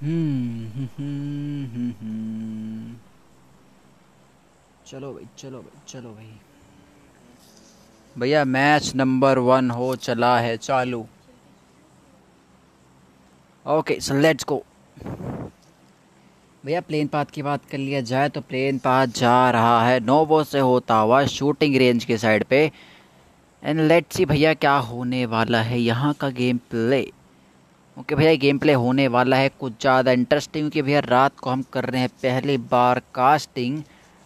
चलो भाई, चलो भाई, चलो भाई। भैया मैच नंबर 1 हो चला है चालू। Okay so let's go. भैया प्लेन पाथ की बात कर लिया जाए तो प्लेन पाथ जा रहा है नोवो से होता हुआ शूटिंग रेंज के साइड पे। एंड लेट्स सी भैया क्या होने वाला है यहाँ का गेम प्ले। ओके भैया गेम प्ले होने वाला है कुछ ज़्यादा इंटरेस्टिंग, क्योंकि भैया रात को हम कर रहे हैं पहली बार कास्टिंग।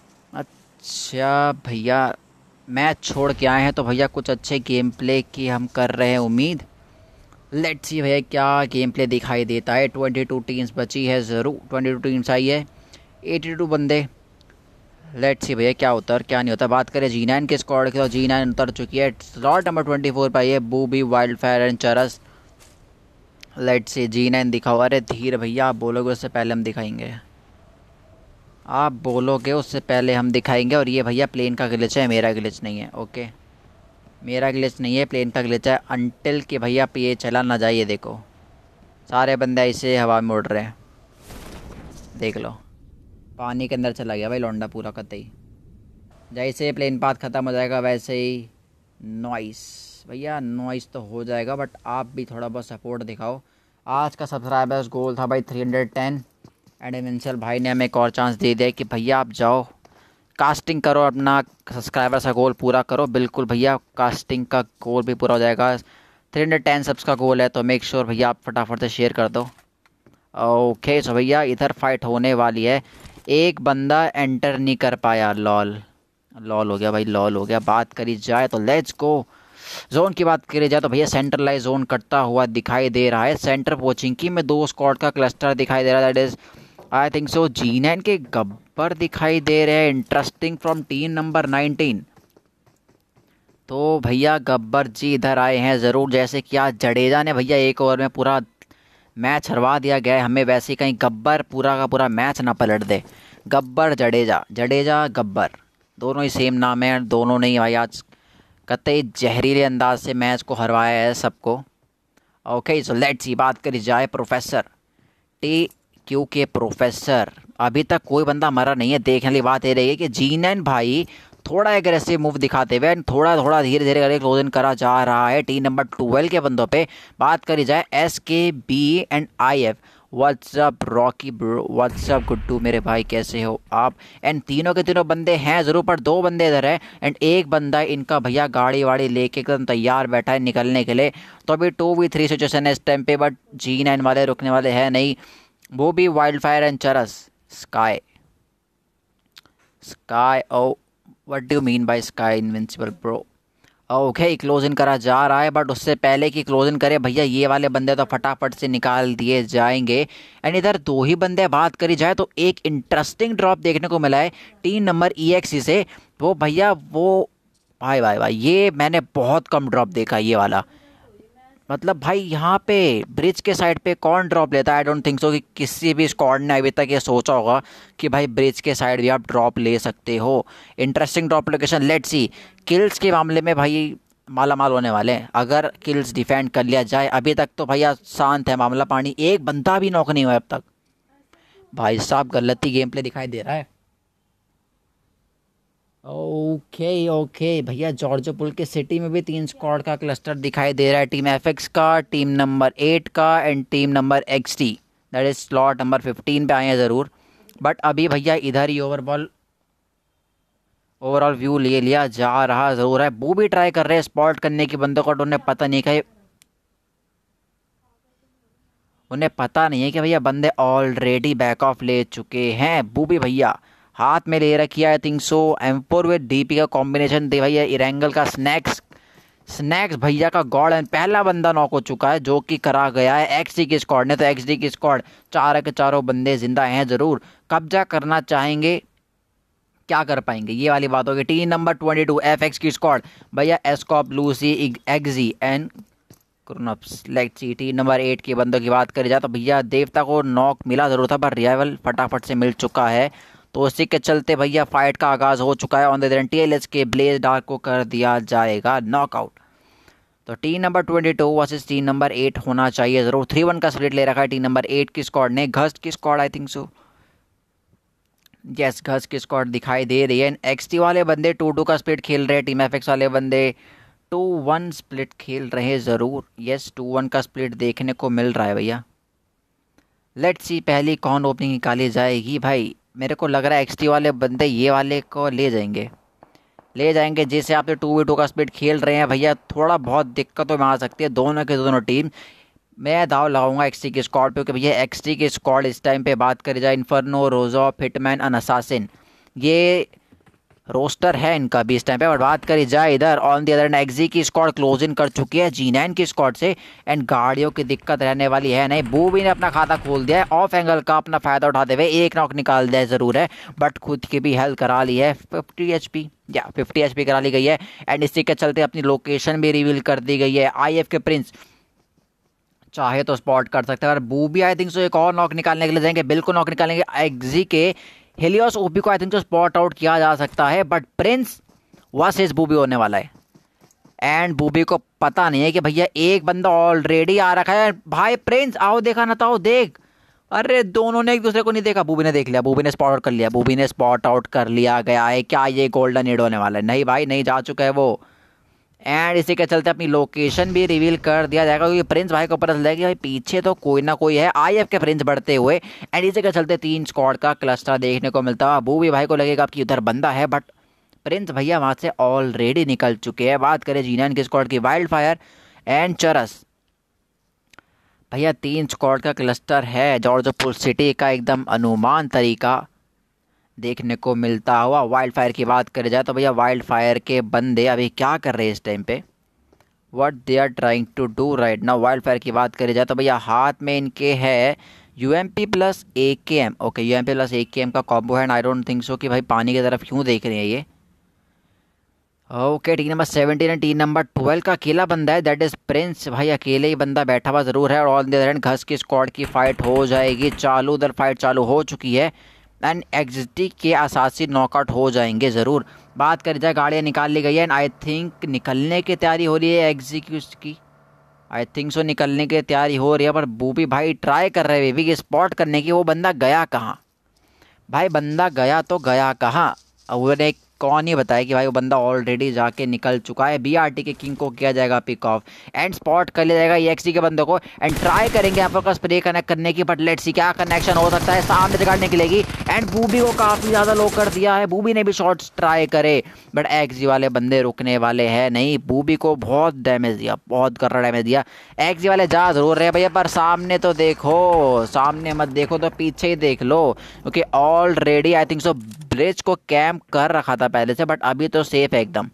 अच्छा भैया मैच छोड़ के आए हैं तो भैया कुछ अच्छे गेम प्ले की हम कर रहे हैं उम्मीद। लेट्स सी भैया क्या गेम प्ले दिखाई देता है। 22 टीम्स बची है, ज़रूर 22 टीम्स आई है, 82 बंदे। लेट्स सी भैया क्या होता है और क्या नहीं होता। बात करें G9 के स्क्वाड की तो G9 उतर चुकी है, स्लॉट नंबर 24 पर आई है Booby, Wild Fire and Charas. Let's see G9 दिखाओ। अरे धीर भैया, आप बोलोगे उससे पहले हम दिखाएंगे, आप बोलोगे उससे पहले हम दिखाएंगे। और ये भैया प्लेन का ग्लिच है, मेरा ग्लिच नहीं है। ओके मेरा ग्लिच नहीं है, प्लेन का ग्लिच है। अनटिल कि भैया ये चला ना जाए। ये देखो सारे बंदे ऐसे हवा में उड़ रहे हैं, देख लो। पानी के अंदर चला गया भाई लौंडा पूरा कतई। जैसे प्लेन पाथ ख़त्म हो जाएगा वैसे ही नॉइस। भैया नॉइस तो हो जाएगा, बट आप भी थोड़ा बहुत सपोर्ट दिखाओ। आज का सब्सक्राइबर्स गोल था भाई 310। एंड इवेंचुअल भाई ने हमें एक और चांस दे दिया कि भैया आप जाओ कास्टिंग करो, अपना सब्सक्राइबर्स का गोल पूरा करो। बिल्कुल भैया कास्टिंग का गोल भी पूरा हो जाएगा। 310 सब्स का गोल है, तो मेक श्योर भैया आप फटाफट से शेयर कर दो। ओके सो भैया इधर फाइट होने वाली है। एक बंदा एंटर नहीं कर पाया, लॉल लॉल हो गया भाई, लॉल हो गया। बात करी जाए तो लेट्स गो। जोन की बात करी जाए तो भैया सेंट्रलाइज जोन कटता हुआ दिखाई दे रहा है। सेंटर पोचिंग की में 2 स्क्वाड का क्लस्टर दिखाई दे रहा है, that is I think so G9 के गब्बर दिखाई दे रहे हैं, इंटरेस्टिंग फ्रॉम टीम नंबर 19। तो भैया गब्बर जी इधर आए हैं ज़रूर, जैसे कि आज जडेजा ने भैया एक ओवर में पूरा मैच हरवा दिया गया है हमें, वैसे ही कहीं गब्बर पूरा का पूरा मैच ना पलट दे। गब्बर जडेजा, जडेजा गब्बर दोनों ही सेम नाम है। दोनों ने ही भाई आज कतई जहरीले अंदाज से मैच को हरवाया है सबको। Okay so let's see. बात करी जाए प्रोफेसर टी क्यू के प्रोफेसर, अभी तक कोई बंदा मरा नहीं है। देखने वाली बात ये रही है कि G9 भाई थोड़ा एग्रेसिव मूव दिखाते हुए थोड़ा थोड़ा धीरे धीरे करके क्लोज इन करा जा रहा है टीम नंबर 12 के बंदों पे। बात करी जाए SKB and IF, what's up Rocky bro, what's up Guddu मेरे भाई कैसे हो आप। एंड तीनों के तीनों बंदे हैं ज़रूर, पर 2 बंदे इधर है एंड एक बंदा इनका भैया गाड़ी वाड़ी लेके एकदम तैयार बैठा है निकलने के लिए। तो अभी 2v3 सिचुएशन है इस टाइम पे, बट G9 वाले रुकने वाले हैं नहीं। वो भी Wild Fire and Charas sky sky. Oh what do you mean by sky invincible bro. Okay close in करा जा रहा है, बट उससे पहले कि क्लोज इन करे भैया ये वाले बंदे तो फटाफट से निकाल दिए जाएंगे। एंड इधर 2 ही बंदे। बात करी जाए तो एक इंटरेस्टिंग ड्रॉप देखने को मिला है टीम नंबर EXE से। वो भैया वो भाई भाई भाई ये मैंने बहुत कम ड्रॉप देखा ये वाला। मतलब भाई यहाँ पे ब्रिज के साइड पे कौन ड्रॉप लेता है। आई डोंट थिंक सो कि किसी भी स्क्वाड ने अभी तक ये सोचा होगा कि भाई ब्रिज के साइड भी आप ड्रॉप ले सकते हो। Interesting drop location. Let's see kills के मामले में भाई माला माल होने वाले हैं अगर किल्स डिफेंड कर लिया जाए। अभी तक तो भैया शांत है मामला पानी, एक बंदा भी नॉक नहीं हुआ अब तक। भाई साहब गलती गेम प्ले दिखाई दे रहा है। ओके ओके भैया जॉर्जो पुल के सिटी में भी 3 स्क्वाड का क्लस्टर दिखाई दे रहा है, टीम FX का, टीम नंबर 8 का and team number XT, that is slot number 15 पे आए हैं ज़रूर। बट अभी भैया इधर ही ओवरऑल व्यू ले लिया जा रहा ज़रूर है। वो भी ट्राई कर रहे हैं स्पॉट करने की बंदों को, उन्हें पता नहीं कि भैया बंदे ऑलरेडी बैक ऑफ ले चुके हैं। बूबी भैया हाथ में ले रखी है I think so M4 with DP का कॉम्बिनेशन दे भैया इरेंगल का स्नैक्स स्नैक्स भैया का गॉड। एंड पहला बंदा नॉक हो चुका है जो कि करा गया है XD की स्क्वाड ने। तो XD की स्क्वाड 4 के चारों बंदे जिंदा हैं ज़रूर, कब्जा करना चाहेंगे, क्या कर पाएंगे ये वाली बात होगी। टीम नंबर 22 FX की स्क्वाड भैया एस्कॉप, लूसी, एक्जी and let's see. Team number 8 के बंदों की बात करी जाए तो भैया देवता को नॉक मिला ज़रूर था, पर रिवाइवल फटाफट से मिल चुका है। तो उसी के चलते भैया फाइट का आगाज़ हो चुका है। ऑन द TLS के ब्लेज डार्क को कर दिया जाएगा नॉकआउट। तो team number 22 versus team number 8 होना चाहिए ज़रूर। 3-1 का स्प्लिट ले रखा है टीम नंबर 8 की स्क्वाड ने। घस्ट की squad I think so, yes ghost की स्क्वाड दिखाई दे रही है। एक्सटी वाले बंदे 2-2 का स्प्लिट खेल रहे हैं, टीम एफएक्स वाले बंदे 2-1 स्प्लिट खेल रहे हैं ज़रूर। यस 2-1 का स्प्लिट देखने को मिल रहा है भैया। लेट्स सी पहली कौन ओपनिंग निकाली जाएगी भाई। मेरे को लग रहा है एक्सटी वाले बंदे ये वाले को ले जाएंगे जैसे आप 2v2 का स्प्लिट खेल रहे हैं भैया। थोड़ा बहुत दिक्कतों में आ सकती है दोनों के दोनों टीम। मैं दाव लगाऊंगा एक्सटी की स्क्वाड पे, क्योंकि भैया एक्सटी की स्क्वाड इस टाइम पे बात करी जाए, इन्फर्नो, रोजा, हिटमैन, एन असासिन, ये रोस्टर है इनका भी इस टाइम पे। और बात करी जाए इधर ऑन दी अदर एक्जी की स्क्वाड क्लोज इन कर चुकी है G9 की स्क्वाड से, एंड गाड़ियों की दिक्कत रहने वाली है नहीं। बूबी ने अपना खाता खोल दिया है, ऑफ एंगल का अपना फायदा उठाते हुए एक नॉक निकाल दिया ज़रूर है, बट खुद की भी हेल्थ करा ली है 50 HP या 50 HP करा ली गई है। एंड इसी के चलते अपनी लोकेशन भी रिवील कर दी गई है। IF के प्रिंस चाहे तो स्पॉट कर सकते हैं, और बूबी आई थिंक सो एक और नॉक निकालने के लिए जाएंगे, बिल्कुल नॉक निकालेंगे। एक्जी के हेलियोस ओपी को I think so spot out किया जा सकता है, बट प्रिंस वर्सेस बूबी होने वाला है। एंड बूबी को पता नहीं है कि भैया एक बंदा ऑलरेडी आ रखा है। भाई प्रिंस आओ, देखा ना था, देख, अरे दोनों ने एक दूसरे को नहीं देखा। बूबी ने देख लिया, बूबी ने स्पॉट आउट कर लिया, बूबी ने स्पॉट आउट कर लिया गया है। क्या ये गोल्डन एड होने वाला है? नहीं भाई नहीं, जा चुका है वो। एंड इसी के चलते अपनी लोकेशन भी रिवील कर दिया जाएगा, क्योंकि प्रिंस भाई को पता चल जाएगा भाई पीछे तो कोई ना कोई है। IF के प्रिंस बढ़ते हुए, एंड इसी के चलते 3 स्क्वाड का क्लस्टर देखने को मिलता है। बूबी भाई को लगेगा कि उधर बंदा है, बट प्रिंस भैया वहाँ से ऑलरेडी निकल चुके हैं। बात करें G9 की स्क्वाड की, वाइल्ड फायर एंड चरस भैया 3 स्क्वाड का क्लस्टर है। जॉर्जपुर सिटी का एकदम अनुमान तरीका देखने को मिलता हुआ। वाइल्ड फायर की बात करी जाए तो भैया वाइल्ड फायर के बंदे अभी क्या कर रहे हैं इस टाइम पे, what they are trying to do right now. Wild Fire की बात करी जाए तो भैया हाथ में इनके है UMP plus AKM। Okay UMP plus AKM का कॉम्बो है, and I don't think so कि भाई पानी की तरफ क्यों देख रहे हैं ये। Okay team number 17 and team number 12 का अकेला बंदा है, दैट इज प्रिंस। भाई अकेले ही बंदा बैठा हुआ ज़रूर है। और ऑन द अदर हैंड घस की स्क्वाड की फाइट हो जाएगी चालू, उधर फाइट चालू हो चुकी है, एंड एक्सटी के असासी नॉकआउट हो जाएंगे ज़रूर। बात करी जाए गाड़ियाँ निकाल ली गई है, एंड आई थिंक निकलने की तैयारी हो रही है एग्जीक्यूट की, आई थिंक सो निकलने की तैयारी हो रही है। पर बूबी भाई ट्राई कर रहे हैं बेबी की स्पॉट करने की, वो बंदा गया कहाँ भाई, बंदा गया तो गया कहाँ। और एक कौन ही बताया कि भाई वो बंदा ऑलरेडी जाके निकल चुका है। BRT के किंग को किया जाएगा पिक ऑफ, एंड स्पॉट कर लिया जाएगा EXE के बंदे को, एंड ट्राई करेंगे यहाँ पर स्प्रे कनेक्ट करने की, बट लेट्स सी क्या कनेक्शन हो सकता है। सामने से गाड़ी निकलेगी, एंड बूबी को काफ़ी ज़्यादा लो कर दिया है। बूबी ने भी शॉट्स ट्राई करे, बट EXE वाले बंदे रुकने वाले हैं नहीं। बूबी को बहुत डैमेज दिया, बहुत कर्रा डैमेज दिया। EXE वाले जा जरूर रहे भैया, पर सामने तो देखो, सामने मत देखो तो पीछे ही देख लो, क्योंकि already I think so bridge को कैम्प कर रखा था पहले से, बट अभी तो सेफ है एकदम।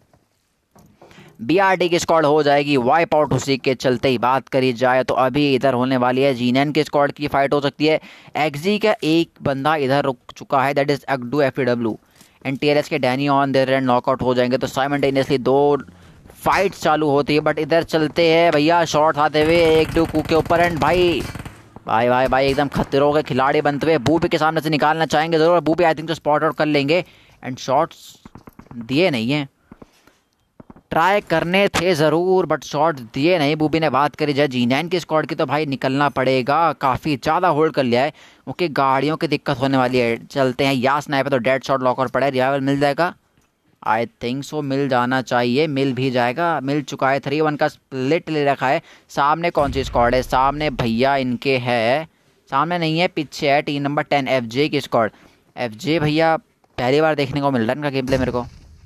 BRT की स्क्वाड हो जाएगी वाइप आउट उसी के चलते ही। बात करी जाए तो अभी इधर होने वाली है G9 की स्क्वाड की फाइट हो सकती है। एक्जी का एक बंदा इधर रुक चुका है, दैट इज अगडू FW, एंड TLS के Danny on there and knockout हो जाएंगे। तो साइमल्टेनियसली 2 फाइट्स चालू होती है, बट इधर चलते हैं भैया शॉट आते हुए एक डू के ऊपर, एंड भाई भाई भाई भाई एकदम खतरों के खिलाड़ी बनते हुए बूबी के सामने से निकालना चाहेंगे ज़रूर। बूबी आई थिंक तो स्पॉट आउट कर लेंगे, एंड शॉट्स दिए नहीं हैं, ट्राई करने थे ज़रूर बट शॉट दिए नहीं बूबी ने। बात करी जाए G9 की स्क्वाड की तो भाई निकलना पड़ेगा, काफ़ी ज़्यादा होल्ड कर लिया है क्योंकि गाड़ियों की दिक्कत होने वाली है। चलते हैं या स्नाइपर तो डेड शॉट लॉकर पड़ा है, रिवाइवल मिल जाएगा, आई थिंक सो मिल जाना चाहिए, मिल भी जाएगा, मिल चुका है। 3-1 का स्प्लिट ले रखा है। सामने कौन सी स्क्वाड है? सामने भैया इनके है, सामने नहीं है पीछे है टीम नंबर 10 FJ की स्क्वाड। FJ भैया पहली बार देखने को मिल रहा है इनका गेम प्ले, मेरे को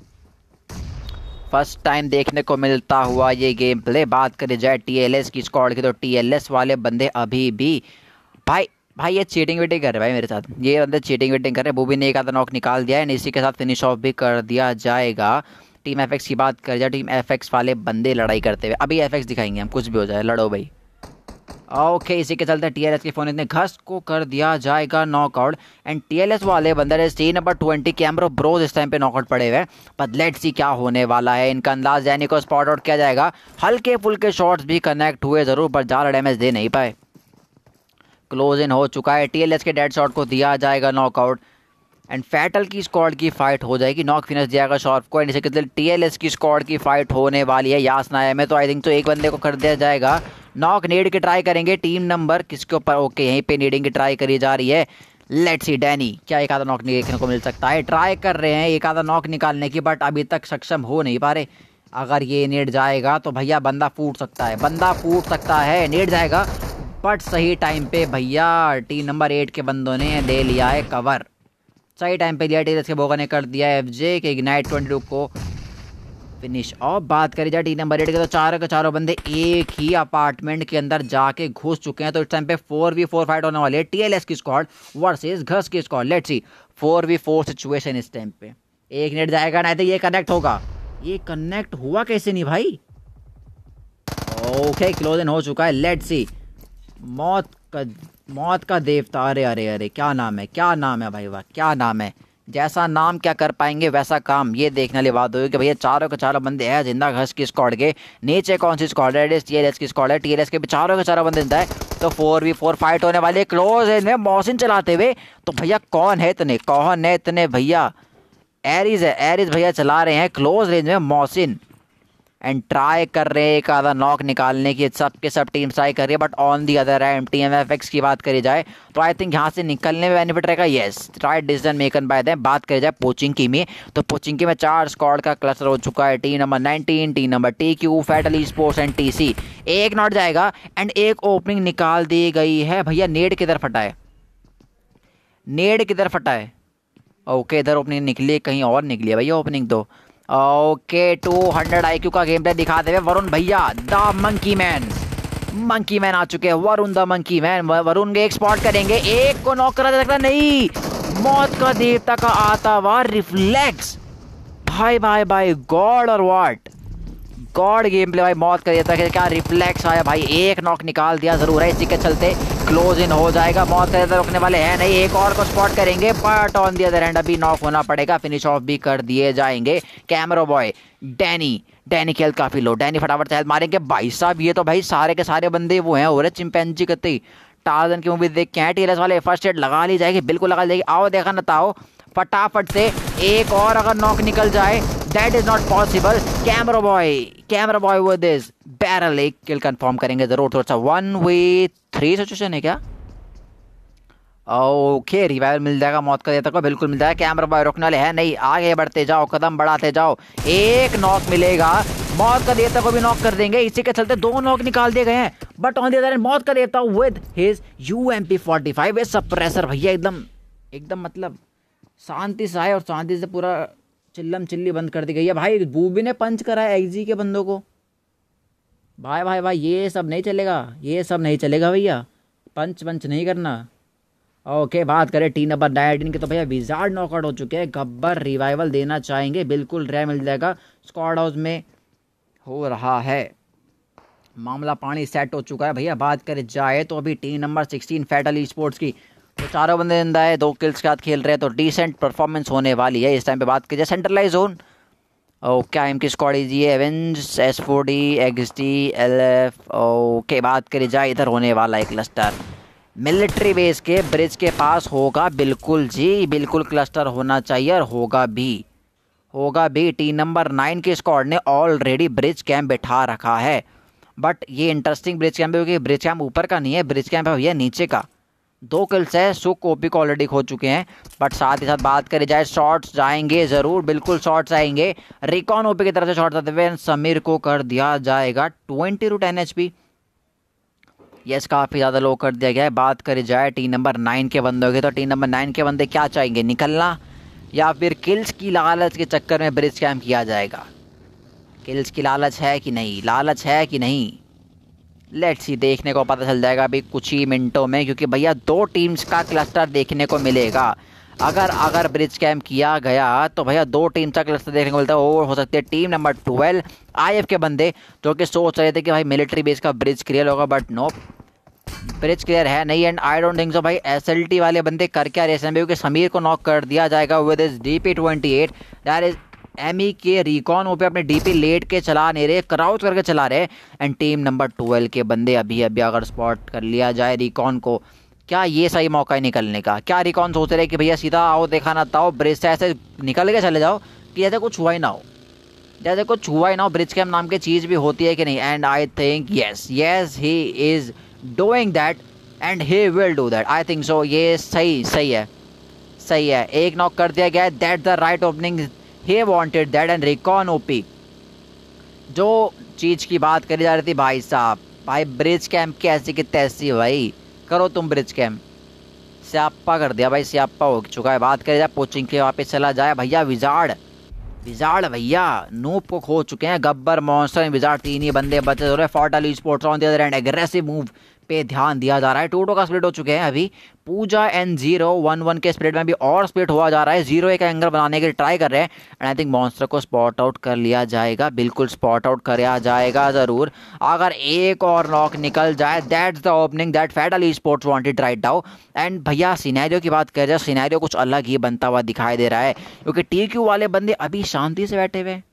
फर्स्ट टाइम देखने को मिलता हुआ ये गेम प्ले। बात करी जाए TLS की स्क्वाड की तो TLS वाले बंदे अभी भी भाई ये चीटिंग वेटिंग कर रहे हैं भाई मेरे साथ, ये बंदे चीटिंग वेटिंग कर रहे हैं। बूबी ने एक आधा नॉक निकाल दिया है, इसी के साथ फिनिश ऑफ भी कर दिया जाएगा। टीम FX की बात कर जाए, टीम FX वाले बंदे लड़ाई करते हुए, अभी FX दिखाएंगे हम, कुछ भी हो जाए लड़ो भाई। ओके इसी के चलते TLS के फोन इतने घस को कर दिया जाएगा नॉकआउट, एंड TLS वाले बंदे टीम नंबर 20 कैमरो ब्रोज इस टाइम पे नॉकआउट पड़े हुए हैं। पर लेट्स सी क्या होने वाला है। इनका अंदाज यानी को स्पॉट आउट किया जाएगा, हल्के फुल्के शॉट्स भी कनेक्ट हुए ज़रूर पर ज़्यादा डैमेज दे नहीं पाए। क्लोज इन हो चुका है, TLS के डेड शॉट को दिया जाएगा नॉकआउट। एंड फैटल की स्क्वाड की फाइट हो जाएगी, नॉक फिनिश जाएगा शॉर्फ को। एंड इसे कहते टीएलएस की स्क्वाड की फाइट होने वाली है यास नाया में। तो आई थिंक तो एक बंदे को कर दिया जाएगा नॉक। नेड की ट्राई करेंगे टीम नंबर किसके ऊपर, ओके यहीं पे नेडिंग की ट्राई करी जा रही है। लेट्स सी डैनी, क्या एक आधा नॉक देखने को मिल सकता है? ट्राई कर रहे हैं एक आधा नॉक निकालने की, बट अभी तक सक्षम हो नहीं पा रहे। अगर ये नेड जाएगा तो भैया बंदा फूट सकता है, बंदा फूट सकता है। नेड जाएगा बट सही टाइम पे भैया टीम नंबर 8 के बंदों ने ले लिया है कवर। सही टाइम पे लिया टीएलएस के बोगा ने कर दिया है एफजे के इग्नाइट 22 को फिनिश ऑफ। बात करी जाए टीम नंबर 8 के तो चारों के चारों बंदे एक ही अपार्टमेंट के अंदर जाके घुस चुके हैं। तो इस टाइम पे 4v4 फाइट होने वाली है टीएलएस की स्क्वाड वर्सेस घस की squad. Let's see 4v4 situation इस टाइम पे। एक नेट जाएगा नहीं तो ये कनेक्ट होगा। ये कनेक्ट हुआ कैसे नहीं भाई? ओके क्लोज इन हो चुका है। लेट्स सी मौत का देवता, अरे अरे अरे क्या नाम है, क्या नाम है भाई, वाह क्या नाम है। जैसा नाम क्या कर पाएंगे वैसा काम, ये देखने वाली बात होगी कि भैया चारों के चारों बंदे हैं जिंदा घस की स्क्वाड के। नीचे कौन सी स्क्वाड है? टीएलएस की स्क्वाड है। टीएलएस के भी चारों के चारों बंदे जिंदा है। तो 4v4 फाइट होने वाली है क्लोज इनमें मोहसिन चलाते हुए। तो भैया कौन है इतने भैया? एरिज है, एरिज भैया चला रहे हैं क्लोज रेंज में मोहसिन। एंड ट्राई कर रहे हैं एक आधा नॉक निकालने की, सब के सब टीम ट्राई कर रही है। But on the other hand TMFX की बात करी जाए तो आई थिंक यहाँ से निकलने में बेनिफिट रहेगा। Yes right decision making by them. बात करी जाए पोचिंकी में तो पोचिंकी में 4 स्क्वाड का क्लस्टर हो चुका है। Team number 19, team number TQ, Fatal esports and TC. एक नॉट जाएगा एंड एक ओपनिंग निकाल दी गई है। भैया नेड किधर फटा है? नेड किधर फटा है? ओके इधर ओपनिंग निकली, कहीं और निकली है भैया ओपनिंग तो। ओके 200 IQ का गेम प्ले दिखाते हुए वरुण भैया द मंकी मैन आ चुके हैं। Varun the monkey man, Varun के एक स्पॉट करेंगे, एक को नॉक करा जा सकता नहीं। मौत का देवता का आता हुआ रिफ्लेक्स, भाई भाई भाई गॉड और व्हाट गॉड गेम प्ले भाई। मौत का देवता के क्या रिफ्लेक्स आया भाई, एक नॉक निकाल दिया जरूर है। इसी के चलते क्लोज इन हो जाएगा। मौत का देवता रोकने वाले हैं नहीं, एक और को स्पॉट करेंगे but on the other hand अभी नॉक होना पड़ेगा। फिनिश ऑफ भी कर दिए जाएंगे। कैमरा बॉय डैनी की हेल्थ काफी लो, डैनी फटाफट से हेल्थ मारेंगे। भाई साहब ये तो भाई सारे के सारे बंदे वो हैं और चिंपैंजी करते टार्जन की मूवी देख के हैं। टीएलएस वाले फर्स्ट एड लगा ली जाएगी, बिल्कुल लगा ली जाएगी। आओ देखा ना ताओ फटाफट से एक और अगर नॉक निकल जाए, that is not possible. Camera boy with this barrel, एक किल कंफर्म करेंगे जरूर। थोड़ा सा 1v3 सिचुएशन है क्या? ओके रिवाइवल मिल जाएगा मौत का देवता को, बिल्कुल मिल जाएगा। कैमरा बॉय रोकने वाले हैं नहीं, आगे बढ़ते जाओ, कदम बढ़ाते जाओ। एक नॉक मिलेगा, मौत का देवता को भी नॉक कर देंगे। इसी के चलते 2 नॉक निकाल दिए गए हैं। But on the other hand मौत का देवता with his UMP45 way suppressor भैया एकदम मतलब शांति से आए और शांति से पूरा चिल्लम चिल्ली बंद कर दी गई है। भाई बूबी ने पंच करा है एक्जी के बंदों को। भाई भाई भाई ये सब नहीं चलेगा भैया, पंच नहीं करना। ओके बात करें टीम नंबर 19 के तो भैया विजार्ड नॉकआउट हो चुके हैं। गब्बर रिवाइवल देना चाहेंगे, बिल्कुल रेयर मिल जाएगा। स्क्वाड हाउस में हो रहा है मामला, पानी सेट हो चुका है भैया। बात करें जाए तो अभी टीम नंबर 16 फैटल ई-स्पोर्ट्स की तो चारों बंदे जिंदा है, 2 किल्स के साथ खेल रहे हैं। तो डिसेंट परफॉर्मेंस होने वाली है इस टाइम पे। बात कीजिए centralise zone, okay I am की स्क्वाड जी avenge S4D XD LF। Okay बात करी जाए इधर होने वाला एक क्लस्टर मिलिट्री बेस के ब्रिज के पास होगा, बिल्कुल जी बिल्कुल क्लस्टर होना चाहिए और होगा भी। टीम नंबर 9 की स्क्वाड ने ऑलरेडी ब्रिज कैंप बैठा रखा है। बट ये इंटरेस्टिंग ब्रिज कैंप है क्योंकि ब्रिज कैंप ऊपर का नहीं है, ब्रिज कैंप है भैया नीचे का। 2 किल्स है, सुक ओपी को ऑलरेडी खो चुके हैं। बट साथ ही साथ बात करी जाए शॉट्स जाएंगे जरूर, बिल्कुल शॉट्स आएंगे। रिकॉन ओपी की तरफ से शॉट्स आते हुए समीर को कर दिया जाएगा 20 to 10 HP। यस काफ़ी ज़्यादा लो कर दिया गया है। बात करी जाए टीम नंबर 9 के बंदों की तो टीम नंबर 9 के बंदे क्या चाहेंगे, निकलना या फिर किल्स की लालच के चक्कर में ब्रिज कैंप किया जाएगा? किल्स की लालच है कि नहीं, लेट्स सी देखने को पता चल जाएगा अभी कुछ ही मिनटों में, क्योंकि भैया 2 टीम्स का क्लस्टर देखने को मिलेगा। अगर ब्रिज कैंप किया गया तो भैया 2 टीम्स का क्लस्टर देखने को मिलता है। और हो सकती है टीम नंबर 12 IF के बंदे जो कि सोच रहे थे कि भाई मिलिट्री बेस का ब्रिज क्लियर होगा, बट नो ब्रिज क्लियर है नहीं। And I don't think so भाई SLT वाले बंदे कर क्या रहे हैं, क्योंकि समीर को नॉक कर दिया जाएगा with is DP28। That is Amy के रिकॉन वो पे अपने DP लेट के चला नहीं रहे, क्राउच करके चला रहे। एंड टीम नंबर 12 के बंदे अभी अगर स्पॉट कर लिया जाए रिकॉन को क्या ये सही मौका है निकलने का? क्या रिकॉन सोच रहे कि भैया सीधा आओ देखा ना ताओ ब्रिज से ऐसे निकल के चले जाओ कि जैसे कुछ हुआ ही ना हो, जैसे कुछ हुआ ही ना हो। ब्रिज कैम नाम की चीज़ भी होती है कि नहीं? And I think yes yes he is doing that and he will do that, I think so. ये सही सही है, सही है। एक नॉक कर दिया गया है, that the right opening he wanted that. And recon OP जो चीज़ की बात करी जा रही थी भाई साहब, भाई ब्रिज कैम्प की ऐसी की तैसी भाई, करो तुम ब्रिज कैम्प। स्याप्पा कर दिया भाई, स्याप्पा हो चुका है। बात करें जाए पोचिंग के, वापस चला जाए भैया विजार्ड। विजार्ड भैया नूप को खो चुके हैं, गब्बर मॉन्स्टर विजार्ड तीन ही बंदे बचे हो रहे। Fatal esports on the other end aggressive move पे ध्यान दिया जा रहा है। टूटो का स्प्लिट हो चुके हैं अभी, पूजा एंड 0-1-1 के स्प्लिट में भी और स्प्लिट हुआ जा रहा है। 0 का एंगल बनाने के लिए ट्राई कर रहे हैं एंड आई थिंक मॉन्स्टर को स्पॉट आउट कर लिया जाएगा, बिल्कुल स्पॉट आउट किया जाएगा ज़रूर। अगर एक और नॉक निकल जाए, that's the opening that fatal e sports wanted right now. And भैया सिनेरियो की बात करें जाए, सिनेरियो कुछ अलग ही बनता हुआ दिखाई दे रहा है क्योंकि TQ वाले बंदे अभी शांति से बैठे हुए।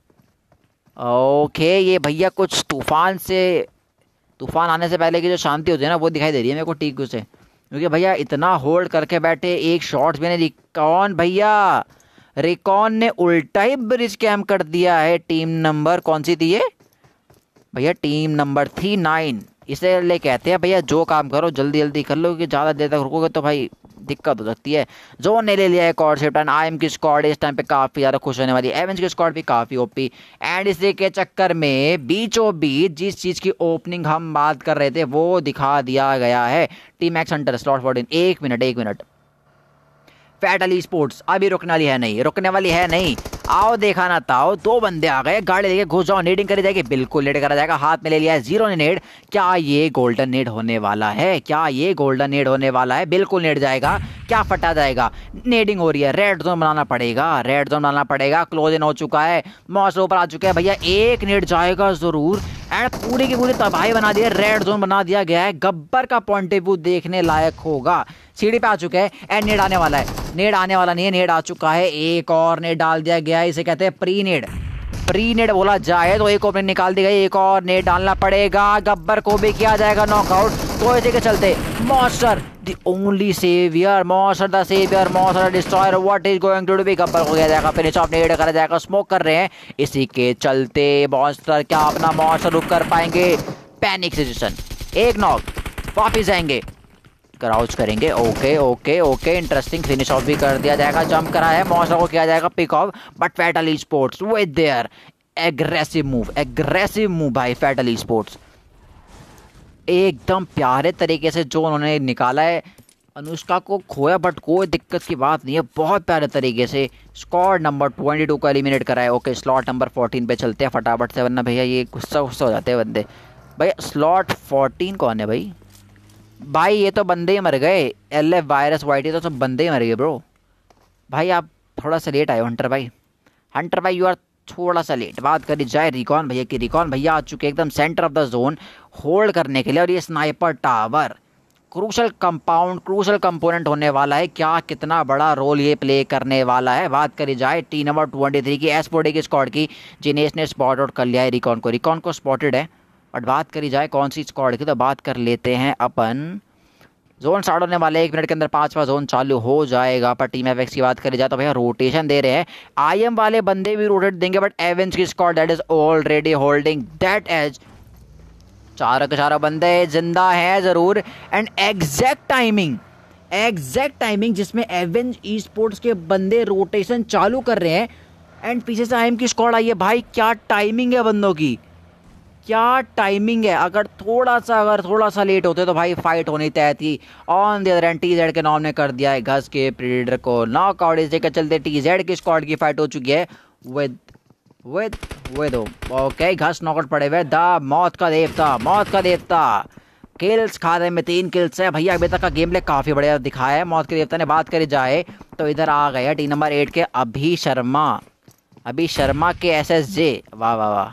ओके ये भैया कुछ तूफान आने से पहले की जो शांति होती है ना वो दिखाई दे रही है मेरे को TQ से, क्योंकि भैया इतना होल्ड करके बैठे, एक शॉट्स भी नहीं। रिकॉन भैया, रिकॉन ने उल्टा ही ब्रिज कैम कर दिया है। टीम नंबर कौन सी थी ये भैया? टीम नंबर थी 9। इसे ले कहते हैं भैया जो काम करो जल्दी जल्दी कर लो, क्योंकि ज़्यादा देर तक रुकोगे तो भाई दिक्कत हो सकती है। जोन ने ले लिया है कॉर्ड शिफ्ट एंड IM की स्क्वाड इस टाइम पे काफ़ी ज़्यादा खुश होने वाली है। एवेंज की स्क्वाड भी काफ़ी ओपी एंड इसी के चक्कर में बीचों बीच जिस चीज़ की ओपनिंग हम बात कर रहे थे वो दिखा दिया गया है। Team X hunter slot 14। एक मिनट फैटल ई स्पोर्ट्स अभी रुकने वाली है नहीं, रुकने वाली है नहीं। आओ देखा ना ताओ, दो बंदे आ गए, गाड़ी लेके घुस जाओ। नेडिंग करी जाएगी, बिल्कुल नेड करा जाएगा। हाथ में ले लिया है 0 ने नेड। क्या ये गोल्डन नेड होने वाला है? क्या ये गोल्डन नेड होने वाला है? बिल्कुल नेड जाएगा, क्या फटा जाएगा। नेडिंग हो रही है, रेड जोन बनाना पड़ेगा, रेड जोन बनाना पड़ेगा। क्लोज इन हो चुका है, मॉन्स्टर ऊपर आ चुके हैं भैया। एक नेड जाएगा जरूर एंड पूरी की पूरी तबाही बना दी है। रेड जोन बना दिया गया है, गब्बर का पॉइंट ऑफ व्यू देखने लायक होगा। सीढ़ी पे आ चुके हैं एंड नेड आने वाला है। नेड आने वाला नहीं है, नेड आ चुका है। एक और नेड डाल दिया गया है, इसे कहते हैं प्री नेड। प्री नेड बोला जाए तो एक ओपनिंग निकाल दी गई, एक और नेड डालना पड़ेगा। गब्बर को भी किया जाएगा नॉकआउट। तो इसी के चलते monster the only saviour, monster the saviour, monster destroyer, what is going to do be. Gabbar को किया जाएगा फिनिश ऑफ, नेड करा जाएगा। स्मोक कर रहे हैं, इसी के चलते मॉन्स्टर क्या अपना मॉन्स्टर रुक कर पाएंगे? पैनिक सिचुएशन, एक नॉक, वापिस जाएंगे, क्राउच करेंगे। Okay okay okay interesting, finish off भी कर दिया जाएगा। जंप करा है, मॉन्स्टर को किया जाएगा pick off, but fatal e sports with their aggressive move भाई। फैटल ई स्पोर्ट्स एकदम प्यारे तरीके से जो उन्होंने निकाला है, अनुष्का को खोया बट कोई दिक्कत की बात नहीं है, बहुत प्यारे तरीके से स्क्वाड नंबर 22 को एलिमिनेट करा है। ओके स्लॉट नंबर 14 पे चलते हैं फटाफट से, वरना भैया ये गुस्सा हो जाते हैं बंदे। भैया स्लॉट 14 कौन है भाई? भाई ये तो बंदे ही मर गए। LF वायरस वाइटी तो सब बंदे ही मर गए ब्रो। भाई आप थोड़ा सा लेट आए हो हंटर भाई, हंटर भाई यू आर थोड़ा सा लेट। बात करी जाए रिकॉन भैया की, रिकॉन भैया आ चुके एकदम centre of the zone hold करने के लिए। और ये स्नाइपर टावर क्रूशल कंपोनेंट होने वाला है। क्या कितना बड़ा रोल ये प्ले करने वाला है। बात करी जाए टीम नंबर 23 की, S4D की स्क्वाड की, जिनेश ने स्पॉट आउट कर लिया है रिकॉन को। रिकॉन को स्पॉटेड है, बट बात करी जाए कौन सी स्क्वाड की, तो बात कर लेते हैं अपन। जोन स्टार्ट होने वाले 1 मिनट के अंदर 5वां जोन चालू हो जाएगा। पर टीम FX की बात करी जाए तो भैया रोटेशन दे रहे हैं। IM वाले बंदे भी रोटेट देंगे, बट एवेंज की squad that is already holding that edge. चारों के चारों बंदे जिंदा हैं जरूर एंड एग्जैक्ट टाइमिंग जिसमें एवेंज ई स्पोर्ट्स के बंदे रोटेशन चालू कर रहे हैं एंड पीछे से IM की स्क्वाड आई है। भाई क्या टाइमिंग है बंदों की, क्या टाइमिंग है। अगर थोड़ा सा लेट होते तो भाई फाइट होनी तय थी। On the other end TZ के नाम ने कर दिया है घस के प्रेडेटर को नॉकआउट। इसी के चलते TZ की स्क्वाड की फाइट हो चुकी है विद ओके घस नॉकआउट पड़े हुए। द मौत का देवता किल्स खाने में 3 किल्स है भैया। अभी तक का गेम प्ले काफ़ी बढ़िया दिखाया है मौत के देवता ने। बात करी जाए तो इधर आ गया टीम नंबर 8 के अभी शर्मा के SSJ। वाह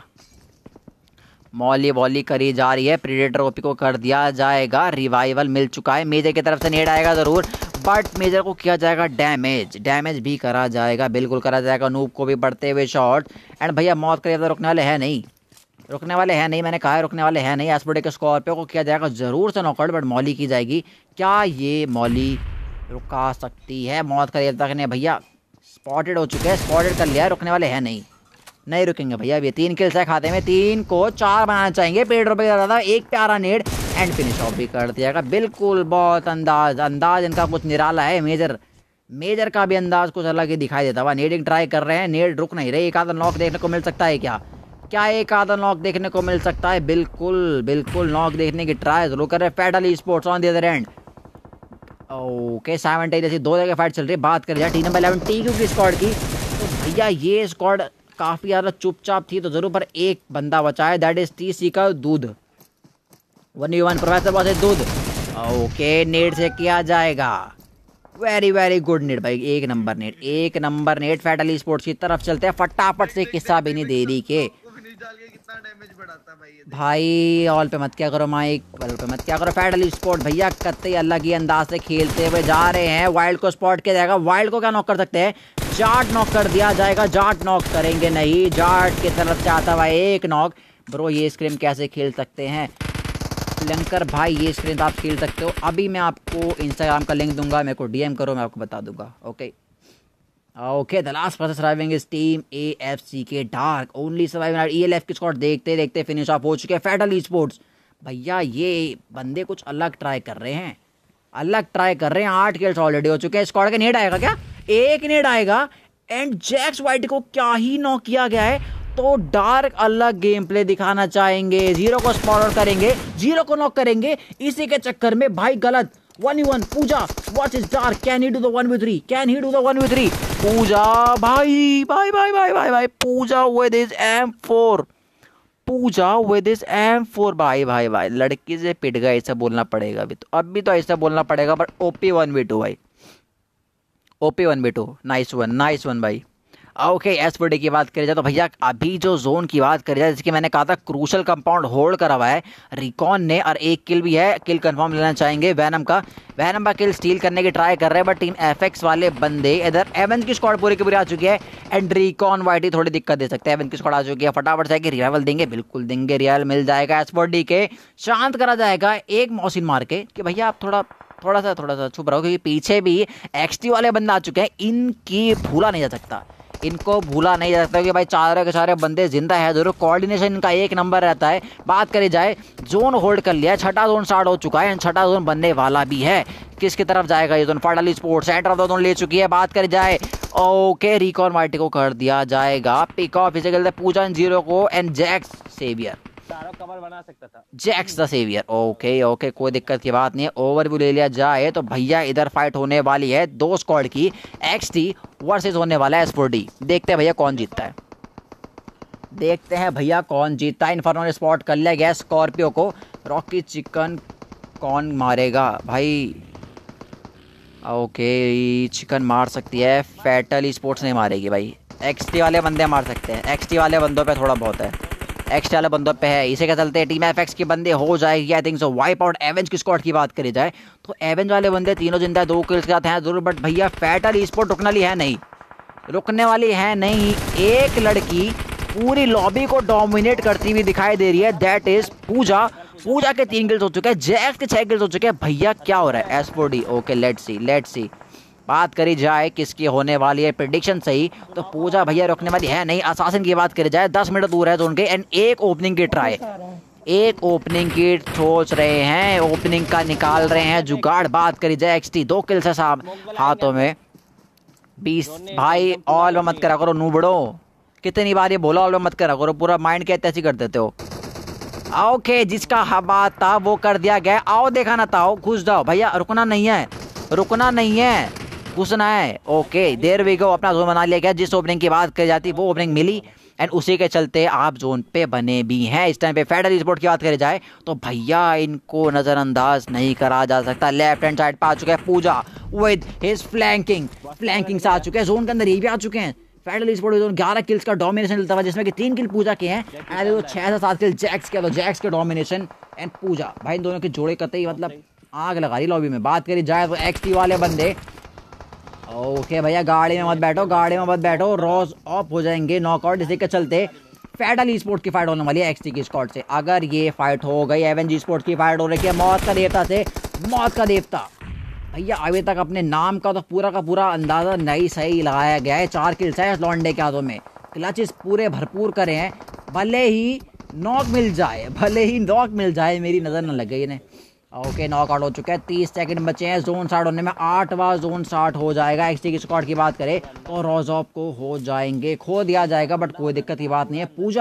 मौली करी जा रही है। प्रेडेटर OP को कर दिया जाएगा, रिवाइवल मिल चुका है। मेजर की तरफ से नेड आएगा ज़रूर, बट मेजर को किया जाएगा डैमेज भी करा जाएगा, बिल्कुल करा जाएगा। नूब को भी बढ़ते हुए शॉट एंड भैया मौत का देवता रुकने वाले है नहीं। रुकने वाले हैं नहीं, मैंने कहा है रुकने वाले हैं नहीं। एस्पोर्डी के स्कॉर्पियो को किया जाएगा ज़रूर से नॉकआउट, बट मॉली की जाएगी। क्या ये मॉली रुका सकती है? मौत का रेल तक नहीं भैया, स्पॉटेड हो चुके हैं, स्पॉटेड कर लिया है, रुकने वाले हैं नहीं, नहीं रुकेंगे भैया। अभी 3 किल्स है खाते में, 3 को 4 बनाना चाहेंगे। पेड रुपये ज़्यादा था, एक प्यारा नेड एंड फिनिश ऑफ भी कर दिया। बिल्कुल बहुत अंदाज इनका कुछ निराला है। मेजर का भी अंदाज कुछ अलग ही दिखाई देता हुआ। नेडिंग ट्राई कर रहे हैं, नेड रुक नहीं रहे। एक आधा नॉक देखने को मिल सकता है क्या एक आधा नॉक देखने को मिल सकता है? बिल्कुल नॉक देखने की ट्राई जरूर कर रहे हैं। Federal sports on the other end. Okay, simultaneously 2 जगह फाइट चल रही है। बात करें जाए टीम नंबर 11 TQ की स्क्वाड की, तो भैया ये स्क्वाड काफ़ी ज़्यादा चुपचाप थी तो जरूर, पर एक बंदा बचा है, दैट इज TC का दूध। 1v1 प्रोफेसर बॉस है दूध। ओके, नेट से किया जाएगा। वेरी गुड नेट भाई, एक नंबर नेट। फेडरल स्पोर्ट्स की तरफ चलते हैं फटाफट से, किस्सा भी नहीं देरी के भाई। ऑल पे मत क्या करो माइक, ऑल पे मत क्या करो। फेडरल स्पोर्ट भैया कतई अलग ही अंदाज से खेलते हुए जा रहे हैं। वाइल्ड को स्पॉट किया जाएगा। वाइल्ड को क्या नॉक कर सकते हैं? जाट नॉक कर दिया जाएगा। जाट नॉक करेंगे नहीं, जाट की तरफ चाहता हुआ एक नॉक। ब्रो ये स्क्रीम कैसे खेल सकते हैं लंकर भाई? ये स्क्रीन आप खेल सकते हो। अभी मैं आपको इंस्टाग्राम का लिंक दूंगा, मेरे को DM करो, मैं आपको बता दूंगा। Okay the last person surviving is team AFC के डार्क ओनली सर्वाइविंग। ELF की स्क्वाड देखते फिनिश ऑफ हो चुके हैं। फेडरल स्पोर्ट्स भैया ये बंदे कुछ अलग ट्राई कर रहे हैं, 8 किल्स ऑलरेडी हो चुके हैं। स्क्वाड का नेड आएगा क्या? एक नेड आएगा एंड जैक्स वाइट को क्या ही नॉक किया गया है। तो डार्क अलग गेम प्ले दिखाना चाहेंगे। 0 को स्पॉट आउट करेंगे, 0 को नॉक करेंगे। इसी के चक्कर में भाई गलत 1v1 Puja. What is Dark? Can he do the 1v3? Can he do the 1v3? Puja भाई Puja with his M4, Puja with his M4 भाई लड़की से पिट गए, ऐसा बोलना पड़ेगा। अभी तो ऐसा बोलना पड़ेगा। बट OP 1v2 भाई, OP 1v2 नाइस वन भाई। ओके, एसपीडी की बात करी जाए तो भैया अभी जो जोन की बात करी जाए, जिसकी मैंने कहा था क्रूशल कंपाउंड होल्ड करा हुआ है रिकॉन ने, और एक किल भी है। किल कंफर्म लेना चाहेंगे वैनम का किल स्टील करने की ट्राई कर रहे हैं। बट टीम FX वाले बंदे इधर एवेंस की स्क्वाड पूरी की पूरी आ चुकी है एंड रिकॉन वाइटी थोड़ी दिक्कत दे सकते हैं। एवेंस की स्क्वाड आ चुकी है, फटाफट से रिवाइवल देंगे, बिल्कुल देंगे। रियल मिल जाएगा एसपीडी के, शांत करा जाएगा एक मौसिन मार के कि भैया आप थोड़ा सा चुप रहो, क्योंकि पीछे भी XT वाले बंदे आ चुके हैं। इनको भूला नहीं जा सकता कि भाई चारों के सारे बंदे जिंदा है जरूर। कोऑर्डिनेशन इनका एक नंबर रहता है। बात करी जाए जोन होल्ड कर लिया है, 6ठा जोन स्टार्ट हो चुका है, 6ठा जोन बनने वाला भी है। किसकी तरफ जाएगा ये zone? Federal sports centre of the zone ले चुकी है। बात करी जाए ओके, रिकॉन मार्टी को कर दिया जाएगा पिक ऑफ। इसे खेलते पूजा 0 को एंड जैक्स सेवियर, कवर बना सकता था जैक्स द सेवियर। ओके कोई दिक्कत की बात नहीं है। ओवरव्यू ले लिया जाए तो भैया इधर फाइट होने वाली है 2 स्क्वाड की। XT वर्सेस होने वाला है S4D। देखते हैं भैया कौन जीतता है। इन्फर्नो ने स्पॉट कर लिया गया स्कॉर्पियो को। रॉकी चिकन कौन मारेगा भाई? ओके, चिकन मार सकती है, फेडरल स्पोर्ट्स नहीं मारेगी भाई। XT वाले बंदे मार सकते हैं, XT वाले बंदों पे थोड़ा बहुत है, XT वाले बंदों पे है। इसे क्या चलते हैं टीम FX के बंदे हो जाएगी I think so. Wipe out एवेंस की स्क्वाड की बात करी जाए तो एवेंस वाले बंदे तीनों जिंदा 2 किल्स के साथ हैं जरूर। बट भैया फेडरल स्पोर्ट रुकने वाली है नहीं। एक लड़की पूरी लॉबी को डोमिनेट करती हुई दिखाई दे रही है, दैट इज पूजा के 3 किल्स हो चुके हैं, जैक्स के 6 किल्स हो चुके हैं। भैया क्या हो रहा है? S4D okay, let's see. बात करी जाए किसकी होने वाली है प्रेडिक्शन सही तो पूजा भैया रुकने वाली है नहीं। असासिन की बात करी जाए 10 मिनट दूर है जोन के एंड एक ओपनिंग की सोच रहे हैं, ओपनिंग का निकाल रहे हैं जुगाड़। बात करी जाए XT 2 किल्स है साहब हाथों में 20 भाई। ऑल मत करा करो नूबड़ो, कितनी बार ये बोला ऑल मत करा करो, पूरा माइंड के ऐसी कर देते हो। ओके, जिसका हवा था वो कर दिया गया। आओ देखा ना था, घुस जाओ भैया, रुकना नहीं है, घुसना है। ओके देयर वी गो, अपना जोन बना लिया गया। जिस ओपनिंग की बात करी जाती वो ओपनिंग मिली एंड उसी के चलते आप जोन पे बने भी हैं। इस टाइम पे फेडरल स्पोर्ट की बात करी जाए तो भैया इनको नज़रअंदाज नहीं करा जा सकता। लेफ्ट हैंड साइड पर आ चुका है पूजा विद हिज फ्लैंकिंग से आ चुके हैं जोन के अंदर, ये भी आ चुके हैं। फेडरल स्पोर्ट जोन 11 किल्स का डोमिनेशन लेता हुआ, जिसमें कि 3 किल पूजा के हैं एंड 6 से 7 किल जैक्स के। तो जैक्स के डोमिनेशन एंड पूजा भाई इन दोनों के जोड़े कतई मतलब आग लगा रही लॉबी में। बात करी जाए तो XT वाले बंदे ओके भैया गाड़ी में मत बैठो, रॉज ऑफ हो जाएंगे नॉकआउट। इसी के चलते फेडरल ई स्पोर्ट्स की फाइट होने वाली है एक्सटी की स्क्वाड से। अगर ये फाइट हो गई, एवेंजी स्पोर्ट्स की फाइट हो रही है मौत का देवता से, मौत का देवता भैया अभी तक अपने नाम का तो पूरा का पूरा अंदाजा नहीं सही लगाया गया है। 4 किल्स है लॉन्डे के हाथों में, क्लचेस पूरे भरपूर करे हैं, भले ही नॉक मिल जाए, भले ही नॉक मिल जाए, मेरी नज़र न लग गई इन्हें। ओके नॉक आउट हो चुका है, 30 सेकंड बचे हैं जोन स्टार्ट होने में, 8वां जोन स्टार्ट हो जाएगा। एक्सटी की स्क्वाड की बात करें तो रोजॉप को हो जाएंगे, खो दिया जाएगा, बट कोई दिक्कत की बात नहीं है।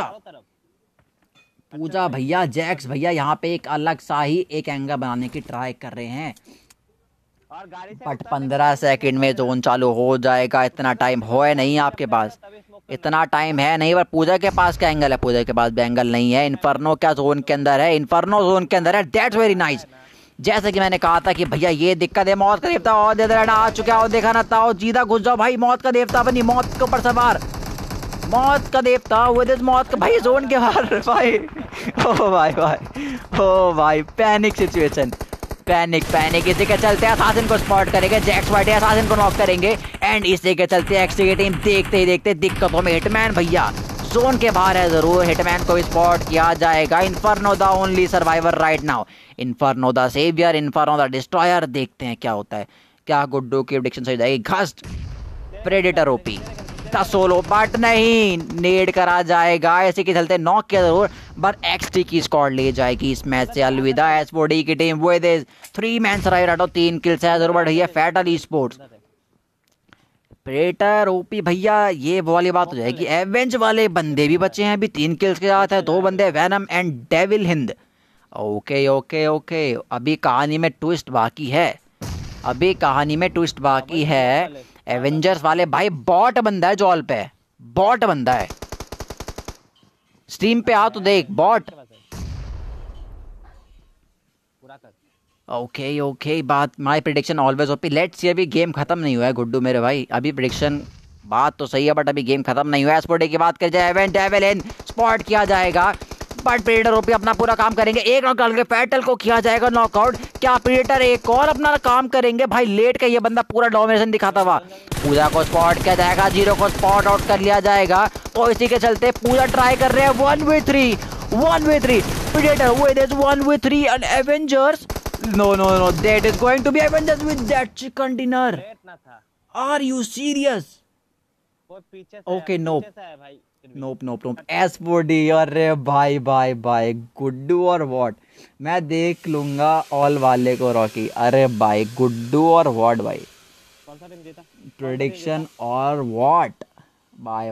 पूजा भैया, जैक्स भैया यहाँ पे एक अलग सा ही एक एंगल बनाने की ट्राई कर रहे हैं, बट 15 सेकंड में जोन चालू हो जाएगा। इतना टाइम हो नहीं आपके पास, इतना टाइम है नहीं, पर पूजा के पास क्या एंगल है? पूजा के पास भी एंगल नहीं है। इन्फर्नो क्या जोन के अंदर है? इन्फर्नो जोन के अंदर है। That's very nice. जैसे कि मैंने कहा था कि भैया ये दिक्कत है, मौत का देवता और दे देना आ चुका है, और देखा ना था, जीदा घुस जाओ भाई, मौत का देवता बनी, मौत के ऊपर सवार, मौत का देवता विद इज मौत का भाई जोन के बाहर भाई। ओ भाई ओ भाई पैनिक सिचुएशन, पैनिक इसी के चलते असासिन को स्पॉट करेंगे, जैक्स वाइट असासिन को नॉक करेंगे, एंड इसी के चलते एक्सटी की टीम देखते ही देखते दिक्कतों में। हिटमैन भैया जोन के बाहर है जरूर, हिटमैन को स्पॉट किया जाएगा। Inferno the only survivor right now, inferno the saviour, inferno the destroyer. देखते हैं क्या होता है, क्या गुड्डू की प्रेडिक्शन सही जाएगी। Ghost predator OP the solo, but नहीं, नेड करा जाएगा, इसी के चलते नॉक किया जरूर, बट एक्सटी की स्क्वाड ले जाएगी इस मैच से अलविदा। एसबोडी की team with 3 man survive out of 3 kills है जरूर, बट ये federal esports predator OP भैया, ये वाली बात हो जाएगी। एवेंज वाले बंदे भी बचे हैं अभी, 3 किल्स के साथ है, 2 बंदे Venom and devil Hind. Okay okay okay, अभी कहानी में ट्विस्ट बाकी है, अभी कहानी में ट्विस्ट बाकी है। एवेंजर्स वाले भाई बॉट बंदा है, जॉल पे बॉट बंदा है, स्ट्रीम पे आ तो देख, bot. Okay okay, but my prediction always OP. Let's see, अभी गेम खत्म नहीं हुआ है गुड्डू मेरे भाई, अभी प्रेडिक्शन बात तो सही है, बट अभी गेम खत्म नहीं हुआ है। स्पोर्ट की बात कर जाए, एवेंट डेविल इन स्पॉट किया जाएगा, बट प्रेडेटर ओपी अपना पूरा काम करेंगे, एक नॉक डाल के फैटल को किया जाएगा नॉकआउट। क्या प्रेडेटर एक और अपना काम करेंगे? भाई लेट के ये बंदा पूरा डोमिनेशन दिखाता हुआ, पूजा को स्पॉट किया जाएगा, जीरो को स्पॉट आउट कर लिया जाएगा, तो इसी के चलते पूजा ट्राई कर रहे हैं 1v3 predator with 1v3 and avengers. No, that is going to be Avengers with that chicken dinner. Are you serious? Okay, nope. S4D, अरे भाई गुड्डू और वॉट, मैं देख लूंगा ऑल वाले को रॉकी। अरे भाई गुड्डू और वॉट भाई, प्रेडिक्शन और वॉट, भाई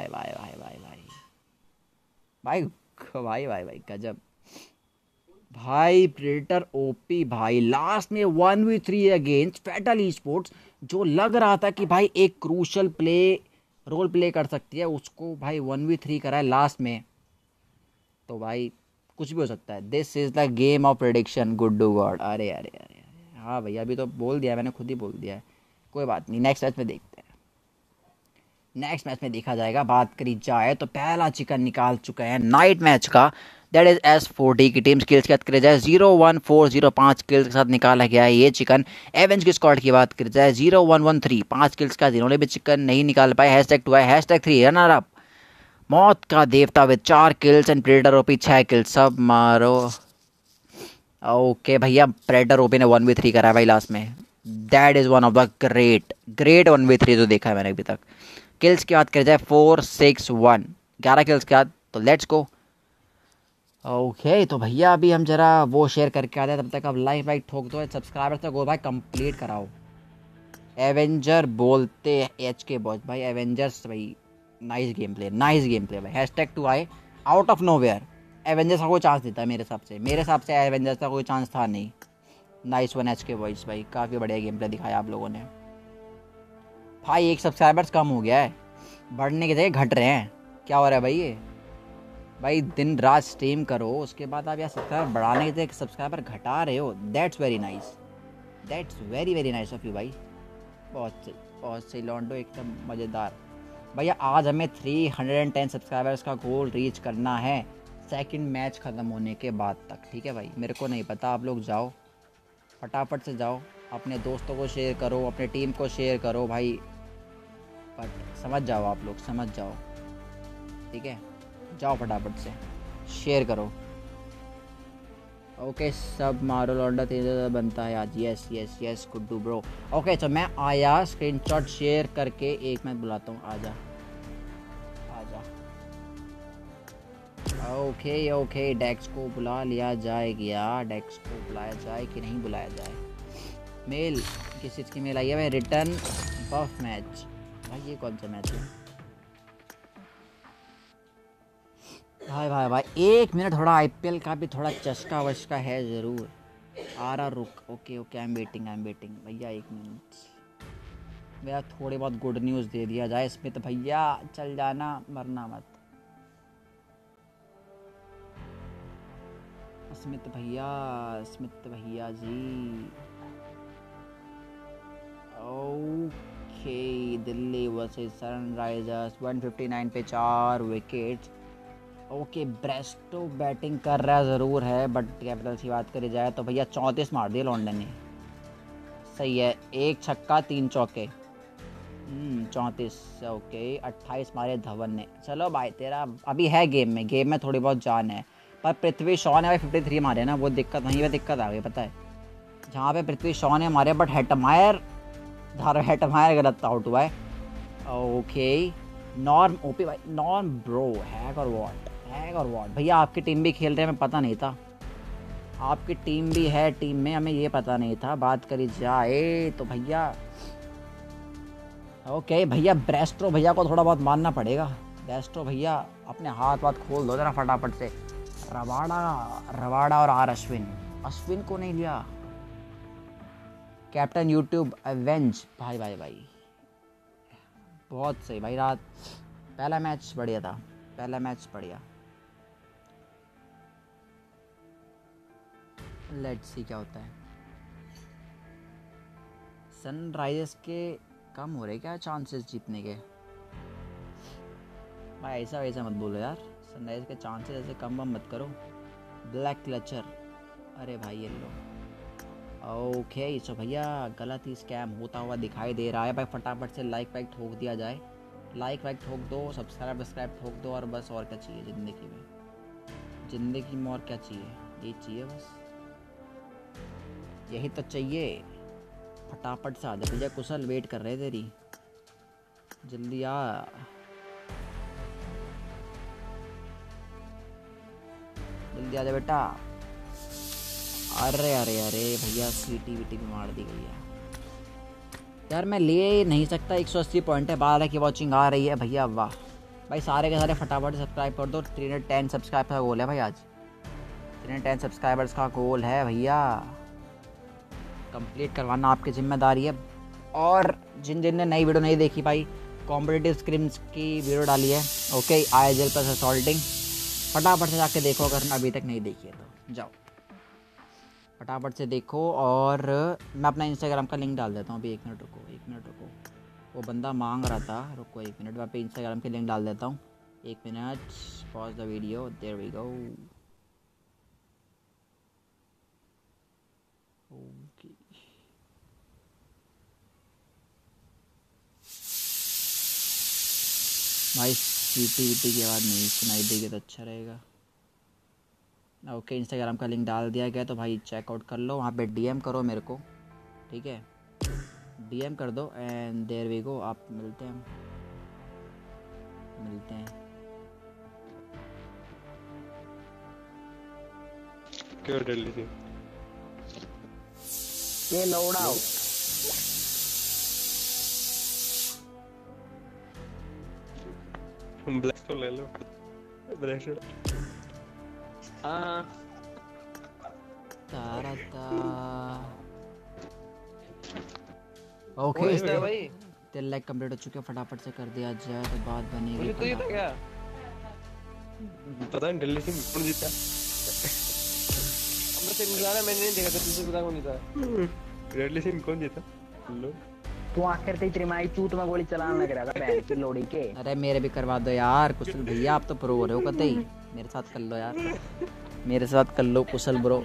गजब भाई। प्रेडेटर ओपी भाई लास्ट में 1v3 against federal e sports, जो लग रहा था कि भाई एक क्रूशल रोल प्ले कर सकती है, उसको भाई 1v3 करा है लास्ट में, तो भाई कुछ भी हो सकता है। This is the game of prediction Guddu god. अरे हाँ भैया, अभी तो बोल दिया मैंने, खुद ही बोल दिया है, कोई बात नहीं, नेक्स्ट मैच में देखते हैं, नेक्स्ट मैच में देखा जाएगा। बात करी जाए तो पहला चिकन निकाल चुका है नाइट मैच का, दैट इज S4D की टीम। स्किल्स की बात करी जाए 01405 किल्स के साथ निकाला गया है ये चिकन। एवेंज की स्क्वाड की बात करी जाए 0113 5 किल्स का, जिन्होंने भी चिकन नहीं निकाल पाए #2 है, #3 रनर अप मौत का देवता with 4 kills and predator OP 6 kills. सब मारो। ओके भैया, प्रेडेटर ओपी ने 1v3 करा है भाई लास्ट में, that is one of the great 1v3 जो देखा है मैंने अभी तक। किल्स की बात करी जाए 461 11 किल्स के बाद, तो लेट्स गो। ओके तो भैया अभी हम जरा वो शेयर करके आते हैं, तब तक अब लाइक ठोक दो, सब्सक्राइबर तक गो भाई कंप्लीट कराओ। एवेंजर बोलते HK बॉस भाई, एवेंजर्स भाई नाइस गेम प्ले भाई। #2 आए आउट ऑफ नोवेयर, एवेंजर्स का कोई चांस देता है मेरे हिसाब से एवेंजर्स का कोई चांस था नहीं। नाइस वन HK बॉयज भाई, काफ़ी बढ़िया गेम प्ले दिखाया आप लोगों ने भाई। 1 सब्सक्राइबर्स कम हो गया है, बढ़ने की जगह घट रहे हैं, क्या हो रहा है भाई ये? भाई दिन रात स्ट्रीम करो, उसके बाद आप यार सब्सक्राइबर बढ़ाने की जगह सब्सक्राइबर घटा रहे हो, that's very nice of you भाई, बहुत सही लॉन्डो, एकदम मज़ेदार। भैया आज हमें 310 सब्सक्राइबर्स का गोल रीच करना है सेकंड मैच ख़त्म होने के बाद तक, ठीक है भाई? मेरे को नहीं पता, आप लोग जाओ फटाफट से जाओ, अपने दोस्तों को शेयर करो, अपने टीम को शेयर करो भाई, बट समझ जाओ, आप लोग समझ जाओ, ठीक है? जाओ फटाफट से शेयर करो। ओके सब मारो लौंडा 3000 बनता है आज। Yes yes yes Guddu bro. Okay तो मैं आया स्क्रीनशॉट शेयर करके 1 मिनट बुलाता हूँ। आजा आजा। ओके ओके डेक्स को बुला लिया जाए क्या? डेक्स को बुलाया जाए कि नहीं बुलाया जाए? मेल किस चीज़ की मेल आई है भाई? Return buff match. भाई ये कौन सा मैच है भाई? भाई भाई 1 मिनट, थोड़ा आईपीएल का भी थोड़ा चस्का वस्का है ज़रूर। आ रहा रुक। Okay okay I am waiting भैया 1 मिनट। भैया थोड़ी बहुत गुड न्यूज़ दे दिया जाए स्मिथ भैया, चल जाना मरना मत। स्मिथ भैया ji. Okay Delhi versus Sunrisers 159 पे 4 विकेट। ओके ब्रेस्टो बैटिंग कर रहा ज़रूर है बट कैपिटल्स की बात करी जाए तो भैया 34 मार दिए लॉन्डन ने। सही है, 1 छक्का 3 चौके। 34। ओके 28 मारे धवन ने। चलो भाई तेरा अभी है गेम में थोड़ी बहुत जान है। पर पृथ्वी शॉ ने भाई 53 मारे ना, वो दिक्कत नहीं है, दिक्कत आ गई पता है। जहाँ पे पृथ्वी शॉ ने मारे बट हेटमायर गलत आउट हुआ है। ओके नॉर्म ओपी भाई, नॉर्म ब्रो हैग और वॉट भैया आपकी टीम भी खेल रहे हैं, हमें पता नहीं था। आपकी टीम भी है टीम में, हमें ये पता नहीं था। बात करी जाए तो भैया ओके भैया ब्रेस्टो भैया को थोड़ा बहुत मानना पड़ेगा। ब्रेस्टो भैया अपने हाथ खोल दो जरा फटाफट से। रवाड़ा और अश्विन को नहीं लिया। कैप्टन यूट्यूब एवेंज भाई बहुत सही भाई। रात पहला मैच बढ़िया। लेट्स सी क्या होता है। सनराइजर्स के कम हो रहे क्या चांसेस जीतने के? भाई ऐसा वैसा मत बोलो यार, सनराइजर्स के चांसेस ऐसे कम मत करो। ब्लैक क्लचर, अरे भाई ये लो। ओके सो भैया गलत ही स्कैम होता हुआ दिखाई दे रहा है भाई। फटाफट से लाइक वाइक ठोक दिया जाए। लाइक वाइक ठोक दो, सब्सक्राइब ठोक दो और बस और क्या चाहिए ज़िंदगी में और क्या चाहिए? ये चाहिए बस, यही तो चाहिए। फटाफट से आ जा भैया, कुशल वेट कर रहे तेरी, जल्दी आ। जल्दी आ जा बेटा। अरे भैया सीटी वीटी भी मार दी गई है यार। मैं ले नहीं सकता, 180 पॉइंट है। 12 की वॉचिंग आ रही है भैया, वाह भाई। सारे के सारे फटाफट सब्सक्राइब कर दो। 310 सब्सक्राइब का गोल है भाई आज। 310 सब्सक्राइबर्स का गोल है भैया, कंप्लीट करवाना आपकी जिम्मेदारी है। और जिन ने नई वीडियो नहीं देखी भाई, कॉम्पिटिटिव स्क्रिम्स की वीडियो डाली है। ओके ISL प्लस असॉल्टिंग, फटाफट से जाके देखो अगर अभी तक नहीं देखी है तो जाओ फटाफट से देखो। और मैं अपना इंस्टाग्राम का लिंक डाल देता हूँ अभी। 1 मिनट रुको। वो बंदा मांग रहा था, रुको 1 मिनट। मैं पे इंस्टाग्राम के लिंक डाल देता हूँ। 1 minute, pause the video, there we go. Okay भाई सीटी की आवाज़ नहीं सुनाई देगी तो अच्छा रहेगा। ओके इंस्टाग्राम का लिंक डाल दिया गया तो भाई चेकआउट कर लो। वहाँ पे DM करो मेरे को, ठीक है? DM कर दो एंड देयर वी गो। आप मिलते हैं क्यों दिल्ली से ये लोड आओ। ब्लैक तो ले लो। ब्लैक हाँ ओके भाई 3 लाख कंप्लीट हो चुके हैं। फटाफट से कर दिया जाए तो बात बनेगी। मुझे तो ये था क्या पता नहीं दिल्ली से कौन जीता। हमने से मिलाना मैंने नहीं देखा था, तुझे पता कौन जीता? दिल्ली से कौन जीता? लो तू आखिर ते त्रिमाई चूत में गोली चलाने लग रहा था बहन की लोड़ी के। अरे मेरे भी करवा दो यार कुशल भैया, आप तो प्रो हो रहे हो कतई। मेरे साथ कर लो यार, मेरे साथ कर लो कुशल ब्रो।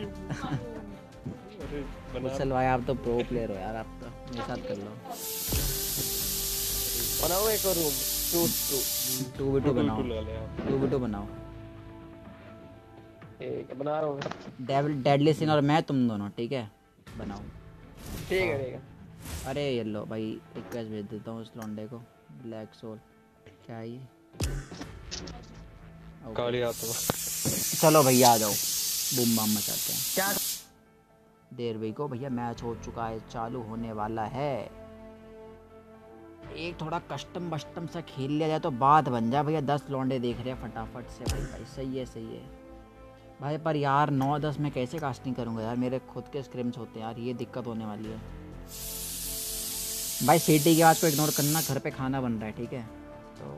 कुशल भाई आप तो प्रो प्लेयर हो यार, आप तो मेरे साथ कर लो। बनाओ एक और रूम। 2v2 बनाओ, लगा ले यार। 2v2 बनाओ। ठीक है बना रहा हूँ। डेडली सिन और मैं, तुम दोनों, ठीक है बनाओ। ठीक है ठीक है। अरे ये लो भाई, रिक्वेस्ट भेज देता हूँ उस लौंडे को। ब्लैक सोल क्या है ये? ओके। काली हाथ में। चलो भैया आ जाओ, बूम बाम मचाते हैं। क्या देर भाई को भैया, मैच हो चुका है, चालू होने वाला है। एक थोड़ा कस्टम बस्टम सा खेल लिया जाए तो बात बन जाए भैया। 10 लौंडे देख रहे हैं फटाफट से भाई। भाई सही है सही है भाई। पर यार 9-10 में कैसे कास्टिंग करूँगा यार, मेरे खुद के स्क्रिम्स होते हैं यार, ये दिक्कत होने वाली है भाई। सीटी की आवाज़ को इग्नोर करना, घर पे खाना बन रहा है, ठीक है तो।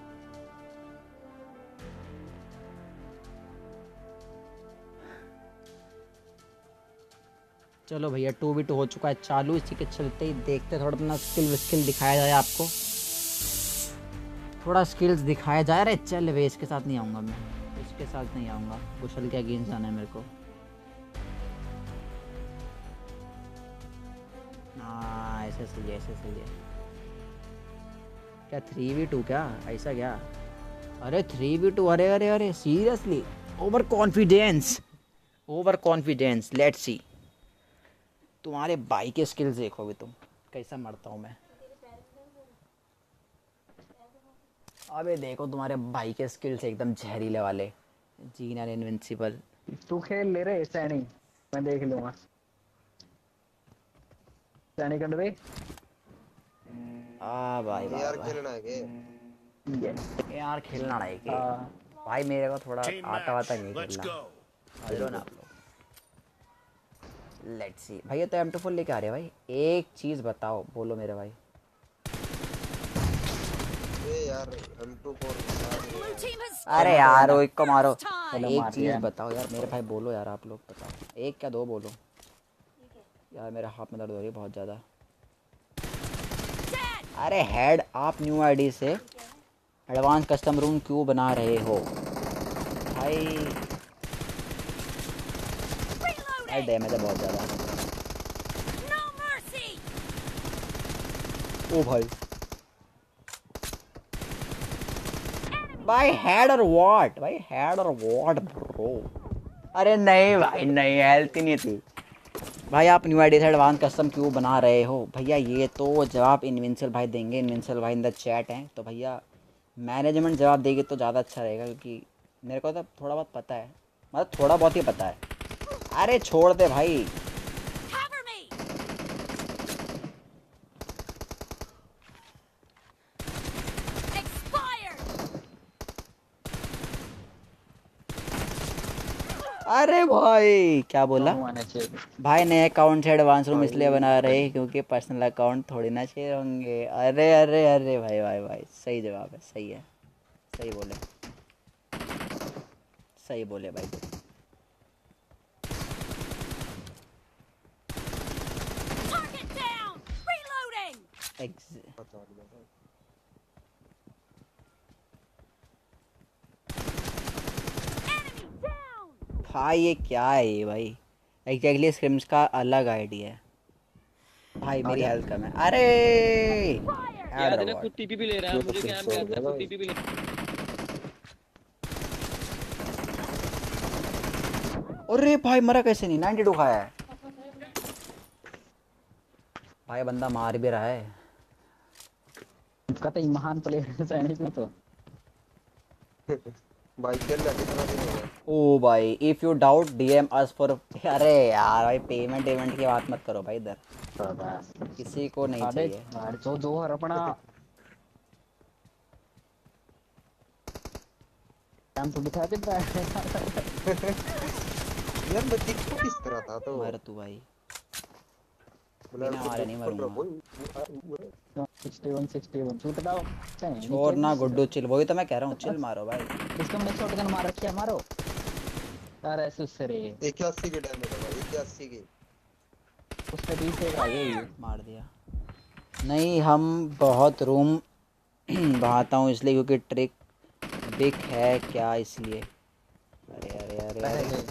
चलो भैया 2v2 हो चुका है चालू। इसी के चलते ही देखते थोड़ा अपना स्किल दिखाया जाए आपको, थोड़ा स्किल्स दिखाया जाए। अरे चल वे, इसके साथ नहीं आऊँगा मैं, इसके साथ नहीं आऊँगा। कुशल के अगेंस्ट जाना है मेरे को। हाँ ऐसे सही है, ऐसे सही है। क्या 3v2 क्या, ऐसा क्या? अरे 3v2, अरे अरे अरे seriously? Overconfidence, overconfidence. Let's see तुम्हारे भाई के स्किल्स देखोगे तुम, कैसा मरता हूँ मैं। अबे देखो तुम्हारे भाई के स्किल्स एकदम जहरीले वाले। जीना इनविंसिबल। तू खेल ले रे सैनी, मैं देख लूंगा। सैनी कर दे भाई भाई यार भाई। खेलना है के यार खेलना है कि हाँ। भाई, मेरे को थोड़ा आता वाता नहीं खेलना। हेलो ना आप लोग। लेट्स सी भैया, तो M24 लेके आ रहे हैं भाई। एक चीज़ बताओ, बोलो मेरे भाई। ए यार M24 अरे यार वो एक को मारो। चलो एक मार चीज़ दिया। बताओ यार मेरे भाई, बोलो यार आप लोग, बताओ एक क्या दो बोलो यार। मेरे हाथ में दर्द हो रही है बहुत ज़्यादा। अरे हेड, आप न्यू आईडी से एडवांस कस्टम रूम क्यों बना रहे हो भाई? भाई डैमेज है बहुत ज़्यादा। ओ भाई भाई हेड और वॉट, भाई हेड और वॉट ब्रो। अरे नहीं भाई नहीं, हेल्थ ही नहीं थी भाई। आप न्यू आईडी से एडवांस कस्टम क्यों बना रहे हो भैया? ये तो जवाब इनविंसिबल भाई देंगे। इनविंसिबल भाई इन द चैट हैं, तो भैया मैनेजमेंट जवाब देगी तो ज़्यादा अच्छा रहेगा, क्योंकि मेरे को तो थोड़ा बहुत पता है, मतलब थोड़ा बहुत ही पता है। अरे छोड़ दे भाई। अरे भाई क्या बोला भाई? नए अकाउंट से एडवांस रूम इसलिए बना रहे हैं क्योंकि पर्सनल अकाउंट थोड़ी ना शेयर होंगे। अरे अरे अरे भाई भाई भाई, सही जवाब है, सही है, सही बोले, सही बोले भाई। भाई ये क्या है ये भाई? एग्जैक्टली स्क्रिम्स का अलग आइडिया है भाई। मेरी हेल्थ कम है। अरे यार देना खुद टीपी भी ले रहा है, मुझे कैम कहता है खुद टीपी भी ले। अरे भाई मरा कैसे नहीं? 92 खाया है भाई। बंदा मार भी रहा है। कतई महान प्लेयर सैनी में तो। भाई खेलना कितना दिन हो गया? ओ भाई if you doubt DM us for. अरे यार भाई पेमेंट की बात मत करो भाई इधर, किसी को नहीं चाहिए। यार जो जो हर अपना काम तो दिखा देता है। यार मैं दिखता किस तरह था तो मर तू भाई, बिना मारे नहीं मरूंगा। 61 छूट दाओ। छोड़ ना गुड्डू, चिल। वही तो मैं कह रहा हूँ, चिल मारो भाई। इसको मैंने शॉटगन मार रखी है, मारो। अरे सुसरे 81 के डैमेज है भाई, 81 की। उसके पीछे का ये मार दिया। नहीं हम बहुत रूम बहाता हूँ इसलिए, क्योंकि ट्रिक बिग है क्या इसलिए। अरे अरे अरे अरे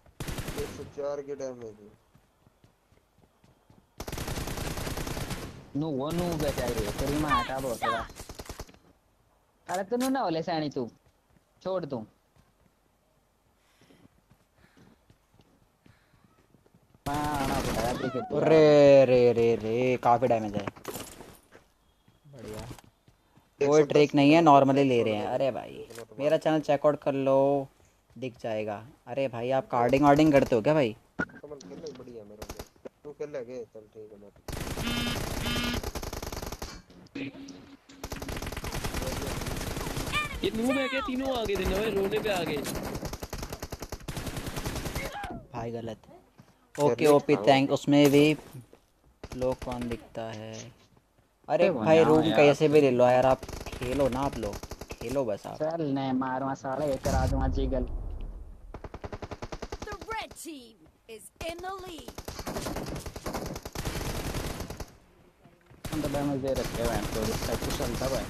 104 के डैमेज है। नु वो नु बेचारी तेरी माँ का भोसड़ा। अरे तू ना बोले सैनी तू छोड़ तू माना बुढ़ा क्रिकेट रे रे रे रे काफ़ी डैमेज है। बढ़िया। कोई 110 ट्रिक नहीं है, किलो नॉर्मली ले रहे हैं। किलो अरे भाई किलो तो मेरा चैनल चेकआउट कर लो, दिख जाएगा। अरे भाई आप कार्डिंग वार्डिंग करते हो क्या भाई? कमल खेल ले बढ़िया मेरे को तू खेल ले के चल ठीक है मैं ये नूब है क्या? तीनों आगे थे ना भाई, रोने पे आ गए। भाई गलत। यार ओके रेट ओपी था वो थैंक। उसमें भी लोग कौन दिखता है? अरे वो भाई ना रूम यार कैसे भी ले लो यार, आप खेलो ना, आप लोग खेलो बस आप। चल ने मार मसाला एक करा दूंगा जिगल The red team is in the lead. हम तो डैमेज दे रखे हैं तो इसका कुछ चलता है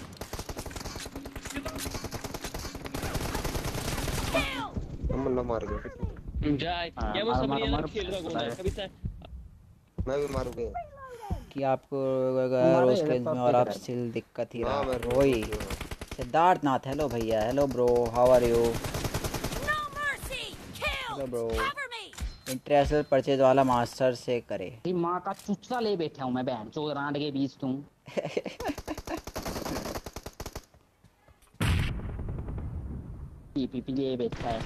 Kill! कमल ना मार गया जाए हाँ, क्या वो मार, सबरिया मार, ना खेल रहा कौन है मार। कभी से? मैं भी मारूंगा कि आपको अगर मारे उस ये रेंज में पप्पी और आप करा। स्टिल दिक्कत ही ना रहा मैं वही। सिद्धार्थ नाथ, हेलो भैया, hello bro, how are you? No mercy! Kill! Hello bro. Cover me! International purchase वाला मास्टर से करे। तेरी माँ का चुच्चा ले बैठा हूँ मैं बहन चोद रांड के बीच तुम पीपी ले बैठा है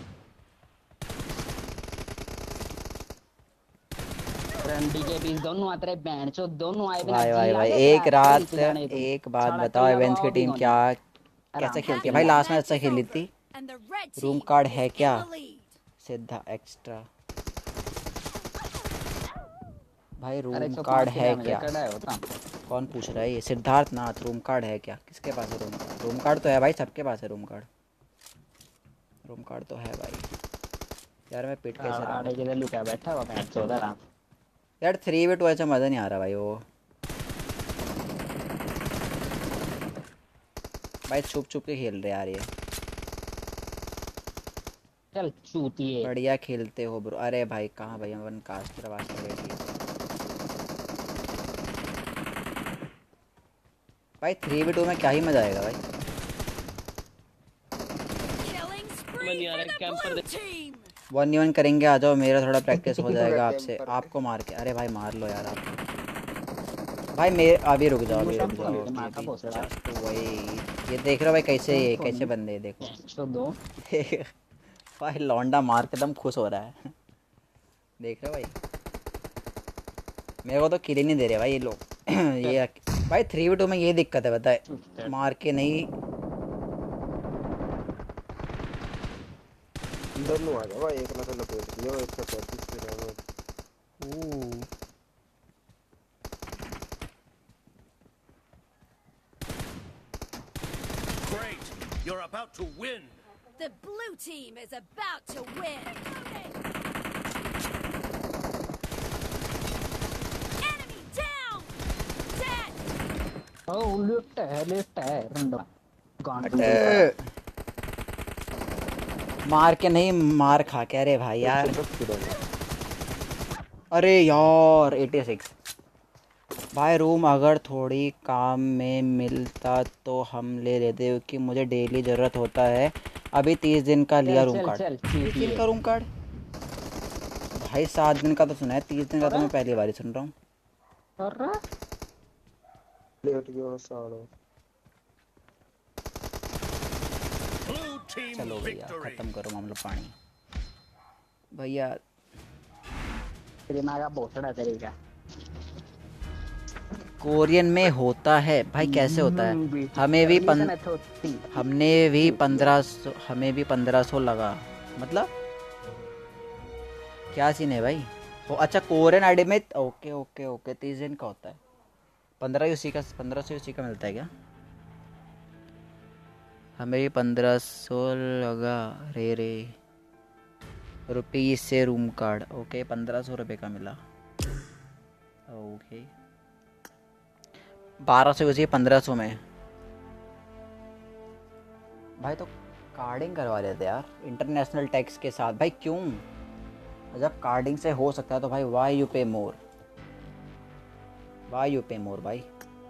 रंडी के बीच दोनों आते रहे बहन चोद दोनों आए बिना भाई जी भाई भाई लागे एक तेरा रात, जाने तुम एक बात साला बताओ, कल्ला इवेंट्स की बाओ भी टीम होनी क्या कैसे आराम से खेलती है Half भाई? of the लास्ट में match अच्छा is खेल ली over, थी। and the red room team card is है in क्या? the lead. सीधा एक्स्ट्रा। भाई अरे रूम 105 कार्ड के है डैमेज क्या? कड़ा है होता कौन पूछ रहा है ये? सिद्धार्थ नाथ, रूम कार्ड है क्या? किसके पास है रूम कार्ड? रूम कार्ड तो है भाई, सबके पास है रूम कार्ड। रूम कार्ड तो है भाई। यार मैं पिट कैसे रहा हूँ आड़े के लुका बैठा हुआ बहन चोद आराम यार? 3v2 ऐसा मज़ा नहीं आ रहा भाई। वो भाई छुप छुप के खेल रहे यार ये। चल चूतिए बढ़िया खेलते हो ब्रो। अरे भाई कहाँ भाई, वन कास्टर वास्टर बैठी है भाई। 3v2 में क्या ही मज़ा आएगा भाई। Killing मन spree नहीं आ for रहा the कैंपर blue दे। team! 1v1 करेंगे, आ जाओ, मेरा थोड़ा प्रैक्टिस हो जाएगा आपसे। कैंपर आपको मार के, अरे भाई मार लो यार आप भाई। मेरे अभी रुक जाओ, अभी रुक मुशक जाओ, के अभी माँ का अभी भोसड़ा जस्ट वही। ये देख रहे हो भाई कैसे, ये कौन कैसे बंदे हैं, देखो चो दो भाई लौंडा मार के दम खुश हो रहा है देख रहे हो भाई? मेरे को तो किल ही नहीं दे रहे भाई ये लोग ये भाई 3v2 में ये दिक्कत है, बताए मार के नहीं। दोनों आ जा भाई एक ना तो लपेट दियो 135 पे damage Great! You're about to win! The blue team is about to win! Enemy down! Dead! ओ लेफ्ट है रंडा गांड मार के नहीं, मार खा के। अरे भाई यार, 110 पे डैमेज अरे यार 86 भाई। रूम अगर थोड़ी काम में मिलता तो हम ले लेते, क्योंकि मुझे डेली ज़रूरत होता है। अभी 30 दिन का लिया रूम कार्ड। चल 30 दिन का रूम कार्ड भाई? 7 दिन का तो सुना है, 30 दिन का तो मैं पहली बार ही सुन रहा हूँ। अरे लेट गया सालो Blue team चलो भैया victory! ख़त्म करो मामला पानी भैया। तेरी माँ का भोसड़ा तेरी का कोरियन में होता है भाई? कैसे होता है? हमें भी हमने भी 1500, हमें भी 1500 लगा। मतलब क्या सीन है भाई? अच्छा कोरियन आईडी में ओके ओके ओके 30 दिन का होता है। 1500 यूसी का मिलता है क्या? हमें भी 1500 लगा रे रुपीज़ से रूम कार्ड। ओके 1500 रुपये का मिला। ओके 1200 यूसी 1500 में भाई। तो कार्डिंग करवा लेते यार इंटरनेशनल टैक्स के साथ भाई। क्यों? जब कार्डिंग से हो सकता है तो भाई वाई यू पे मोर। Why you pay more भाई?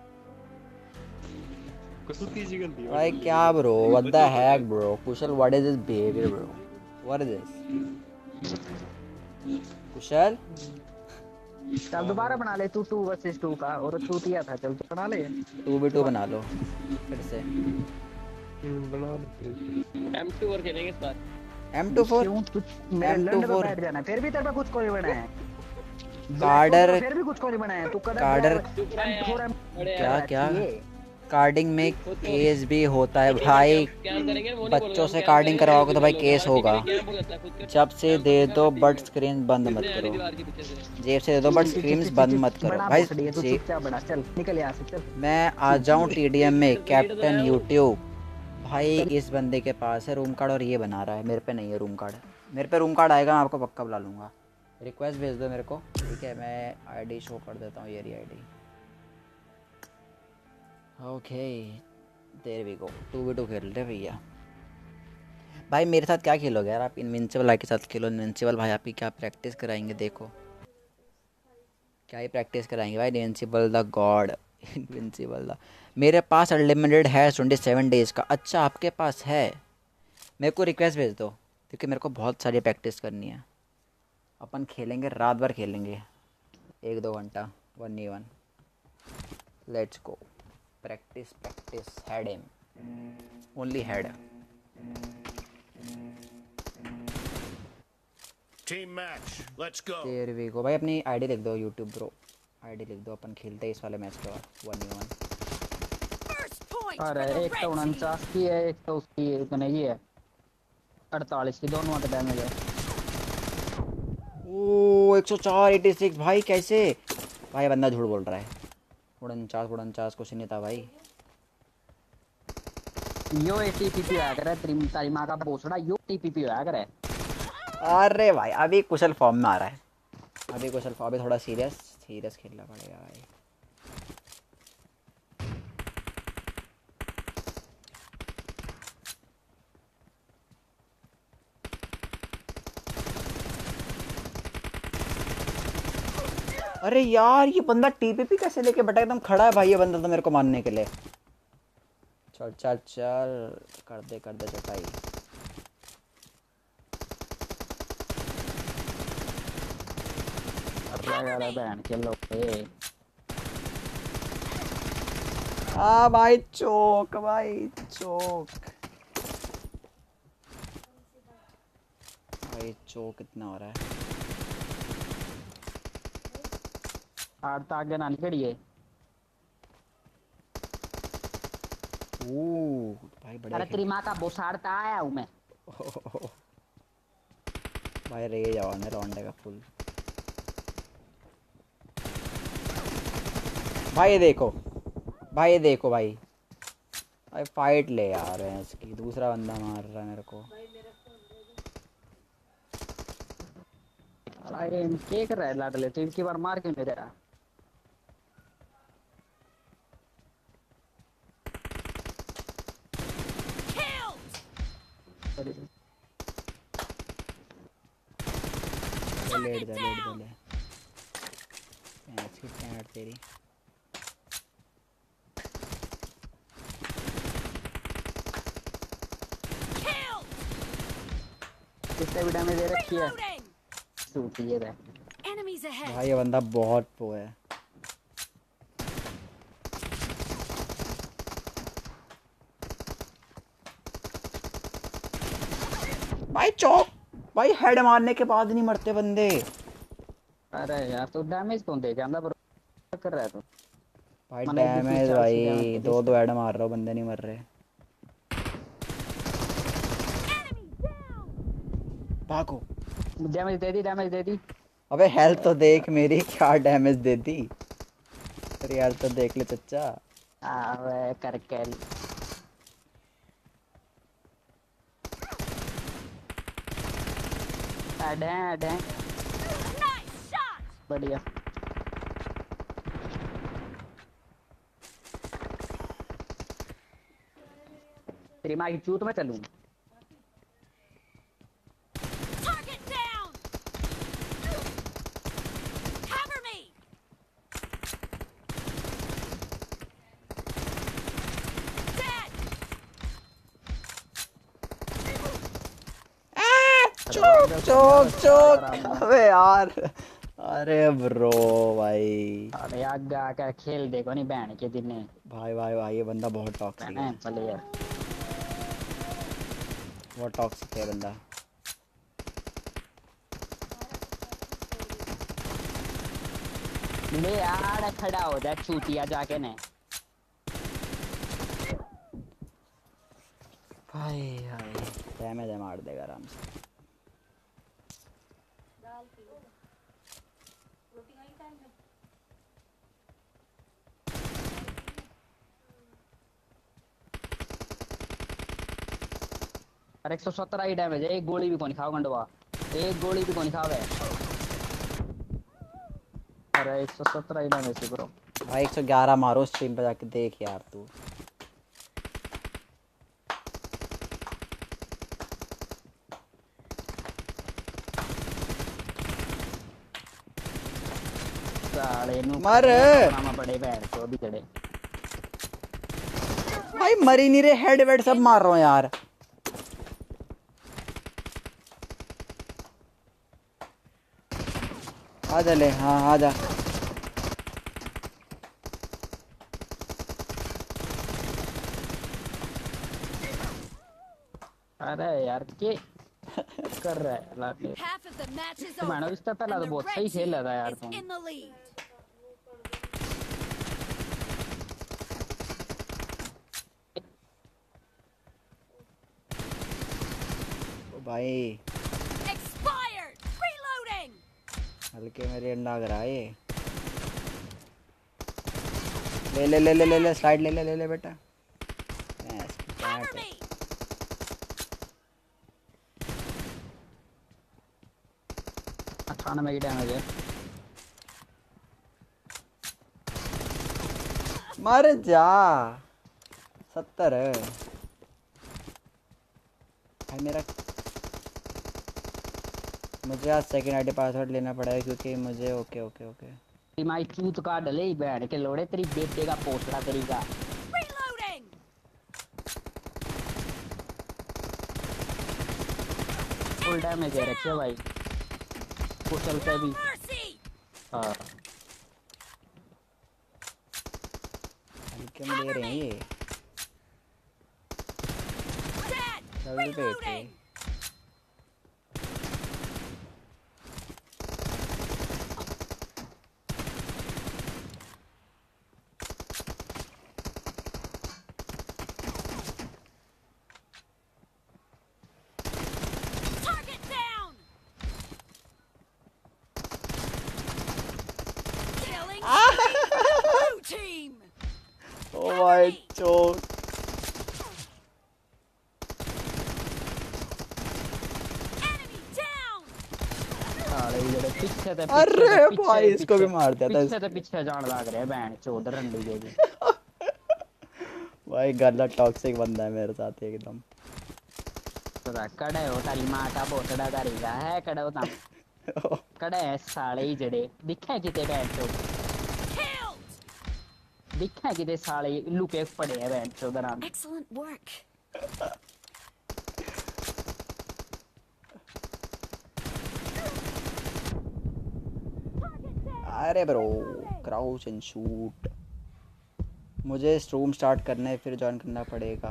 कसुती जी गलती है भाई क्या bro? What the heck bro? Kusal, what is this behavior bro? What is this? कुशल? चल दोबारा बना ले तू 2 वर्सेस 2 का, और तू किया था, चल तो बना ले। 2v2 बना लो फिर से। बना लेते M2 और खेलेंगे इस बार। M24 क्यों तू मेरे लंड पे M24 बैठ जाना, फिर भी तेरे पे कुछ कोई बना है। कार्डर फिर भी कुछ कोई बना है, तू कार्डर क्या क्या कार्डिंग में केस भी होता है भाई। बच्चों से कार्डिंग करवाओगे तो भाई केस होगा। जब से दे दो बट स्क्रीन बंद मत करो, जेब से दे दो बट स्क्रीन बंद मत करो भाई। चुपचाप बना, चल निकल यहाँ से चल। मैं आ जाऊँ TDM में कैप्टन यूट्यूब भाई। इस बंदे के पास है रूम कार्ड और ये बना रहा है, मेरे पे नहीं है रूम कार्ड। मेरे पे रूम कार्ड आएगा, मैं आपको पक्का बुला लूँगा। रिक्वेस्ट भेज दो मेरे को, ठीक है? मैं आईडी शो कर देता हूँ, ये रही ID. Okay there we go. 2v2 खेल रहे भैया। भाई मेरे साथ क्या खेलोगे यार आप? इनविंसिबल भाई के साथ खेलो। इनविंसिबल भाई आपकी क्या प्रैक्टिस कराएंगे, देखो क्या ही प्रैक्टिस कराएंगे भाई। Invincible the god, invincible the. मेरे पास अनलिमिटेड है 27 डेज़ का। अच्छा आपके पास है? मेरे को रिक्वेस्ट भेज दो, क्योंकि मेरे को बहुत सारी प्रैक्टिस करनी है। अपन खेलेंगे, रात भर खेलेंगे, 1-2 घंटा 1v1। Let's go. Practice practice, head am only head. Team match. Let's go. There we go. भाई अपनी आईडी लिख दो यूट्यूब ब्रो, आईडी लिख दो। अपन खेलते हैं इस वाले मैच के बाद 1v1। First point for अरे the एक तो red team. 49 की है, एक तो उसकी इतने की है 48 की, दोनों का डैमेज है। ओ 104 86 भाई कैसे? भाई बंदा झूठ बोल रहा है। 49 कुछ नहीं था भाई। यो टीपीपी होया करे, तारी माँ का भोसड़ा यो टीपीपी होया करे। अरे भाई अभी कुशल फॉर्म में आ रहा है। अभी कुशल फॉर्म, अभी थोड़ा सीरियस खेलना पड़ेगा भाई। अरे यार ये बंदा टीपीपी कैसे लेके बैठा एकदम खड़ा है भाई। ये बंदा तो मेरे को मारने के लिए। चल चल चल कर दे चटाई। अरे बहन के लो ए हाँ भाई चौक, भाई चौक, भाई चौक कितना हो रहा है? आठ आगे ना निकलिए। भाई बड़े अरे तेरी माँ का भोसाड़ता आया हूँ मैं। भाई रेज आवा ना लौंडे का फुल। भाई देखो भाई देखो भाई फाइट ले यार है इसकी। दूसरा बंदा मार रहा है मेरे को। अरे क्या कर रहा है लाडले, तो इनकी बार मार क्यों नहीं रहा? लेट जा ले। ऐसी टैट तेरी। किसने भी डैमेज दे रखी है? Reloading. सूट ये है। Enemies ahead. भाई ये बंदा बहुत पो है। भाई चौक, भाई हेड मारने के बाद नहीं मरते बंदे। अरे यार तो डैमेज कौन दे जाता ब्रो, क्या कर रहा है तू? भाई मैंने एक डैमेज दूसरी भाई चाल से दो हेड मार रहा हूँ, बंदे नहीं मर रहे। भागो। डैमेज दे दी। अबे हेल्थ तो देख मेरी, क्या डैमेज दे दी। अरे हेल्थ तो देख ले चच्चा। आवे करके अड है Nice shot. बढ़िया। तेरी माँ की चूत में चलूं। Target down. Cover me. चोक चोक चोक अबे यार अरे ब्रो भाई अरे आगे आकर खेल देखो नहीं बहन के दिन ने भाई भाई भाई ये बंदा बहुत टॉक्सिक है प्लेयर बहुत टॉक्सिक है बंदा ले यार खड़ा हो जा चूतिया जाके ने भाई भाई डैमेज है मार देगा आराम से अरे 117 ही डैमेज है एक गोली भी कौन खाओ गंडवा एक गोली भी कौन खावे अरे 117 ही डैमेज है ब्रो भाई 111 मारो स्ट्रीम पे जाके देख यार तू साले नु मर मामा बड़े बैठ को भी चढ़े भाई मरी नहीं रे हेड वेड सब मार रहा हूँ यार आजा ले हाँ आजा अरे यार के कर रहा है लाके Half of the match is तो मैंने over. इससे पहला and तो the बहुत red सही खेल team रहा था यार is तुम in the lead. ओ भाई Expired. Reloading. हल्के में रेड लग रहा है ये ले ले ले ले ले ले स्लाइड ले ले ले ले बेटा Cover me. 98 की डैमेज है मर जा 70 है भाई मेरा मुझे आज सेकंड आईडी पासवर्ड लेना पड़ेगा क्योंकि मुझे ओके ओके ओके माई चूत का डले ही बैठ के लोड़े तेरी बेटे का पोस्टड़ा तेरी का Reloading. फुल डैमेज है रखे भाई कुशल पे भी Mercy. हाँ हल्के में ले रहे हैं ये Dead. जल्दी पे Reloading. Target down. Killing blue team. ओ भाई चोक Enemy down. साले ये जो पीछे से अरे भाई इसको भी मार दिया था पीछे से पीछे जान लग रहे हैं बहन चोद रंडी के भी भाई गला टॉक्सिक बंदा है मेरे साथ एकदम तो कड़े हो तारी माँ का पोस्टड़ा तारी का है कड़े हो ताम कड़े है साले ही जड़े दिखे किते बहन चोद Killed. दिखे किते साले लुके पड़े हैं बहन चोद राम Excellent work. अरे ब्रो क्राउच एंड शूट मुझे स्ट्रीम स्टार्ट करना है फिर ज्वाइन करना पड़ेगा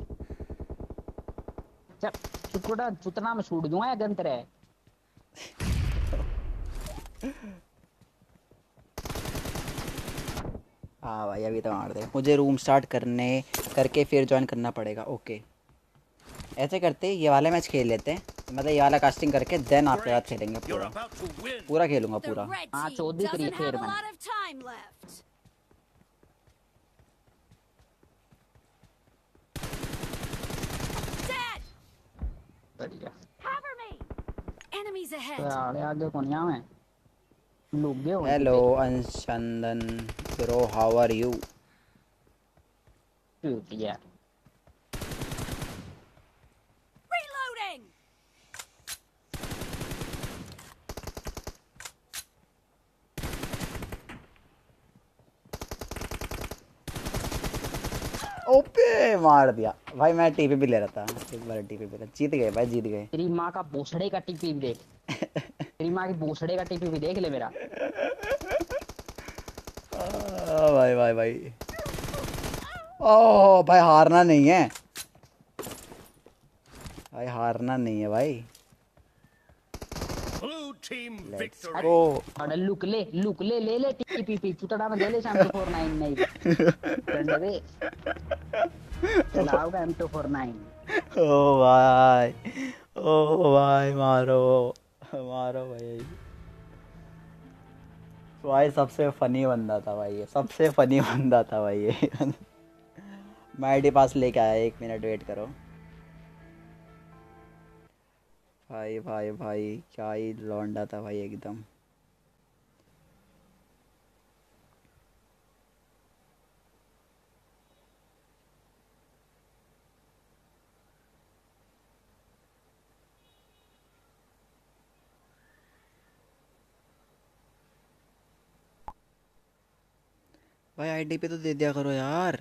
चल चुकड़ा चुतना में छूट दूंगा गंतर है हाँ भाई अभी तो मार दे मुझे रूम स्टार्ट करके फिर ज्वाइन करना पड़ेगा ओके ऐसे करते ये वाले मैच खेल लेते हैं मतलब ये वाला कास्टिंग करके देन आपके साथ खेलेंगे You're पूरा about to win. पूरा खेलूंगा The पूरा red हाँ, team चौधरी doesn't करिए have फिर a मैंने। lot of time left. Dead. बढ़िया Cover me. Enemies ahead. साले आगे कौन यहाँ है लुक गए हो हेलो अंशंदन ब्रो हाउ आर यू चूतिया Reloading. ओपे मार दिया भाई। मैं टीपी भी ले रहा था एक बार, टीपी भी जीत गए भाई, जीत गए। तेरी माँ का भोसड़े का टीपी भी देख, तेरी माँ की भोसड़े का टीपी भी देख ले मेरा। भाई भाई भाई, ओह भाई हारना नहीं है भाई, हारना नहीं है भाई। Blue team let's victory. Go. अरे लुक ले टीपी चुतड़ा में दे ले M249 नहीं डंडे दे चलाओगा M249। ओ भाई, ओ भाई मारो, मारो भाई। भाई सबसे फनी बंदा था भाई ये, सबसे फनी बंदा था भाई ये। मैं आईडी पास लेके आया, 1 मिनट वेट करो। भाई भाई भाई क्या ही लौंडा था भाई एकदम। भाई आईडी पे तो दे दिया करो यार,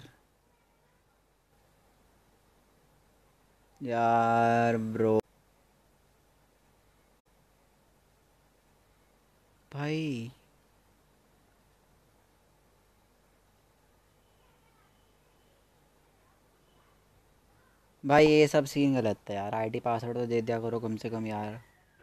यार ब्रो भाई। भाई ये सब सीन गलत है यार, आईडी पासवर्ड तो दे दिया करो कम से कम यार।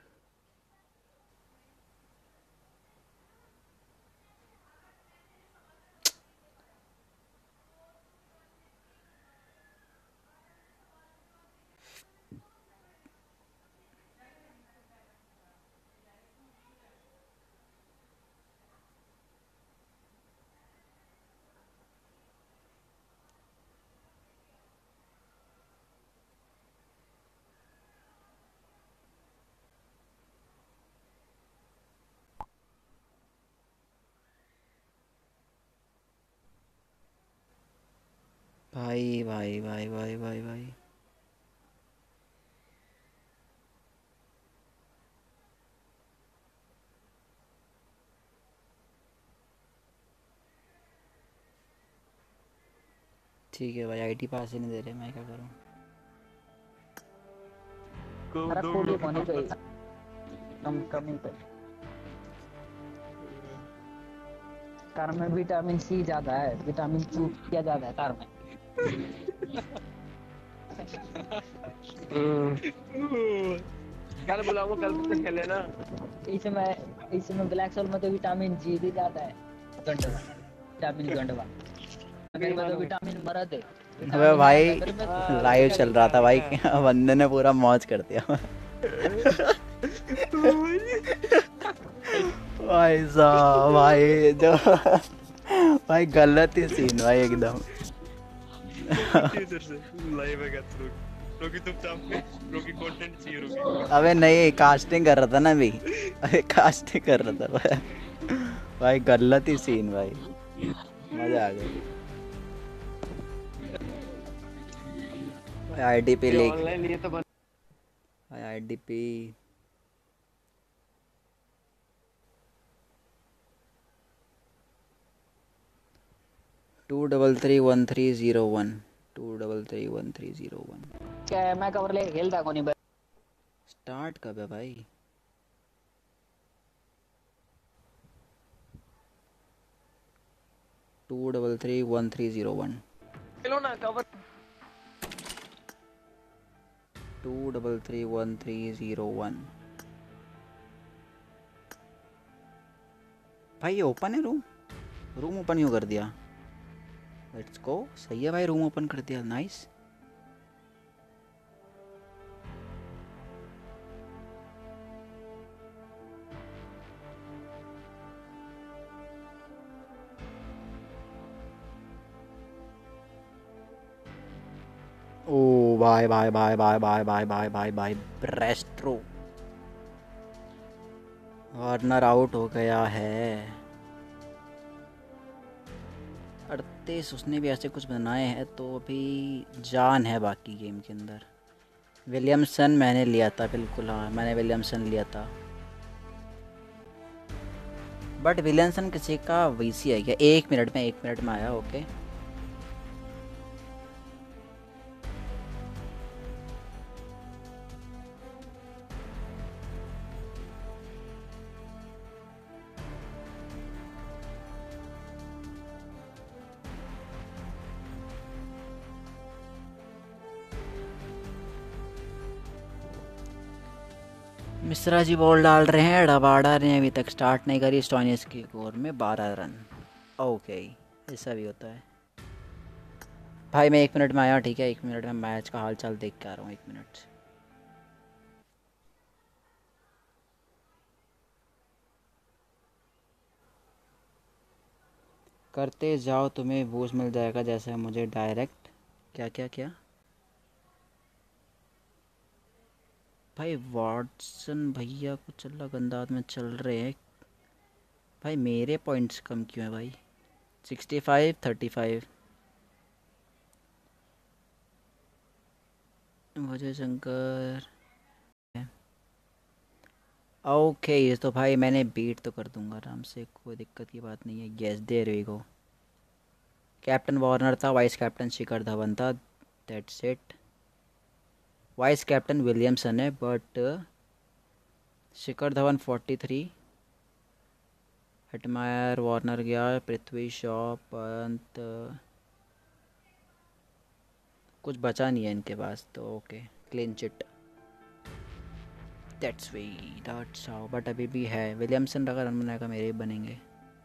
भाई भाई भाई भाई भाई भाई ठीक है भाई, आईडी पास ही नहीं दे रहे, मैं क्या करूं। अरे खोलिए पानी पे कम ही पे कार में विटामिन सी ज्यादा है, विटामिन सी क्या ज्यादा है कार में। कल बुलाऊंगा, कल से खेले ना। इसमें ब्लैक सोल में तो विटामिन जी भी ज्यादा है, गंडवा विटामिन गंडवा अगर में तो विटामिन मरद है। अबे भाई लाइव चल रहा था भाई, बंदे ने पूरा मौज कर दिया। भाई साहब भाई जो भाई गलत ही सीन भाई एकदम। इधर से लाइव है क्या? रोकी चुपचाप में, रोकी कंटेंट चाहिए रोकी। अबे नहीं, कास्टिंग कर रहा था ना अभी, अबे कास्टिंग कर रहा था भाई। भाई गलत ही सीन भाई, मजा आ गया। आईडी पे ले ऑनलाइन ये तो भाई, आईडी पे 2331301 2331301। क्या है, मैं कवर ले खेल था कोनी स्टार्ट कब है भाई? Two double three one three चलो ना कवर 2331301। भाई ये ओपन है रूम, रूम ओपन क्यों कर दिया? लेट्स गो, सही है भाई, रूम ओपन कर दिया, नाइस। ओ भाई भाई भाई भाई भाई भाई भाई भाई भाई ब्रेस्ट्रो वार्नर आउट हो गया है। 38 उसने भी ऐसे कुछ बनाए हैं, तो अभी जान है बाकी गेम के अंदर। विलियमसन मैंने लिया था, बिल्कुल हाँ मैंने विलियमसन लिया था, बट विलियमसन किसी का वीसी है क्या? 1 मिनट में, 1 मिनट में आया। ओके मिश्रा जी बॉल डाल रहे हैं, रबाडा ने अभी तक स्टार्ट नहीं करी। स्टोनियस की ओवर में 12 रन। ओके, ऐसा भी होता है भाई। मैं 1 मिनट में आया, ठीक है? 1 मिनट में मैच का हाल चाल देख के आ रहा हूँ। 1 मिनट से करते जाओ, तुम्हें बूस्ट मिल जाएगा जैसे मुझे डायरेक्ट। क्या क्या क्या भाई? वाटसन भैया कुछ अलग अंदाज में चल रहे हैं भाई। मेरे पॉइंट्स कम क्यों है भाई? 65 35। विजय शंकर ओके। तो भाई मैंने बीट तो कर दूंगा आराम से, कोई दिक्कत की बात नहीं है। Yes, there we go. Captain Warner था, वाइस कैप्टन शिखर धवन था, that's it. Vice captain Williamson है, but Shikhar Dhawan 43, Hetmyer, Warner गया, पृथ्वी शॉ, पंत, कुछ बचा नहीं है इनके पास, तो okay clean chit. That's how. But अभी भी है विलियमसन, अगर रन बनाएगा मेरे भी बनेंगे।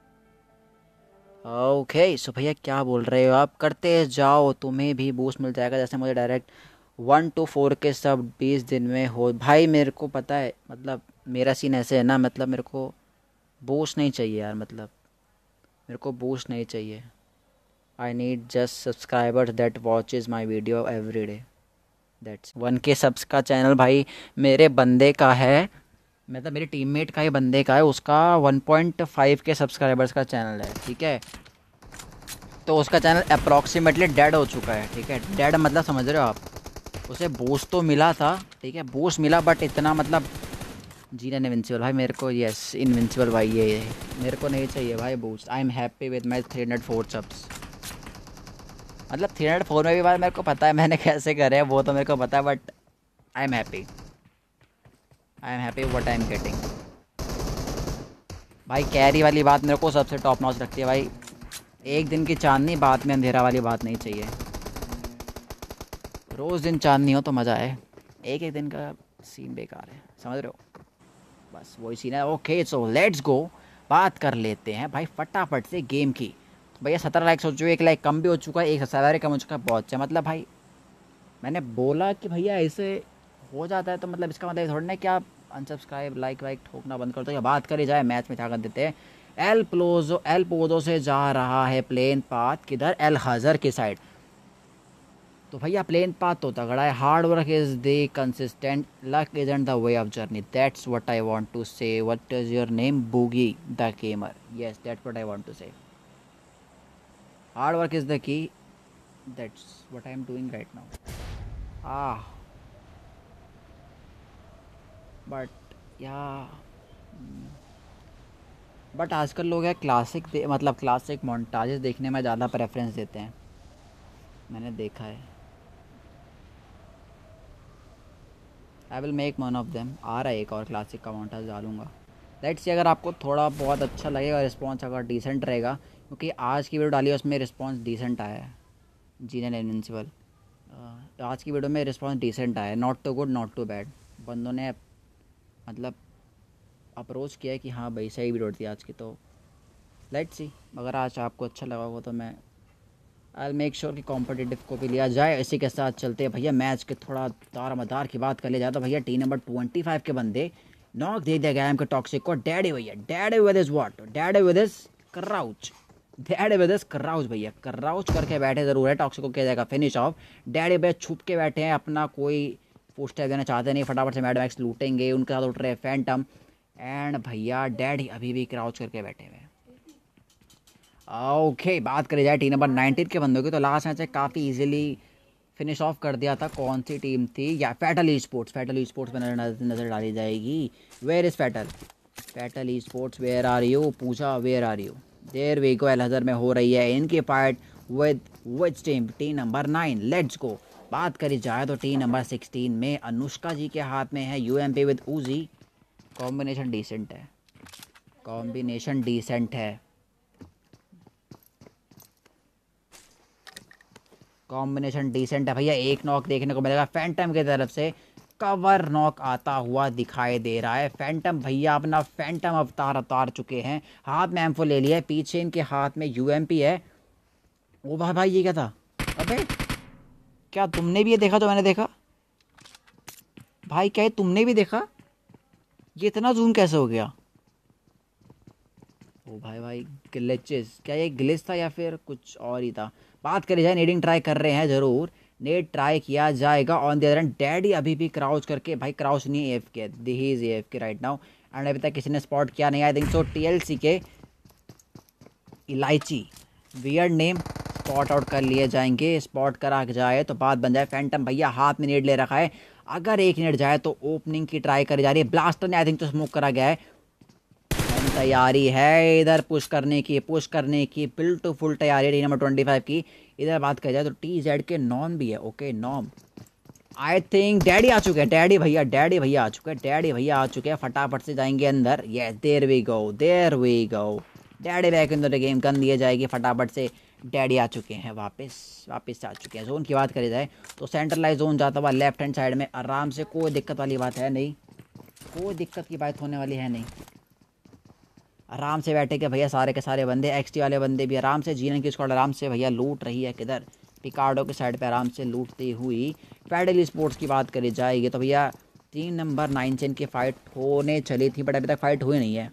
ओके सो भैया क्या बोल रहे हो आप? करते जाओ, तुम्हें भी बूस्ट मिल जाएगा जैसे मुझे डायरेक्ट। 1 to 4 के सब 20 दिन में हो भाई। मेरे को पता है, मतलब मेरा सीन ऐसे है ना, मतलब मेरे को बूस्ट नहीं चाहिए यार, मतलब मेरे को बूस्ट नहीं चाहिए। I need just subscribers that watches my video every day. That's 1K subs का चैनल भाई मेरे बंदे का है, मतलब मेरे टीममेट का ही बंदे का है, उसका 1.5 के सब्सक्राइबर्स का चैनल है, ठीक है? तो उसका चैनल अप्रॉक्सीमेटली डेड हो चुका है, ठीक है? डेड मतलब समझ रहे हो आप? उसे बूस्ट तो मिला था, ठीक है, बूस्ट मिला, बट इतना मतलब जीना इनविंसिबल भाई मेरे को। यस इनविंसिबल भाई, ये मेरे को नहीं चाहिए भाई boost. I am happy with my 304 subs. मतलब 304 में भी भाई मेरे को पता है मैंने कैसे करे हैं, वो तो मेरे को पता है, but I am happy. I am happy what I am getting. भाई कैरी वाली बात मेरे को सबसे टॉप नॉच लगती है भाई। एक दिन की चांदनी, बाद में अंधेरा वाली बात नहीं चाहिए। रोज़ दिन चांदनी हो तो मज़ा आए, एक एक दिन का सीन बेकार है, समझ रहे हो? बस वही सीन है। ओके सो लेट्स गो, बात कर लेते हैं भाई फटाफट से गेम की। तो भैया 17 लाइक्स हो चुके, 1 लाइक कम भी हो चुका है, 1 सब्सक्राइबर कम हो चुका है, बहुत अच्छा। मतलब भाई मैंने बोला कि भैया ऐसे हो जाता है, तो मतलब इसका मतलब थोड़ा ना कि आप अनसब्सक्राइब लाइक वाइक ठोकना बंद कर दो। या बात करी जाए मैच में, क्या कर देते हैं। एल पोदो से जा रहा है प्लेन पाथ, किधर? एल हज़र की साइड। तो भैया प्लेन पाथ तो तगड़ा है। Hard work is the consistent, luck isn't the way of journey, that's what I want to say. What is your name? Boogie the gamer. Yes that's what I want to say. Hard work is the key, that's what I am doing right now. But आजकल लोग है classic मतलब classic montages देखने में ज़्यादा preference देते हैं, मैंने देखा है। I will make one of them. आ रहा है एक और क्लासिक का मोन्टाज डालूंगा। लेट्स सी अगर आपको थोड़ा बहुत अच्छा लगेगा, रिस्पॉन्स अगर डिसेंट रहेगा, क्योंकि आज की वीडियो डाली है उसमें रिस्पॉन्स डिसेंट आया है। जीने इनविंसिबल, आज की वीडियो में रिस्पॉन्स डिसेंट आया है, not too good not too bad. बंदों ने मतलब अप्रोच किया है कि हाँ भाई सही वीडियो थी आज की। तो लेट्स सी अगर आज आपको अच्छा लगा होगा तो मैं आई मेक श्योर कि कॉम्पिटिटिव को भी लिया जाए। इसी के साथ चलते हैं भैया मैच के थोड़ा दारोमदार की बात कर लिया जाए तो भैया टीम नंबर 25 के बंदे नॉक दे दिया गया इनके टॉक्सिक को। डैडी भैया, daddy with is what? Daddy with is crouch. Daddy with is crouch भैया, क्राउच करके बैठे ज़रूर है, टॉक्सिक को किया जाएगा फिनिश ऑफ। डैडी भैया छुप के बैठे हैं, अपना कोई फुटस्टेप देना चाहते नहीं, फटाफट से मैड मैक्स लूटेंगे। उनके साथ उठ रहे हैं फैंटम एंड भैया डैडी अभी भी क्राउच करके बैठे हुए हैं। ओके बात करी जाए टीम नंबर 19 के बंदों की, तो लास्ट मैच काफ़ी इजीली फिनिश ऑफ कर दिया था। कौन सी टीम थी? या फैटल ई स्पोर्ट्स। फैटल ई स्पोर्ट्स में नज़र डाली जाएगी। Where is Fatal? Fatal E sports where are you? पूछा where are you? There we go. एल हज़र में हो रही है इनकी fight with which team? Team number 9। Let's go. बात करी जाए तो टीम नंबर 16 में अनुष्का जी के हाथ में है UMP with Uzi. Combination decent है, कॉम्बिनेशन डिसेंट है, कॉम्बिनेशन डिसेंट है भैया। एक नॉक देखने को मिलेगा फैंटम की तरफ से। कवर नॉक आता हुआ दिखाई दे रहा है। फैंटम भैया अपना फैंटम अवतार उतार चुके हैं, हाथ में एम4 ले लिया है, पीछे इनके हाथ में यूएमपी है। ओ भाई भाई ये क्या था? अबे क्या तुमने भी ये देखा जो मैंने देखा? भाई क्या ये तुमने भी देखा? ये इतना जूम कैसे हो गया? ओ भाई भाई ग्लिचेस, क्या ये ग्लिच था या फिर कुछ और ही था? बात करी जाए, नेडिंग ट्राई कर रहे हैं ज़रूर, नेट ट्राई किया जाएगा। On the other hand daddy अभी भी क्राउच करके, भाई क्राउच नहीं AFK, he is AFK right now and अभी तक किसी ने स्पॉट किया नहीं। आई थिंक सो TLC के इलायची, वियर्ड नेम, स्पॉट आउट कर लिए जाएंगे। स्पॉट करा जाए तो बात बन जाए। फैंटम भैया हाथ में नेट ले रखा है, अगर एक नेट जाए तो ओपनिंग की ट्राई करी जा रही है। ब्लास्टर ने आई थिंक तो स्मोक करा गया है, तैयारी है इधर पुश करने की बिल टू फुल तैयारी है नंबर 25 की। इधर बात करी जाए तो TZ के नॉन भी है। ओके नॉम, आई थिंक डैडी आ चुके हैं, डैडी भैया आ चुके हैं, फटाफट से जाएंगे अंदर। Yes there we go daddy back in the game, gun दिए जाएगी फटाफट से। डैडी आ चुके हैं, वापस आ चुके हैं। जोन की बात करी जाए तो सेंट्रलाइज जोन जाता हुआ लेफ्ट हैंड साइड में आराम से, कोई दिक्कत वाली बात है नहीं, कोई दिक्कत की बात होने वाली है नहीं। आराम से बैठे के भैया सारे के सारे बंदे, XT वाले बंदे भी आराम से, जीनन की स्क्वाड आराम से भैया लूट रही है। किधर? पिकार्डो के साइड पे आराम से लूटती हुई। पैडल स्पोर्ट्स की बात करी जाएगी तो भैया 3 नंबर 9 चेन की फाइट होने चली थी, बट अभी तक फाइट हुई नहीं है।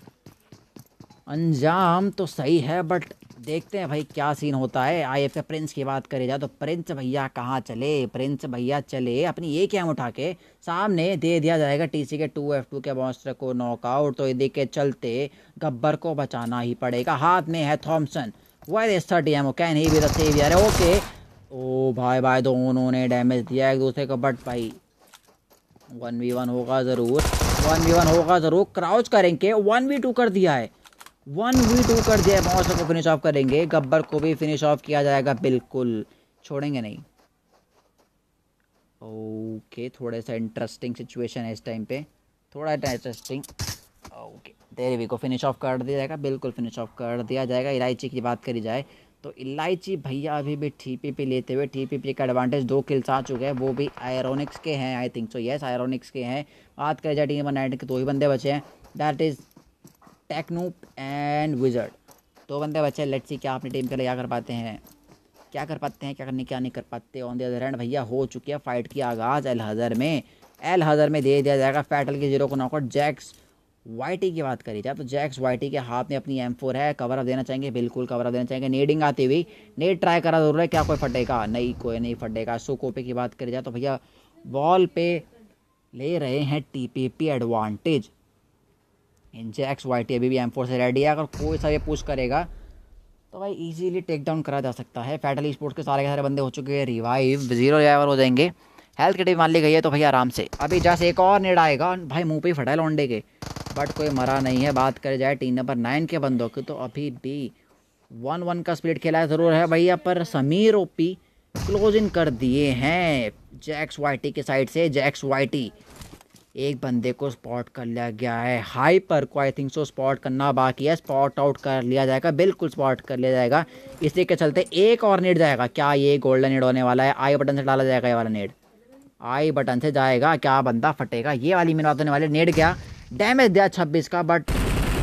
अंजाम तो सही है बट देखते हैं भाई क्या सीन होता है। IF के प्रिंस की बात करी जाए तो प्रिंस भैया कहाँ चले? प्रिंस भैया चले अपनी ये क्या उठा के सामने दे दिया जाएगा TC के 2F2 के मॉन्स्टर को नॉकआउट। तो ये देख के चलते गब्बर को बचाना ही पड़ेगा। हाथ में है Thompson, Y 30 MO, can he be the saviour. Okay oh भाई भाई दोनों ने डैमेज दिया एक दूसरे को, बट भाई 1v1 होगा ज़रूर। क्राउच करेंगे, 1v2 कर दिया है, 1v2 कर दिया है। मॉन्स्टर को फिनिश ऑफ करेंगे, गब्बर को भी फिनिश ऑफ किया जाएगा, बिल्कुल छोड़ेंगे नहीं। ओके थोड़ा सा इंटरेस्टिंग सिचुएशन है इस टाइम पे, थोड़ा interesting. Okay there we go, finish off कर दिया जाएगा, बिल्कुल फिनिश ऑफ कर दिया जाएगा। इलायची की बात करी जाए तो इलायची भैया अभी भी TPP लेते हुए, TPP का एडवांटेज 2 किल्स आ चुके हैं, वो भी आयरोनिक्स के हैं। आई थिंक सो यस आयरोनिक्स के हैं। बात करी जाए टीम नंबर 9 के 2 ही बंदे बचे हैं, that is Technoop and wizard. 2 बंदे बचे। लेट्स सी क्या अपनी टीम के लिए क्या कर पाते हैं, क्या नहीं कर पाते। ऑन द अदर हैंड भैया हो चुकी है फाइट की आगाज़। एल हज़र में दे दिया जाएगा फैटल के 0 को नॉकआउट। जैक्स वाइटी की बात करी जाए तो जैक्स वाइटी के हाथ में अपनी M4 है, कवर अप देना चाहेंगे, बिल्कुल कवर अप देना चाहेंगे। नेडिंग आती हुई, नेट ट्राई करा जरूर है, क्या कोई फटेगा? नहीं, कोई नहीं फटेगा। सुकोपे की बात करी जाए तो भैया वॉल पे ले रहे हैं TPP एडवांटेज। जैक्स वाइटी अभी भी M4 से रेडी है, अगर कोई सा ये पुश करेगा तो भाई इजीली टेक डाउन करा जा सकता है। फैटल स्पोर्ट्स के सारे बंदे हो चुके हैं रिवाइव, 0 रिवाइवर हो जाएंगे। हेल्थ की टीम मान ली गई है तो भैया आराम से, अभी जैसे एक और नेड आएगा भाई मुंह पे ही फटा है लौंडे के, बट कोई मरा नहीं है। बात करी जाए टीम नंबर 9 के बंदों की तो अभी भी 1-1 का स्प्लिट खेला है ज़रूर है भैया, पर समीर ओपी क्लोज इन कर दिए हैं जैक्स वाइटी के साइड से। जैक्स वाइटी एक बंदे को स्पॉट कर लिया गया है, हाइपर को आई थिंक सो स्पॉट करना बाकी है, स्पॉट आउट कर लिया जाएगा, बिल्कुल स्पॉट कर लिया जाएगा। इसी के चलते एक और नेट जाएगा, क्या ये गोल्डन नेट होने वाला है? आई बटन से डाला जाएगा ये वाला नेट, आई बटन से जाएगा, क्या बंदा फटेगा? ये वाली मेरे बात होने वाली। नेट गया, डैमेज दिया 26 का, बट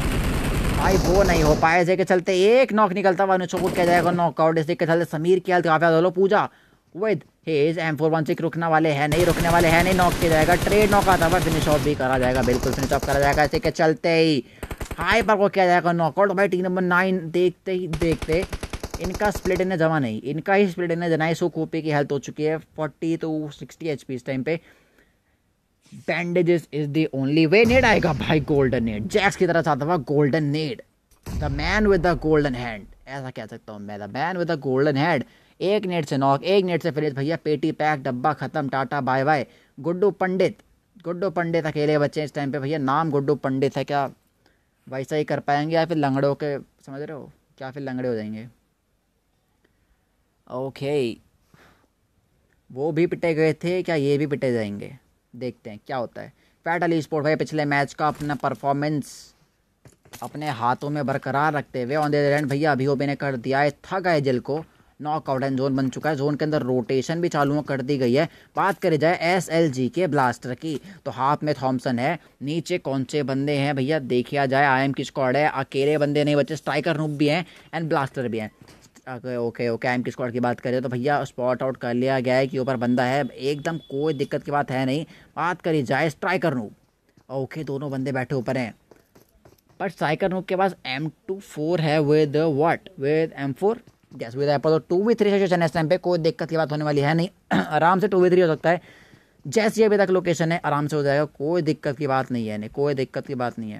भाई वो नहीं हो पाया। इसी के चलते एक नॉक निकलता हुआ को किया जाएगा नॉकआउट। इसी के चलते समीर की हेल्थ काफी ज़्यादा पूजा विद हेज M416 रुकने वाले हैं नहीं, नॉक किया जाएगा। ट्रेड नॉक आता हुआ फिनिश ऑफ भी करा जाएगा, बिल्कुल फिनिश ऑफ करा जाएगा। इसी के चलते ही हाइपर को किया जाएगा नॉकआउट। भाई टीम नंबर 9 देखते इनका स्प्लिट इन्हें जमा नहीं, इनका ही स्प्लिट इन्हें जनाई। सो कोपी की हेल्थ हो चुकी है 40 to 60 HP इस टाइम पे। Bandages is the only way. Nade आएगा भाई, गोल्डन नेड, जैक्स की तरह चाहता हुआ golden nade, the man with the golden hand, ऐसा कह सकता हूँ मैं, the man with the golden hand. एक नेट से नॉक, एक नेट से फिनिश भैया, पेटी पैक, डब्बा खत्म, tata bye bye. Guddu Pandit अकेले बच्चे इस टाइम पे भैया, नाम गुड्डू पंडित है, क्या वैसा ही कर पाएंगे या फिर लंगड़ों के, समझ रहे हो क्या, फिर लंगड़े हो जाएंगे। ओके वो भी पिटे गए थे, क्या ये भी पिटे जाएंगे? देखते हैं क्या होता है। फैटल स्पोर्ट भाई पिछले मैच का अपना परफॉर्मेंस अपने हाथों में बरकरार रखते हुए ऑन द अदर हैंड भैया अभी ओबे ने कर दिया है थग एजल को नॉकआउट एंड जोन बन चुका है। जोन के अंदर रोटेशन भी चालू कर दी गई है। बात करी जाए SLG के ब्लास्टर की तो हाथ में थॉमसन है, नीचे कौन से बंदे हैं भैया देखिया जाए। IM की स्क्वाड है, अकेले बंदे नहीं बचे, स्ट्राइकर नूब भी हैं एंड ब्लास्टर भी हैं। ओके IM की स्क्वाड की बात करें तो भैया स्पॉट आउट कर लिया गया है कि ऊपर बंदा है, एकदम कोई दिक्कत की बात है नहीं। बात करी जाए स्ट्राइकर नूब, ओके दोनों बंदे बैठे ऊपर हैं, बट स्ट्राइकर नूब के पास M24 है with what, with M4 yes with Apple. तो 2v3 सिचुएशन है इस टाइम पे, कोई दिक्कत की बात होने वाली है नहीं। आराम से 2v3 हो सकता है, जैसी अभी तक लोकेशन है आराम से हो जाएगा, कोई दिक्कत की बात नहीं है, नहीं कोई दिक्कत की बात नहीं है।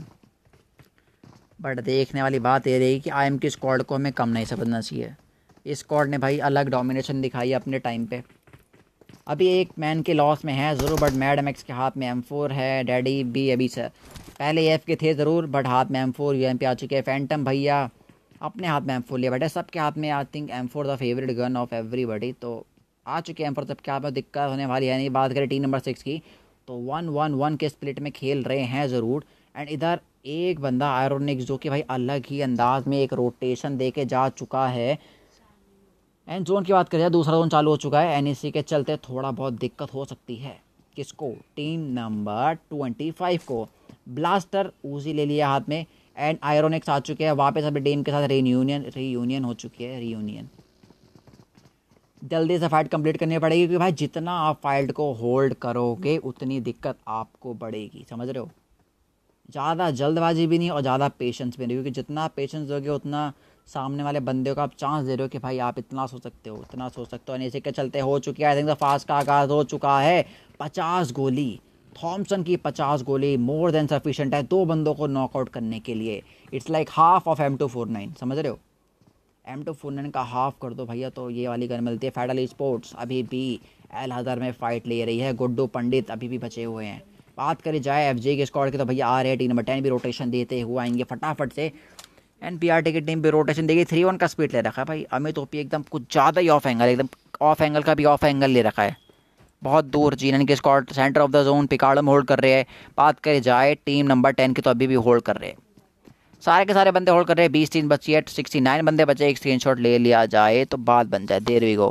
बट देखने वाली बात ये रही कि IM की स्क्वाड को हमें कम नहीं समझना चाहिए। इस स्क्वाड ने भाई अलग डोमिनेशन दिखाई है अपने टाइम पे। अभी एक मैन के लॉस में है ज़रूर, बट मैड MX के हाथ में M4 है, डैडी भी अभी से पहले AF के थे ज़रूर, बट हाथ में M4 UMP आ चुके हैं। फैंटम भैया अपने हाथ में M4 लिया बैठे, सबके हाथ में I think M4 the favourite gun of everybody, तो आ चुके हैं M4 सबके हाथ में, दिक्कत होने वाली है नहीं। बात करें टीम नंबर 6 की तो 1-1-1 के स्प्लिट में खेल रहे हैं ज़रूर। एंड इधर एक बंदा आयरोनिक्स जो कि भाई अलग ही अंदाज में एक रोटेशन दे के जा चुका है। एंड जोन की बात करें दूसरा जोन चालू हो चुका है, NEC के चलते थोड़ा बहुत दिक्कत हो सकती है। किसको, टीम नंबर 25 को। ब्लास्टर ऊजी ले लिया हाथ में एंड आयरोनिक्स आ चुके हैं वापस अपनी टीम के साथ। रीयूनियन हो चुकी है, रीयूनियन जल्दी से फाइट कंप्लीट करनी पड़ेगी, क्योंकि भाई जितना आप फाइट को होल्ड करोगे उतनी दिक्कत आपको बढ़ेगी, समझ रहे हो। ज़्यादा जल्दबाजी भी नहीं और ज़्यादा पेशेंस भी नहीं, क्योंकि जितना पेशेंस दोगे उतना सामने वाले बंदे को आप चांस दे रहे हो कि भाई आप इतना सोच सकते हो, इतना सोच सकते हो। ऐसे के चलते हो चुकी है, आई थिंक फास्ट का आगाज़ हो चुका है। 50 गोली थॉमसन की, 50 गोली मोर देन सफिशेंट है 2 बंदों को नॉकआउट करने के लिए। It's like half of M249, समझ रहे हो। M249 का हाफ कर दो भैया तो ये वाली गन मिलती है। फेडरल स्पोर्ट्स अभी भी एल हज़ार में फ़ाइट ले रही है, गुड्डू पंडित अभी भी बचे हुए हैं। बात करी जाए FJ के स्क्वाड की तो भैया आ रहे हैं, टीम नंबर 10 भी रोटेशन देते हुए आएंगे फटाफट से। एंड PRT की टीम भी रोटेशन देगी, 3-1 का स्पीड ले रखा है भाई। अमित ओपी एकदम कुछ ज़्यादा ही ऑफ एंगल, एकदम ऑफ एंगल का भी ऑफ एंगल ले रखा है, बहुत दूर। जीनन के squad centre of the zone Pecado में होल्ड कर रहे हैं। बात करी जाए टीम नंबर 10 की तो अभी भी होल्ड कर रहे हैं, सारे के सारे बंदे होल्ड कर रहे हैं। 20-3 बची है, 69 बंदे बचे, एक स्क्रीनशॉट ले लिया जाए तो बात बन जाए। देयर वी गो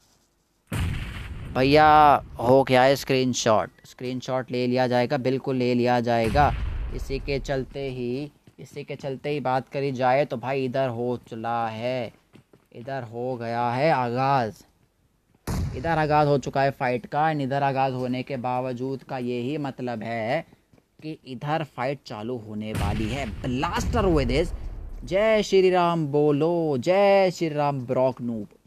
भैया, हो गया है स्क्रीनशॉट ले लिया जाएगा, बिल्कुल ले लिया जाएगा। इसी के चलते ही बात करी जाए तो भाई इधर हो चला है, इधर हो गया है आगाज़, इधर आगाज़ हो चुका है फाइट का। इधर आगाज़ होने के बावजूद का यही मतलब है कि इधर फाइट चालू होने वाली है। ब्लास्टर हुए देश, जय श्री राम बोलो, जय श्री राम। ब्रॉक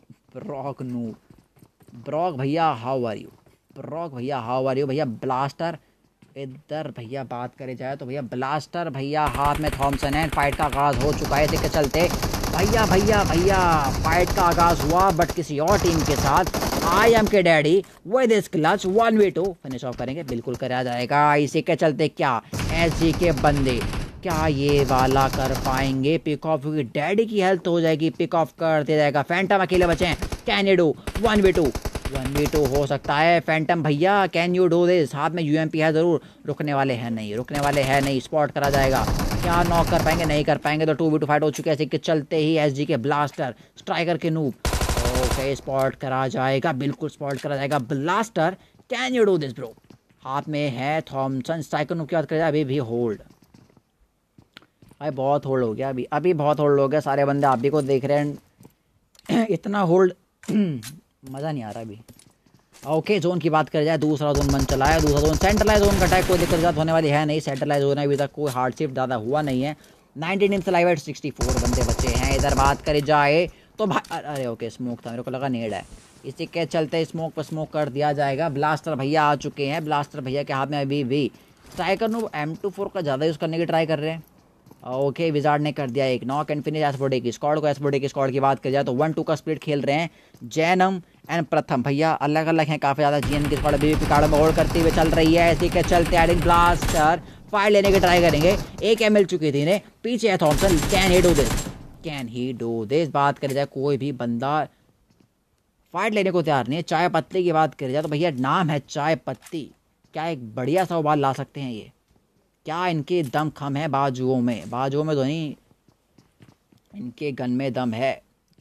भैया हाउ आर यू भैया। ब्लास्टर इधर भैया बात करी जाए तो भैया ब्लास्टर भैया हाथ में थॉमसन है। फाइट का आगाज़ हो चुका है, इसी के चलते भैया फाइट का आगाज़ हुआ, बट किसी और टीम के साथ। IM के daddy with this clutch 1v2 finish off करेंगे, बिल्कुल करा जाएगा। इसी के चलते क्या SG के बंदे क्या ये वाला कर पाएंगे पिक ऑफ, क्योंकि डैडी की हेल्थ हो जाएगी, पिक ऑफ कर दिया जाएगा। फैंटम अकेले बचे हैं, कैन यू डू 1v2 हो सकता है। फैंटम भैया कैन यू डू दिस, हाथ में UMP है ज़रूर, रुकने वाले हैं नहीं। स्पॉट करा जाएगा, क्या नॉक कर पाएंगे, नहीं कर पाएंगे, तो 2v2 फाइट हो चुकी है। इसी के चलते ही SG के ब्लास्टर स्ट्राइकर के नूब, ओके स्पॉट करा जाएगा, बिल्कुल स्पॉट करा जाएगा। Blaster can you do this bro, हाथ में है थॉमसन। स्ट्राइकर नूब की बात करें अभी भी होल्ड, भाई बहुत होल्ड हो गया, अभी बहुत होल्ड हो गया। सारे बंदे आप भी को देख रहे हैं, इतना होल्ड मज़ा नहीं आ रहा अभी। ओके जोन की बात करें जाए, दूसरा जोन बन चला है, दूसरा जोन सेंट्रलाइज जोन का अटैक कोई दिक्कत होने वाली है नहीं। सेंट्रलाइज जोन अभी तक कोई हार्डशिप ज़्यादा हुआ नहीं है। 19 टीम्स लाइव एट 64 बंदे बचे हैं। इधर बात करी जाए तो भाई अरे ओके स्मोक था, मेरे को लगा नेड है। इसी के चलते स्मोक पर स्मोक कर दिया जाएगा। ब्लास्टर भैया आ चुके हैं, ब्लास्टर भैया के हाथ में अभी भी स्ट्राइकर नो M24 का ज़्यादा यूज़ करने की ट्राई कर रहे हैं। ओके विजार्ड ने कर दिया एक नॉक एंड फिनिश एसबोडे की स्क्वाड की बात की जाए तो 1-2 का स्प्लिट खेल रहे हैं। जैनम एंड प्रथम भैया अलग अलग हैं काफ़ी ज़्यादा। जीएन की स्क्वाड अभी पिकार्डो में होल्ड करते हुए चल रही है। इसी के चलते एडिंग ब्लास्टर फाइट लेने की ट्राई करेंगे। एक ML चुकी थी इन्हें, पीछे है Thompson. Can he do this बात करी जाए, कोई भी बंदा फाइट लेने को तैयार नहीं है। चाय पत्ती की बात करी जाए तो भैया नाम है चाय पत्ती, क्या एक बढ़िया सा उबाल ला सकते हैं ये। क्या इनके दम खम है बाजुओं में तो नहीं, इनके गन में दम है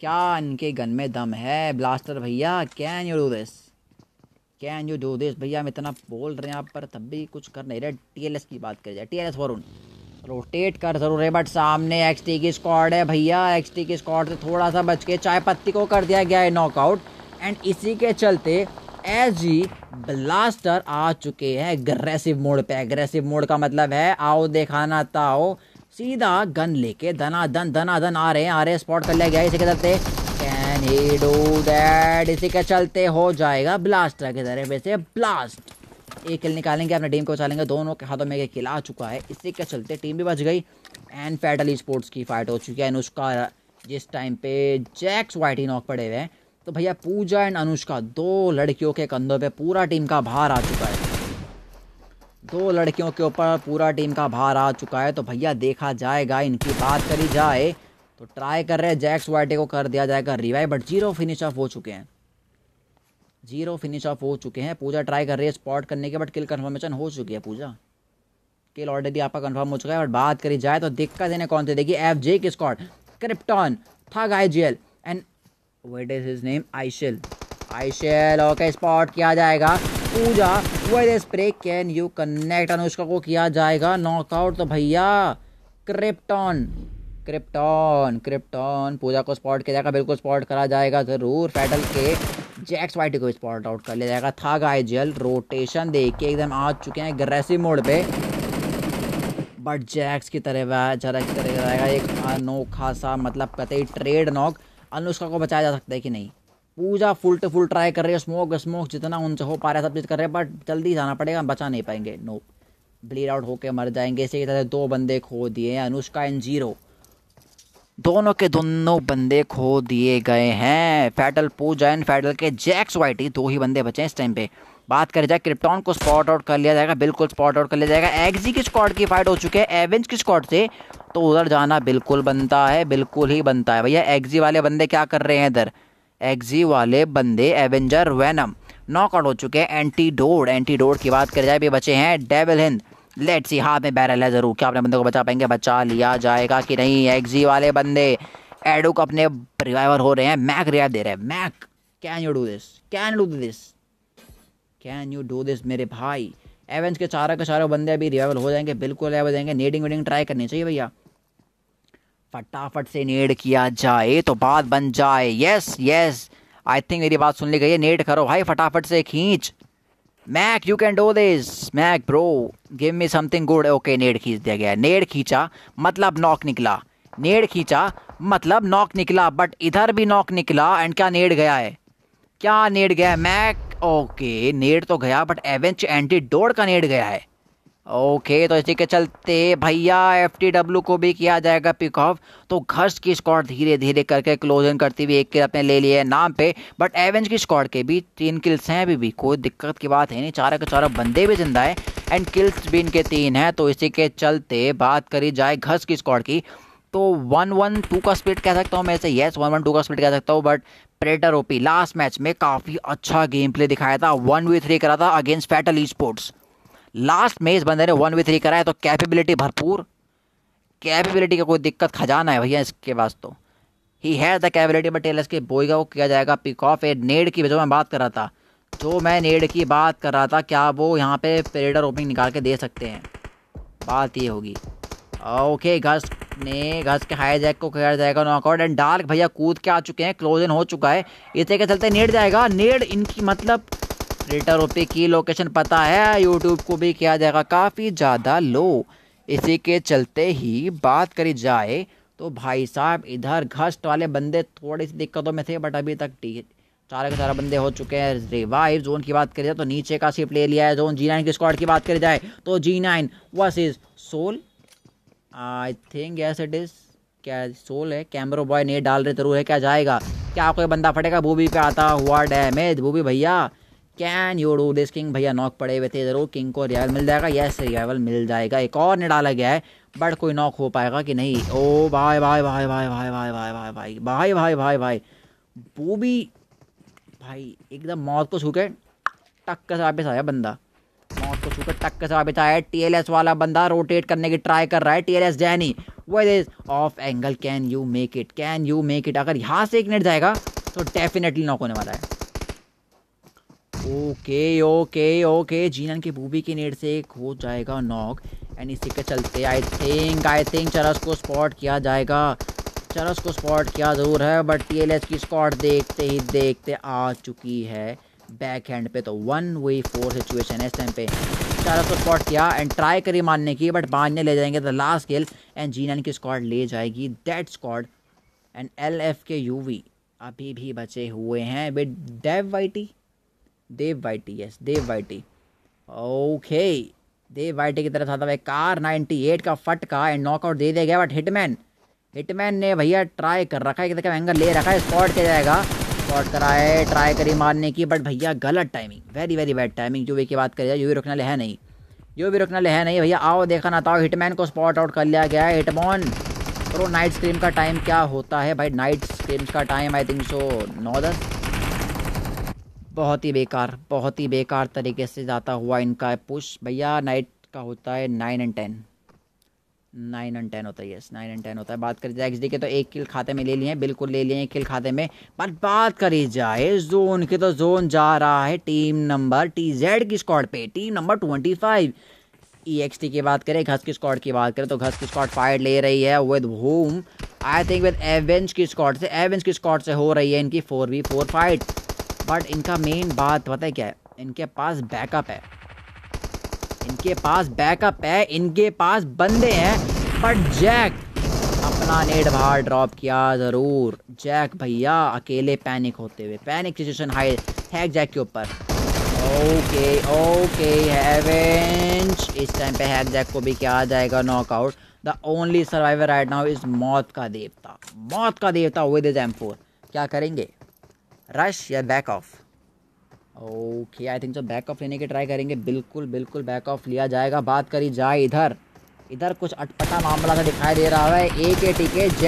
क्या इनके गन में दम है ब्लास्टर भैया। Can you do this, can you do this भैया। हम इतना बोल रहे हैं आप पर तब भी कुछ कर नहीं रहे। टीएलएस की बात करी जाए, टीएलएस वरुण रोटेट कर जरूर है बट सामने एक्सटी की स्क्वाड है भैया। एक्सटी की स्क्वाड से थोड़ा सा बच के चाय पत्ती को कर दिया गया है नॉकआउट। एंड इसी के चलते एसजी ब्लास्टर आ चुके हैं एग्रेसिव मोड पे। एग्रेसिव मोड का मतलब है आओ दिखाना ताओ, सीधा गन लेके दनादन आ रहे हैं। स्पॉट कर लिया गया इसी के चलते। कैन ही डू दैट, इसी के चलते हो जाएगा ब्लास्टर की तरफ से ब्लास्ट। एक किल निकालेंगे, अपने टीम को बचालेंगे। दोनों के हाथों में एक किल आ चुका है, इसी के चलते टीम भी बच गई। एंड फैटल स्पोर्ट्स की फाइट हो चुकी है। अनुष्का जिस टाइम पे जैक्स वाइटी नॉक पड़े हुए हैं तो भैया पूजा एंड अनुष्का, दो लड़कियों के कंधों पे पूरा टीम का भार आ चुका है। दो लड़कियों के ऊपर पूरा टीम का भार आ चुका है। तो भैया देखा जाएगा, इनकी बात करी जाए तो ट्राई कर रहे हैं जैक्स वाइटी को कर दिया जाएगा रिवाइव बट 0 फिनिश ऑफ हो चुके हैं। 0 फिनिश ऑफ हो चुके हैं। पूजा ट्राई कर रही है स्पॉट करने के बट किल कंफर्मेशन हो चुकी है। पूजा किल ऑलरेडी आपका कंफर्म हो चुका है। बट बात करी जाए तो दिक्कत इन्हें कौन सी देगी, एफजे की squad, Krypton, thug IGL and what is his name, आइशेल। ओके स्पॉट किया जाएगा। Pooja with spray, can you connect, Anushka को किया जाएगा नॉकआउट। तो भैया क्रिप्टॉन पूजा को स्पॉट किया जाएगा, बिल्कुल स्पॉट करा जाएगा जरूर। फैटल के जैक्स वाइटी को स्पॉट आउट कर लिया जाएगा। थग आईजीएल रोटेशन देख के एकदम आ चुके हैं एग्रेसिव मोड पे बट जैक्स की तरह जाएगा एक अनोखा सा मतलब कतई ट्रेड नॉक। अनुष्का को बचाया जा सकता है कि नहीं। Pooja full to full try कर रही है, स्मोक जितना उनसे हो पा रहा है सब चीज़ कर रहे हैं बट जल्दी जाना पड़ेगा, बचा नहीं पाएंगे। नो, ब्लीड आउट होके मर जाएंगे। इसी की तरह 2 बंदे खो दिए हैं, अनुष्का एंड जीरो, दोनों के दोनों बंदे खो दिए गए हैं। फैटल पूजा एंड फैटल के जैक्स वाइटी 2 ही बंदे बचे हैं इस टाइम पे। बात करें जाए क्रिप्टॉन को स्पॉट आउट कर लिया जाएगा, बिल्कुल स्पॉट आउट कर लिया जाएगा। एक्जी की स्क्वाड की फाइट हो चुकी है एवेंज की स्क्वाड से, तो उधर जाना बिल्कुल बनता है, बिल्कुल ही बनता है भैया। एक्जी वाले बंदे क्या कर रहे हैं इधर, एक्जी वाले बंदे एवेंजर वेनम नॉकआउट हो चुके हैं। एंटीडोड की बात करें जाए भी बचे हैं डेविल हिंद। लेट्स सी, हाथ में बैरल है जरूर, क्या अपने बंदे को बचा पाएंगे, बचा लिया जाएगा कि नहीं। एक्जी वाले बंदे एडो को अपने रिवाइवर हो रहे हैं, मैक रिवाइव दे रहे हैं। Mac can you do this मेरे भाई। एवेंज के चारों बंदे अभी रिवाइवल हो जाएंगे, बिल्कुल रिवाइव हो जाएंगे। नेडिंग ट्राई करनी चाहिए भैया, फटाफट से नेड किया जाए तो बात बन जाए। यस आई थिंक मेरी बात सुन ली गई है। नेड करो भाई, फटाफट से खींच। Mac you can do this, Mac bro give me something good. Okay nade खींच दिया गया। नेड खींचा मतलब नॉक निकला, नेड खींचा मतलब नॉक निकला बट इधर भी नॉक निकला। एंड क्या नेड गया है, क्या नेड गया है मैक। ओके नेड तो गया बट एवेंज एंटीडोड का नेड गया है। ओके तो इसी के चलते भैया FTW को भी किया जाएगा पिक ऑफ। तो घर्ष की स्क्वाड धीरे धीरे करके क्लोज इन करती हुई 1 किल अपने ले लिए नाम पे बट एवेंज की स्क्वाड के भी 3 किल्स हैं अभी भी, कोई दिक्कत की बात है नहीं। 4 के 4 बंदे भी जिंदा है एंड किल्स भी इनके 3 हैं। तो इसी के चलते बात करी जाए घर्ष की स्क्वाड की तो 1-1-2 का स्प्लिट कह सकता हूँ मैं इसे। यस 1-1-2 का स्प्लिट कह सकता हूँ but Predator OP last match में काफ़ी अच्छा गेम प्ले दिखाया था। 1v3 करा था अगेंस्ट फैटल स्पोर्ट्स। लास्ट में इस बंदे ने 1v3 करा है तो कैपेबिलिटी भरपूर, कैपेबिलिटी का कोई दिक्कत खजाना है भैया इसके पास। तो he has the capability but Taylors के बोएगा को किया जाएगा पिक ऑफ। नेड की जो मैं बात कर रहा था क्या वो यहाँ पे प्रेडेटर ओपनिंग निकाल के दे सकते हैं, बात ये होगी। ओके घस के हाई जैक को किया जाएगा नॉकआउट एंड डार्क भैया कूद के आ चुके हैं, क्लोज इन हो चुका है। इसी के चलते नेड जाएगा, नेड इनकी मतलब प्रेडेटर ओपी की लोकेशन पता है, यूट्यूब को भी किया जाएगा काफ़ी ज़्यादा लो। इसी के चलते ही बात करी जाए तो भाई साहब इधर घस्ट वाले बंदे थोड़ी सी दिक्कतों में थे बट अभी तक ठीक 4 के 4 बंदे हो चुके हैं। रिवाइव जोन की बात करी जाए तो नीचे का शिफ्ट ले लिया है जोन। G9 की स्क्वाड की बात करी जाए तो G9 versus Soul, I think yes it is, क्या सोल है। कैमरो बॉय नेट डाल रहे जरूर है, क्या जाएगा, क्या कोई बंदा फटेगा। बूबी पे आता हुआ डैमेज, बूबी भैया can you do this. King भैया नॉक पड़े हुए थे जरूर, किंग को रिवाइवल मिल जाएगा। यस रिवाइवल मिल जाएगा। एक और ने डाला गया है बट कोई नॉक हो पाएगा कि नहीं। ओ भाई भाई भाई भाई भाई भाई भाई भाई भाई भाई भाई भाई भाई बूबी भाई एकदम मौत को छू के टक्कर से वापस आया बंदा, मौत को छूकर टक्कर से वापस आया। TLS वाला बंदा रोटेट करने की ट्राई कर रहा है। TLS Jenny with is off angle, can you make it, can you make it. अगर यहाँ से एक नेट जाएगा तो डेफिनेटली नॉक होने वाला है। ओके ओके ओके, जीनन की बूबी की नेट से एक हो जाएगा नॉक। एंड इसी के चलते आई थिंक चरस को स्पॉट किया जाएगा। चरस को स्पॉट किया ज़रूर है, बट TLS की स्क्वाड देखते ही देखते आ चुकी है बैक हैंड पे। तो 1v4 सिचुएशन है इस टाइम पे। चरस को स्पॉट किया एंड ट्राई करी मारने की, बट मारने ले जाएंगे द लास्ट किल एंड जीनन की स्क्वाड ले जाएगी दैट स्क्वाड। एंड LF के UV अभी भी बचे हुए हैं with Dev Whitey, yes Dev Whitey. Okay, Dev Whitey की तरफ आता है कार 98 का फटका एंड नॉकआउट दे दिया गया। बट हिटमैन ने भैया ट्राई कर रखा है कि देखा एंगल ले रखा है, स्पॉट किया जाएगा। स्पॉट कराए, ट्राई करी मारने की, बट भैया गलत timing, very very bad timing. UV की बात करिए, यूवी रुकने वाले है नहीं भैया। आओ देखा ना था, हिटमैन को स्पॉट आउट कर लिया गया है। हिटमॉन प्रो नाइट स्क्रीम का टाइम क्या होता है भाई? नाइट स्क्रीम का टाइम आई थिंक सो 9-10। बहुत ही बेकार तरीके से जाता हुआ इनका पुश। भैया नाइट का होता है 9 and 10 होता है, यस 9 and 10 होता है। बात करी जाए XD के तो एक किल खाते में ले लिए हैं, बिल्कुल ले लिए हैं एक किल खाते में। पर बात करी जाए जोन की तो जोन जा रहा है टीम नंबर TZ की स्क्वाड पे, टीम नंबर 25। EXT की बात करें, घस की स्क्वाड की बात करें तो घस की स्क्वाड फाइट ले रही है with home, I think with avenge की स्क्वाड से। एवेंज की स्क्वाड से हो रही है इनकी 4v4 फाइट। बट इनका मेन बात पता है क्या है? इनके पास बैकअप है, इनके पास बंदे हैं। बट जैक अपना नेट बाहर ड्रॉप किया ज़रूर। जैक भैया अकेले पैनिक होते हुए, पैनिक सिचुएशन हाई हैक जैक के ऊपर। ओके हैवेंज, इस टाइम पे हैक जैक को भी किया जाएगा knockout. The only survivor right now is मौत का देवता विद हिज M4। क्या करेंगे, रश या back off? Okay, I think so back off लेने की ट्राई करेंगे। बिल्कुल बैक ऑफ लिया जाएगा। बात करी जाए इधर कुछ अटपटा मामला सा दिखाई दे रहा है। AKT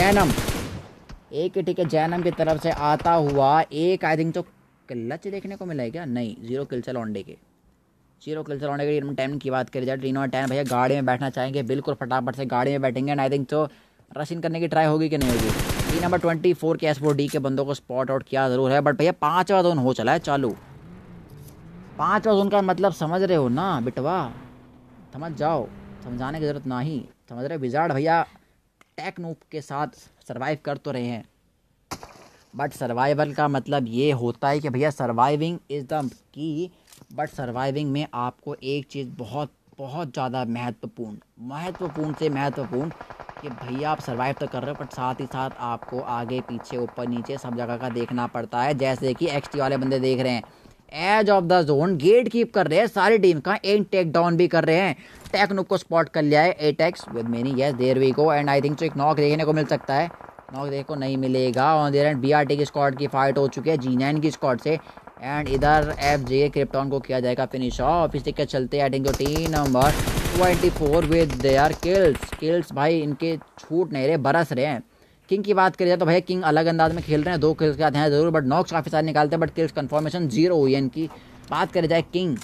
के जैनम की तरफ से आता हुआ एक आई थिंक तो क्लच देखने को मिला है क्या? नहीं, 0 किल चल ऑनडे के टीम 10 की बात करी जाए। टीम 10 भैया गाड़ी में बैठना चाहेंगे, बिल्कुल फटाफट से गाड़ी में बैठेंगे। एंड आई थिंक तो रशिंग करने की ट्राई होगी कि नहीं होगी? टीम नंबर 24 के S4D के बंदों को स्पॉट आउट किया ज़रूर है। बट भैया 5वां जोन हो चला है चालू। 5वां जोन का मतलब समझ रहे हो ना बिटवा? समझ जाओ, समझाने की ज़रूरत नहीं, समझ रहे? विजार्ड भैया टेक नूप के साथ सर्वाइव कर तो रहे हैं, बट सर्वाइवल का मतलब ये होता है कि भैया surviving is the key. But surviving में आपको एक चीज़ बहुत ज़्यादा महत्वपूर्ण कि भैया आप सर्वाइव तो कर रहे हो, बट साथ ही साथ आपको आगे पीछे ऊपर नीचे सब जगह का देखना पड़ता है। जैसे कि XT वाले बंदे देख रहे हैं, edge of the zone gatekeep कर रहे हैं सारी टीम का, एक टेक डाउन भी कर रहे हैं। टेक्नुक को स्पॉट कर लिया है attacks with many, yes there we go. And I think so एक नॉक देखने को मिल सकता है, नॉक देखने को नहीं मिलेगा। ऑन देयर एंड BRT की स्क्वाड की फाइट हो चुकी है G9 की स्क्वाड से। एंड इधर FJ क्रिप्टॉन को किया जाएगा फिनिश ऑफ। इसी के चलते I think team number 24 with their kills भाई इनके छूट नहीं रहे, बरस रहे हैं। किंग की बात करिए तो भैया किंग अलग अंदाज में खेल रहे हैं, 2 किल्स के साथ हैं ज़रूर, बट नॉक्स काफ़ी सारे निकालते हैं, बट किल्स कन्फर्मेशन 0 हुई है इनकी। बात करी जाए किंग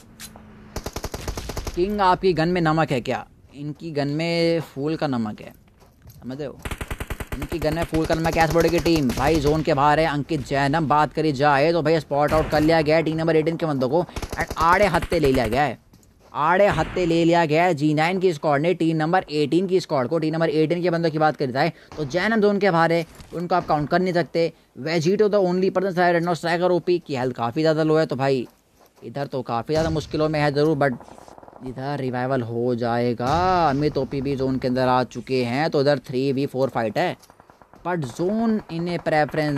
आपकी गन में नमक है क्या? इनकी गन में फूल का नमक है, समझ रहे हो? इनकी गन में फूल का नमक। S4D की टीम भाई जोन के बाहर है। अंकित जैनम बात करी जाए तो भैया स्पॉट आउट कर लिया गया है टीम नंबर 18 के बंदों को। एंड आड़े हत्ते ले लिया गया है G9 की स्क्वाड ने टीम नंबर 18 की स्क्वाड को। टीम नंबर 18 के बंदों की बात करी जाए तो जैनम जोन के बाहर है, उनको आप काउंट कर नहीं सकते। Vegito the only person side striker OP की हेल्थ काफ़ी ज़्यादा लो है, तो भाई इधर तो काफ़ी ज़्यादा मुश्किलों में है ज़रूर, बट इधर रिवाइवल हो जाएगा। अमित OP भी जोन के अंदर आ चुके हैं, तो इधर 3v4 फाइट है। बट जोन इन्हें प्रेफरेंस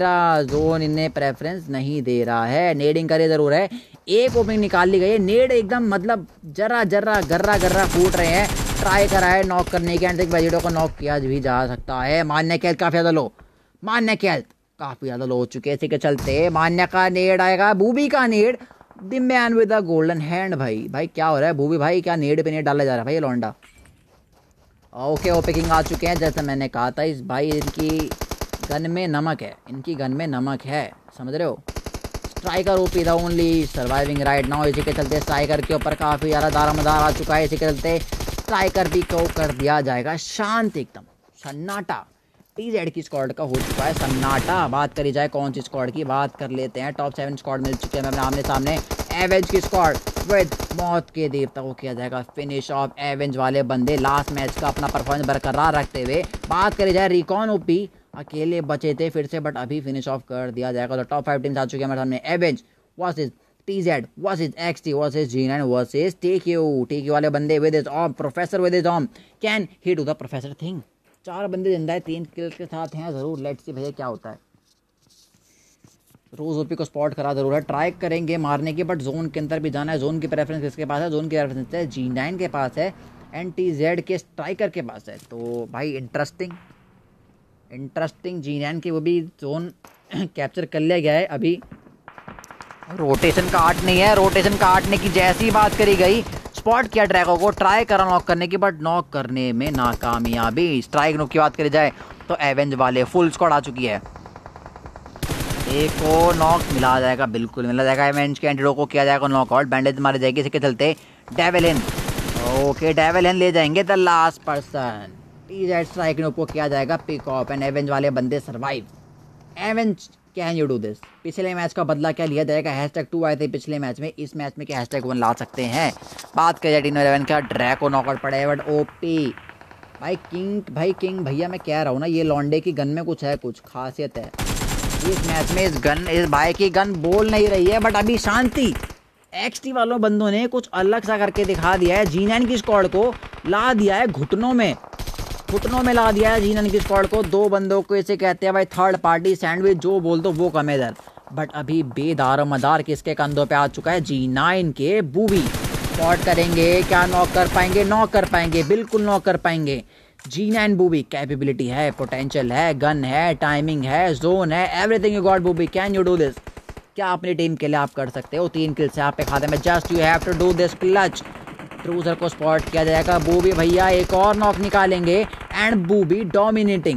नहीं दे रहा है। नेडिंग करे ज़रूर है, एक ओपनिंग निकाल ली गई है। नेड एकदम मतलब जर्रा गर्रा फूट रहे हैं। ट्राई करा है नॉक करने के, एंड वेजिटो को नॉक किया भी जा सकता है। मान्य की हेल्थ काफ़ी ज़्यादा लो हो चुके हैं। इसी के चलते मान्य का नेड आएगा, बूबी का nade, the man with the golden hand. भाई क्या हो रहा है बूबी भाई? क्या नेड पे नेड डाला जा रहा है भाई? लौंडा ओके ओपे किंग आ चुके हैं। जैसे मैंने कहा था इस भाई इनकी गन में नमक है, समझ रहे हो? Striker OP the only surviving right now. इसी के चलते स्ट्राइकर के ऊपर काफ़ी ज़्यादा दारोमदार आ चुका है। इसी के चलते स्ट्राइकर भी को कर दिया जाएगा शांत, एकदम सन्नाटा। TZ की स्क्वाड का हो चुका है सन्नाटा। बात करी जाए कौन सी स्क्वाड की, बात कर लेते हैं। टॉप 7 स्क्वाड मिल चुके हैं हमें आमने सामने। एवेंज की स्क्वाड विद मौत के देवता को किया जाएगा फिनिश ऑफ। एवेंज वाले बंदे लास्ट मैच का अपना परफॉर्मेंस बरकरार रखते हुए। बात करी जाए रिकॉन ओपी अकेले बचे थे फिर से, बट अभी फिनिश ऑफ कर दिया जाएगा। तो टॉप 5 टीम्स आ चुके हैं हमारे सामने। Avenge versus TZ versus XT versus G9 versus TQ वाले बंदे with his arm, professor with his arm. Can he do the professor thing? 4 बंदे जिंदा है, 3 किल्स के साथ हैं ज़रूर। लेट्स सी भैया क्या होता है। रोज ओपी को स्पॉट करा ज़रूर है, ट्राई करेंगे मारने की, बट जोन के अंदर भी जाना है। जोन की प्रेफरेंस किसके पास है? जोन की प्रेफरेंस है G9 के पास है एंड TZ के स्ट्राइकर के पास है। तो भाई इंटरेस्टिंग G9 की वो भी जोन कैप्चर कर लिया गया है। अभी रोटेशन काटनी है, रोटेशन काटने की जैसी बात करी गई, स्पॉट किया ड्रैगो को, ट्राई करा नॉक करने की, बट नॉक करने में नाकामयाबी। स्ट्राइक नॉक की बात करी जाए तो एवेंज वाले फुल स्क्वाड आ चुकी है। एक को नॉक मिला जाएगा, बिल्कुल मिला जाएगा। एवेंज के एंटीडो को किया जाएगा नॉकआउट, बैंडेज मारी जाएगी। इसके चलते डेविलिन, ओके डेविलिन ले जाएंगे the last person. TZ strike knock को किया जाएगा पिक ऑफ एंड एवेंज वाले बंदे survive. Avenge can you do this? पिछले मैच का बदला क्या लिया जाएगा? #2 आए थे पिछले मैच में, इस मैच में क्या #1 ला सकते हैं? बात करें टीम 11 का, ड्रैको नॉकआउट पड़े बट ओपी भाई किंग भैया मैं कह रहा हूँ ना, ये लॉन्डे की गन में कुछ है, कुछ खासियत है इस मैच में। इस भाई की गन बोल नहीं रही है, बट अभी शांति। XT वालों बंदों ने कुछ अलग सा करके दिखा दिया है। G9 की स्क्वाड को ला दिया है घुटनों में ला दिया है G9 की स्क्वाड को। 2 बंदों को इसे कहते हैं भाई थर्ड पार्टी सैंडविच, जो बोल दो वो कम है इधर। बट अभी बेदारोमदार किसके कंधों पे आ चुका है? G9 के बूबी। स्पॉट करेंगे क्या? नॉक कर पाएंगे? नॉक कर पाएंगे, बिल्कुल नॉक कर पाएंगे। G9 बूबी, कैपेबिलिटी है, पोटेंशियल है, गन है, टाइमिंग है, जोन है, एवरीथिंग यू गॉट बूबी। Can you do this? क्या अपनी टीम के लिए आप कर सकते हो? 3 किल्स आप पे खाते में, just you have to do this clutch. Cruiser को स्पॉट किया जाएगा। बूबी भैया एक और नॉक निकालेंगे एंड बूबी डोमिनेटिंग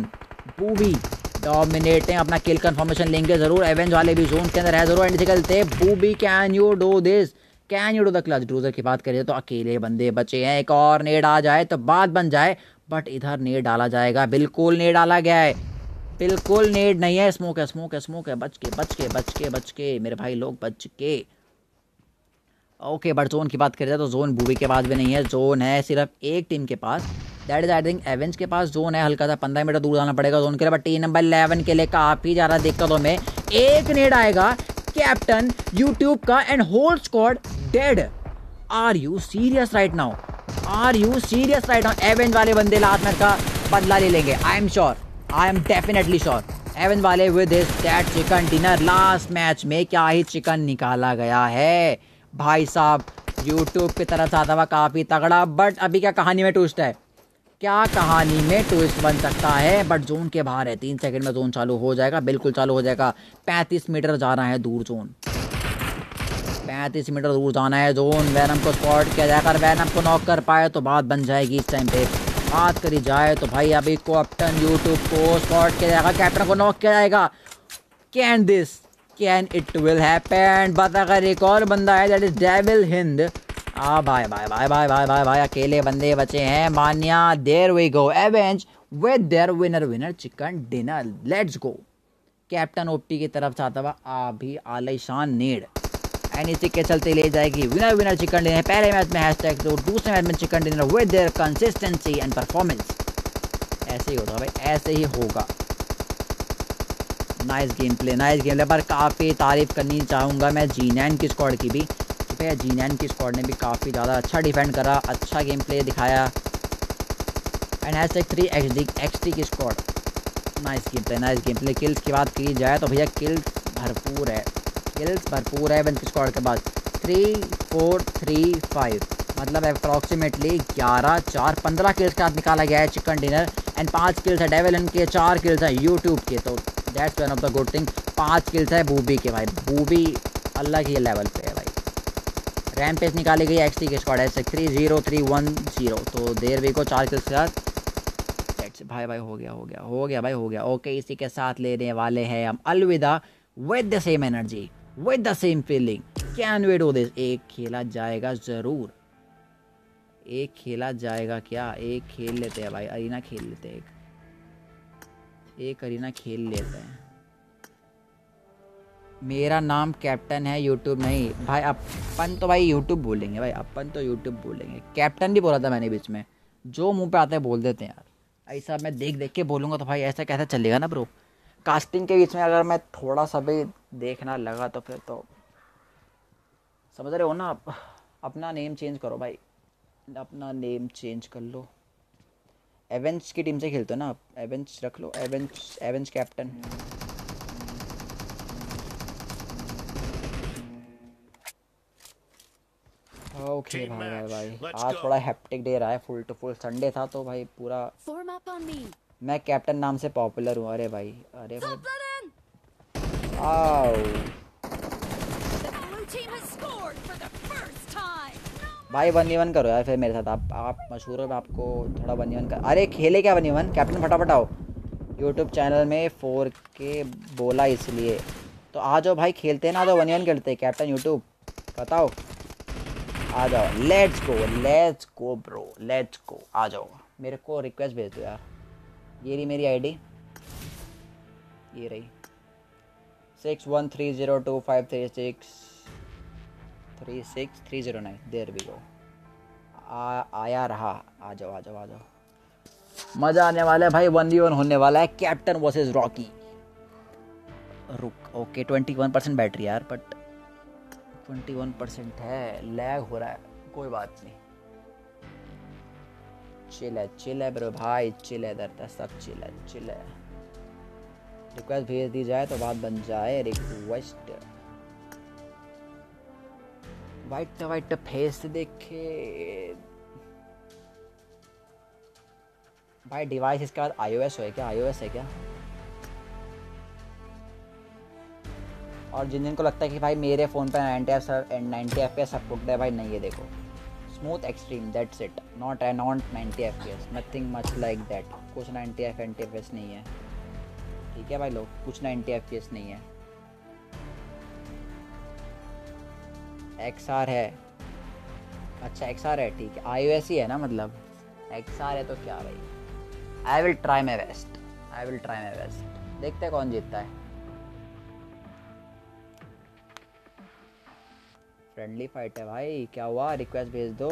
अपना किल कंफर्मेशन लेंगे जरूर। एवेंज वाले भी जोन के अंदर है जरूर एंड निकलते। बूबी can you do this? Can you do the clutch? Cruiser की बात करें तो अकेले बंदे बचे हैं, एक और नेड आ जाए तो बात बन जाए, बट इधर नेड डाला जाएगा, बिल्कुल नेड डाला गया है, बिल्कुल नेड नहीं है, स्मोक है। बच के मेरे भाई लोग, बच के। ओके बट जोन की बात करें तो जोन बूबी के पास भी नहीं है, जोन है सिर्फ एक टीम के पास, that is I think Avenge के पास जोन है। हल्का सा 15 मीटर दूर जाना पड़ेगा जोन के लिए, बट टीम नंबर 11 के लिए काफ़ी ज़्यादा दिक्कतों में। एक नेड आएगा कैप्टन यूट्यूब का and whole squad dead. Are you serious right now? Avenge वाले बंदे लास्ट मैच का बदला ले लेंगे। I am definitely sure. Avenge वाले with that chicken dinner. Last match में क्या ही चिकन निकाला गया है भाई साहब, यूट्यूब की तरफ से आता हुआ काफ़ी तगड़ा। बट अभी क्या कहानी में ट्विस्ट है? क्या कहानी में ट्विस्ट बन सकता है? बट जोन के बाहर है, 3 सेकंड में जोन चालू हो जाएगा, बिल्कुल चालू हो जाएगा। 35 मीटर जाना है दूर जोन, 35 मीटर दूर जाना है जोन। वैनम को स्पॉट किया जाएगा, अगर वैनम को नॉक कर पाए तो बात बन जाएगी। इस टाइम पे बात करी जाए तो भाई अभी कैप्टन यूट्यूब को स्पॉट किया जाएगा, कैप्टन को नॉक किया जाएगा। Can it will happen? But अगर एक और बंदा है दैट इज डेविल हिंद। भाई अकेले बंदे बचे हैं मान्या। There we go, Avenge with their winner chicken dinner. Let's go. Captain OP की तरफ से आता हुआ अभी आलीशान नेड एंड इसी के चलते ले जाएगी विनर चिकन डिनर। पहले मैच में #2, दूसरे मैच में chicken dinner with their consistency and performance. ऐसे ही होगा भाई, ऐसे ही होगा। नाइस गेम प्ले पर काफ़ी तारीफ करनी चाहूँगा मैं G9 की स्क्वाड की भी। भैया G9 की स्क्वाड ने भी काफ़ी ज़्यादा अच्छा डिफेंड करा, अच्छा गेम प्ले दिखाया। एंड #3 XT की squad, nice game play. Kills की बात की जाए तो भैया किल्स भरपूर है एवेंज की स्क्वाड के बाद। 3 4 3 5 मतलब अप्रॉक्सीमेटली 11 4 15 किल्स के साथ निकाला गया है चिकन डिनर एंड 5 किल्स है डेविलन के, 4 किल्स है यूट्यूब के। तो that's one of the good thing. 5 kills है बूबी के भाई, बूबी अलग ही लेवल पे है भाई। रैमपेज निकाली गई XT की स्क्वाड है 3-0-3-1-0। तो देर वी को 4 किल्स के साथ भाई हो गया। ओके इसी के साथ लेने वाले हैं हम अलविदा with the same energy. With the same feeling, can we do this. एक खेला जाएगा ज़रूर, एक खेला जाएगा क्या, एक खेल लेते हैं भाई, अरीना खेल लेते हैं, एक अरीना खेल लेते हैं। मेरा नाम कैप्टन है, यूट्यूब नहीं भाई। अपन तो भाई यूट्यूब बोलेंगे भाई, अपन तो यूट्यूब बोलेंगे। कैप्टन भी बोला था मैंने बीच में, जो मुंह पे आता है बोल देते हैं यार। ऐसा मैं देख देख के बोलूँगा तो भाई ऐसा कैसे चलेगा ना ब्रो। कास्टिंग के बीच में अगर मैं थोड़ा सा भी देखना लगा तो फिर तो समझ रहे हो ना आप। अपना नेम चेंज करो भाई, अपना नेम चेंज कर लो। एवेंज की टीम से खेलते हो ना आप, एवेंज रख लो, एवेंज, एवेंज कैप्टन। ओके भाई भाई भाई, आज थोड़ा हैप्टिक डे रहा है, फुल टू फुल संडे था तो भाई पूरा। Form up on me. मैं कैप्टन नाम से पॉपुलर हूँ। अरे भाई, अरे भाई, Stop that in! आओ The blue team has scored for the first time. भाई, 1v1 करो यार फिर मेरे साथ। आप मशहूर हो, मैं आपको थोड़ा 1v1 कर। अरे खेले क्या 1v1? कैप्टन फटाफट आओ। यूट्यूब चैनल में 4K बोला इसलिए तो आ जाओ भाई, खेलते हैं ना, आ जाओ 1v1 खेलते हैं। कैप्टन यूट्यूब बताओ, आ जाओ। Let's go bro, let's go, आ जाओ। मेरे को रिक्वेस्ट भेज दो यार, ये रही मेरी आईडी, ये रही 613025363639। There we go. आया रहा, आ जाओ आ जाओ आ जाओ। मज़ा आने वाला है भाई, 1v1 होने वाला है, कैप्टन वर्सेस रॉकी। रुक, ओके 21% बैटरी यार, बट 21% है, लैग हो रहा है, कोई बात नहीं। चिल है ब्रो भाई, चिल है, इधर तक सब चिल है। रिक्वेस्ट भेज दी जाए तो बात बन जाए। रिक्वेस्ट वाइट फेस देखे भाई। डिवाइस इसके बाद iOS है क्या? iOS है क्या? और जिन को लगता है कि भाई मेरे फ़ोन पे 90 FPS सपोर्ट है भाई, नहीं, ये देखो smooth extreme, that's it, not 90 FPS, nothing much like that. कुछ 90 FPS नहीं है, ठीक है भाई लोग, कुछ 90 FPS नहीं है। XR है, अच्छा XR है, ठीक है, iOS ही है ना, मतलब XR है तो क्या भाई। I will try my best, देखते हैं कौन जीतता है। फ्रेंडली फाइट है भाई, क्या हुआ? रिक्वेस्ट भेज दो।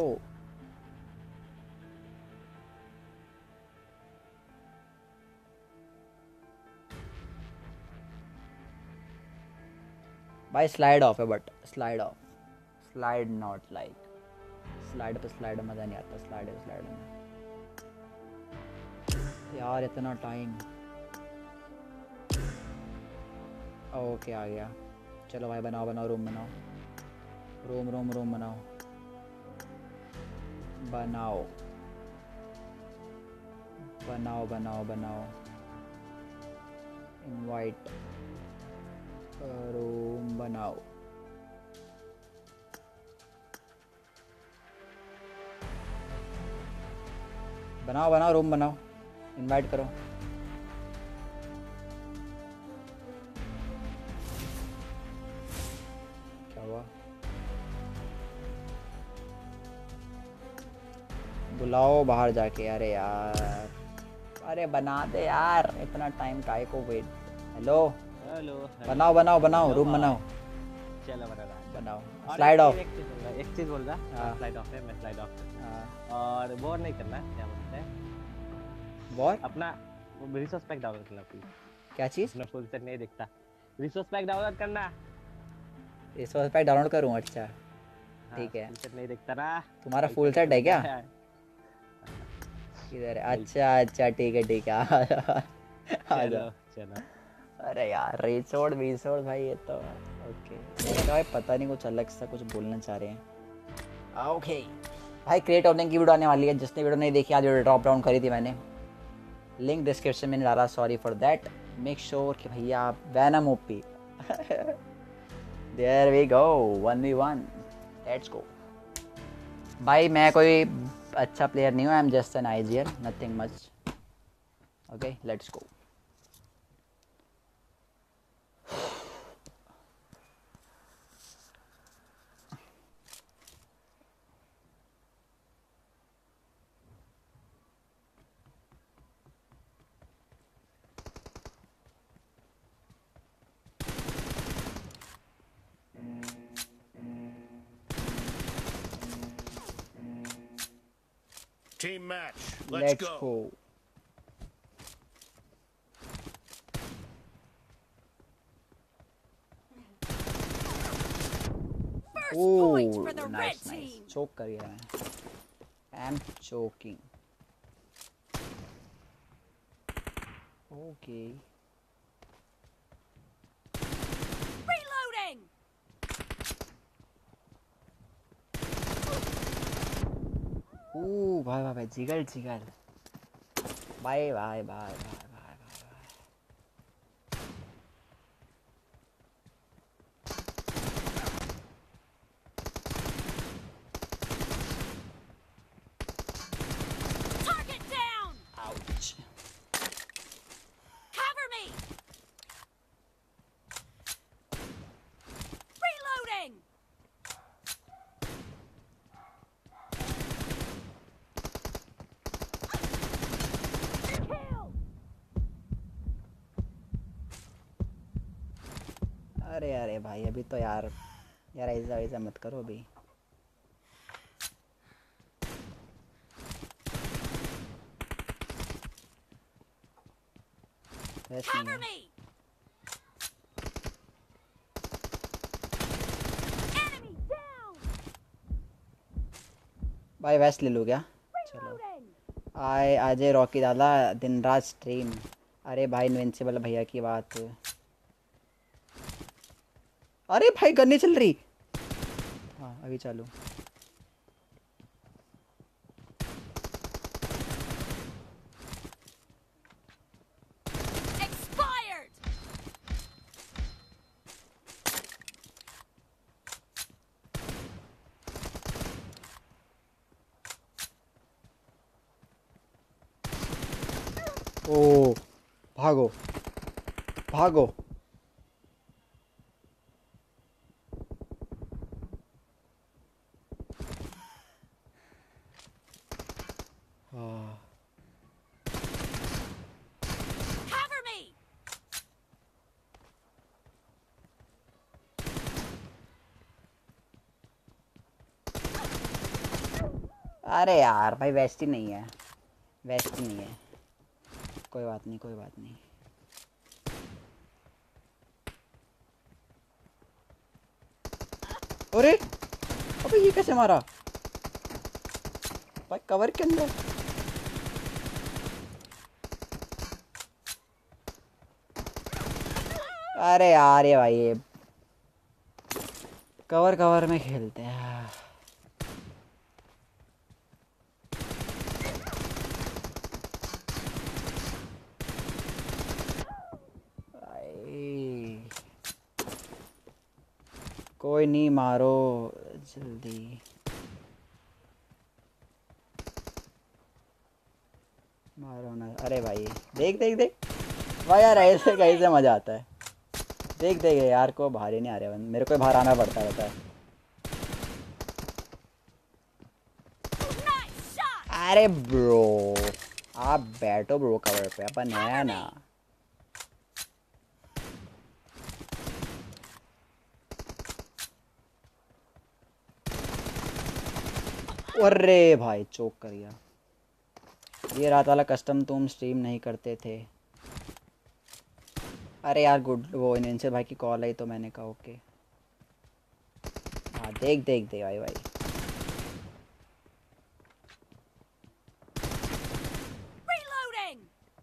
भाई स्लाइड ऑफ है, but slide not like slide पे स्लाइड मज़ा नहीं आता, स्लाइड में यार इतना टाइम। ओके आ गया, चलो भाई बनाओ रूम बनाओ, रूम बनाओ। इनवाइट रूम बनाओ। रूम बनाओ, इनवाइट करो। क्या हुआ? बुलाओ बाहर जाके। अरे यार, अरे बना दे यार, इतना टाइम काहे को वेट। हेलो बनाओ रूम बनाओ। चलो बनाओ। Slide off. एक चीज बोल रहा, स्लाइड ऑफ है, मैं स्लाइड ऑफ और बोर नहीं करना, क्या बोलते हैं बोर? अपना रिसोर्स पैक डाउनलोड करना प्लीज। क्या चीज? अपना फुल सेट नहीं दिखता, रिसोर्स पैक डाउनलोड करना। रिसोर्स पैक डाउनलोड करूँ? अच्छा ठीक है। फुल सेट नहीं दिखता ना तुम्हारा फुल सेट है क्या? इधर है, अच्छा ठीक है आ जाओ। चलो। अरे यार रिसोर्ट भाई, ये तो ओके। भाई पता नहीं कुछ अलग सा कुछ बोलना चाह रहे हैं। ओके भाई, क्रिएट ओपनिंग की वीडियो आने वाली है, जिसने वीडियो नहीं देखी, आज वीडियो ड्रॉप डाउन करी थी मैंने, लिंक डिस्क्रिप्शन में डाला, sorry for that. Make sure कि भैया आप Venom OP. There we go, 1v1, let's go. भाई मैं कोई अच्छा प्लेयर नहीं हूँ, I am just an IGL, nothing much. Okay let's go. Team match. Let's let's go. Go. First point for the red nice team. Nice, choke कर गया मैं। I am choking. Okay Reloading. भाई भाई भाई, jiggle jiggle. Bye bye bye bye bye bye. Target down. Ouch. Cover me. Reloading. Kill. अरे अरे भाई, अभी तो यार ऐसा ऐसा मत करो अभी। वैसे नहीं Cover है। me. Enemy down. भाई वेस्ट ले लो क्या? चलो। Reloading. आए अजय रॉकी दादा दिन रात स्ट्रीम। अरे भाई इनविंसिबल भैया की बात। अरे भाई गन्नी चल रही। हाँ अभी चालू। Expired. ओ भागो भागो। हाँ Cover me. अरे यार भाई वेस्ट ही नहीं है, वेस्ट ही नहीं है। कोई बात नहीं कोई बात नहीं। अरे अबे ये कैसे मारा भाई कवर के अंदर? अरे यार ये भाई ये कवर कवर में खेलते हैं। भाई कोई नहीं, मारो जल्दी। मारो ना। अरे भाई देख देख देख भाई यार, ऐसे कैसे मजा आता है। देख देख यार को बाहर ही नहीं आ रहा, मेरे को बाहर आना पड़ता रहता है। Nice shot. अरे ब्रो आप बैठो ब्रो कवर पे, अपन है ना। अरे भाई चोक कर गया। ये रात वाला कस्टम तुम स्ट्रीम नहीं करते थे? अरे यार गुड, वो इनविंसिबल भाई की कॉल आई तो मैंने कहा ओके। हाँ देख देख दे भाई भाई। Reloading.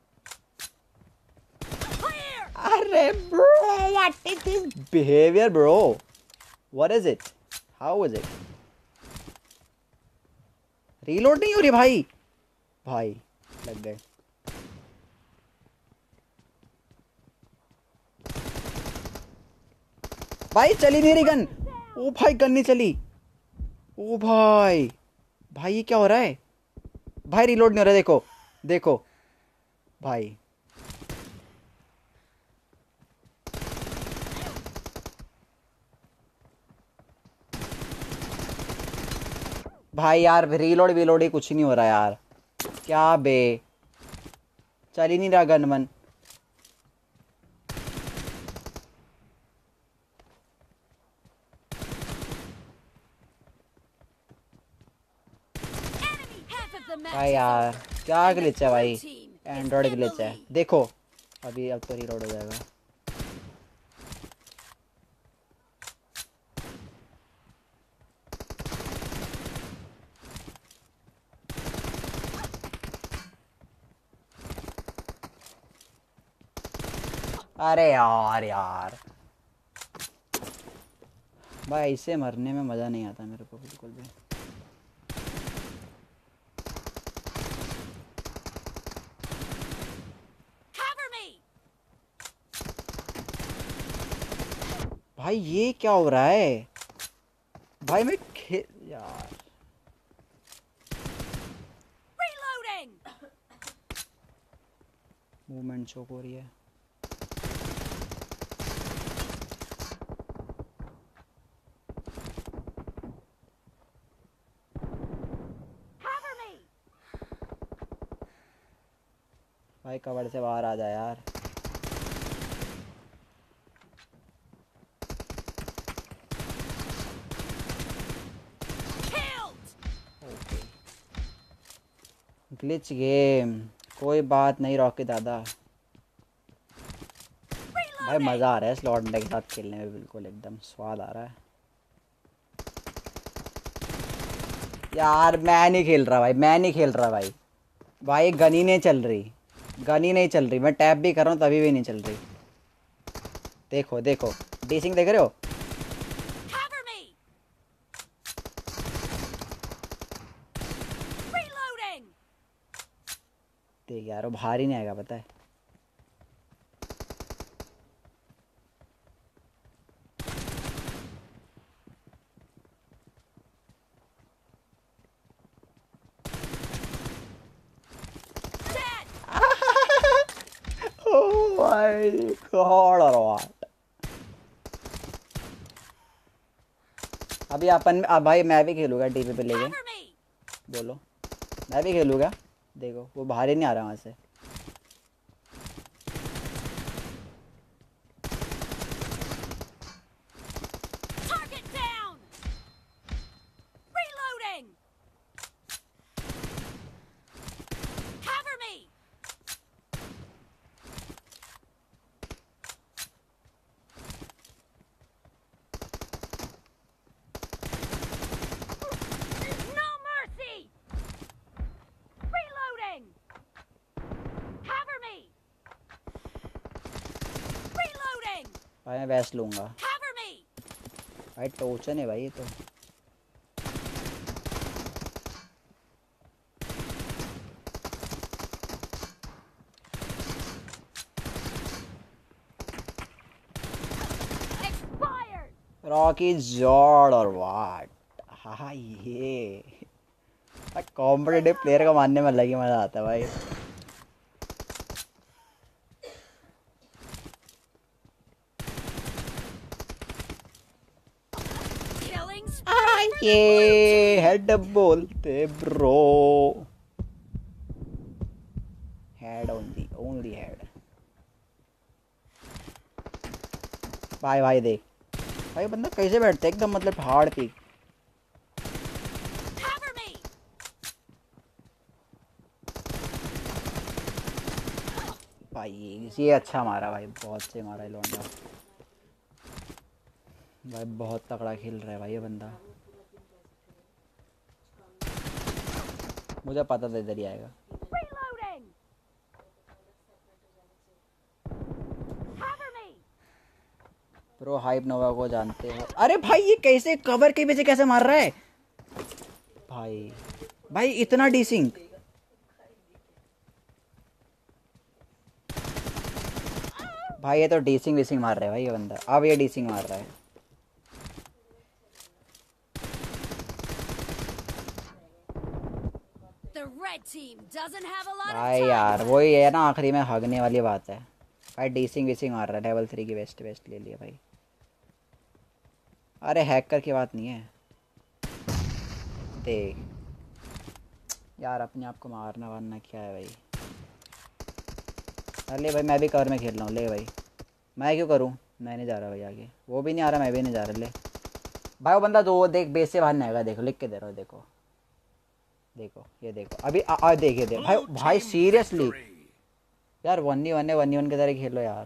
Clear. अरे bro what is this behaviour bro, what is it, how is it? Reload नहीं हो रही भाई। भाई लग गए। भाई चली नहीं रही गन। ओ भाई गन नहीं चली। ओ भाई भाई ये क्या हो रहा है भाई? रीलोड नहीं हो रहा, देखो देखो भाई। भाई यार रीलोड वीलोड ही कुछ नहीं हो रहा यार, क्या बे। चल ही नहीं रहा गन मन। Enemy has the the match भाई is यार over. क्या And the ग्लिच है blue भाई, team is Android in the glitch है। lead. देखो अभी अब तो रीलोड हो जाएगा। अरे यार यार भाई इससे मरने में मज़ा नहीं आता मेरे को बिल्कुल भी। Cover me. भाई ये क्या हो रहा है भाई, मैं यार Reloading. मूवमेंट चोक हो रही है। Cover me. भाई कवर से बाहर आ जा यार। Killed. ग्लिच गेम, कोई बात नहीं रॉकी दादा। भाई Reloading. मज़ा आ रहा है स्लॉट के साथ खेलने में, बिल्कुल एकदम स्वाद आ रहा है। यार मैं नहीं खेल रहा भाई, मैं नहीं खेल रहा भाई। भाई गन ही नहीं चल रही, गन ही नहीं चल रही। मैं टैप भी कर रहा हूँ तभी भी नहीं चल रही। देखो देखो डीसिंग देख रहे हो। Cover me. Reloading. देख यार वो बाहर ही नहीं आएगा पता है। Dead. Oh my God और what? अभी अपन अब भाई मैं भी खेलूंगा टीवी पे लेके। Cover me. बोलो मैं भी खेलूंगा। देखो वो बाहर ही नहीं आ रहा वहाँ से। Target down. Reloading. Cover me. No mercy. Reloading. Cover me. Reloading. भाई मैं वेस्ट लूंगा। Cover me. भाई टोचन है भाई ये तो। Expired. रॉकी जॉर्ड और वाट। हाँ ये कॉम्पिटिटिव प्लेयर का मानने में अलग ही मज़ा आता है भाई। Killing spree for the blue ये team. हेड बोलते ब्रो, हेड ओनली हेड। भाई भाई देख भाई बंदा कैसे बैठता है एकदम, मतलब पहाड़ पे। Cover me. भाई ये अच्छा मारा भाई, बहुत से मारा है लौंडा भाई, बहुत तगड़ा खेल रहा है भाई ये बंदा। मुझे पता था इधर ही आएगा। Reloading. Cover me. Pro hype Nova को जानते हो? अरे भाई ये कैसे कवर के पीछे कैसे मार रहा है भाई, भाई इतना डीसिंग। भाई ये तो डीसिंग वीसिंग मार रहा है भाई ये बंदा। अब ये डीसिंग मार रहा है। The red team doesn't have a lot of भाई time यार left. वही है ना, आखिरी में हगने वाली बात है भाई। डीसिंग वीसिंग मार रहा है, लेवल 3 की वेस्ट ले लिया भाई। अरे हैकर की बात नहीं है। देख यार अपने आप को मारना वारना क्या है भाई। अरे भाई मैं भी कवर में खेल रहा हूँ, ले भाई मैं क्यों करूँ, मैं नहीं जा रहा भाई आगे। वो भी नहीं आ रहा, मैं भी नहीं जा रहा। ले भाई वो बंदा दो देख बेस से बाहर नहीं आएगा, देखो लिख के दे रहा हूँ देखो। देखो ये देखो अभी देखिए दे भाई Blue भाई team सीरियसली victory. यार 1v1 के तरह खेलो यार।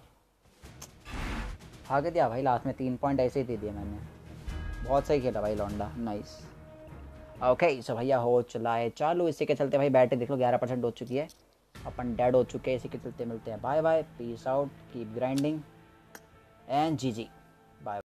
आगे दिया भाई लास्ट में 3 पॉइंट ऐसे ही दे दिए मैंने। बहुत सही खेला भाई लौंडा, नाइस। ओके सो भैया हो चला है चालू। इसी के चलते भाई बैटरी देख लो 11% हो चुकी है, अपन डेड हो चुके हैं। इसी के चलते मिलते हैं, bye bye, peace out, keep grinding and ji.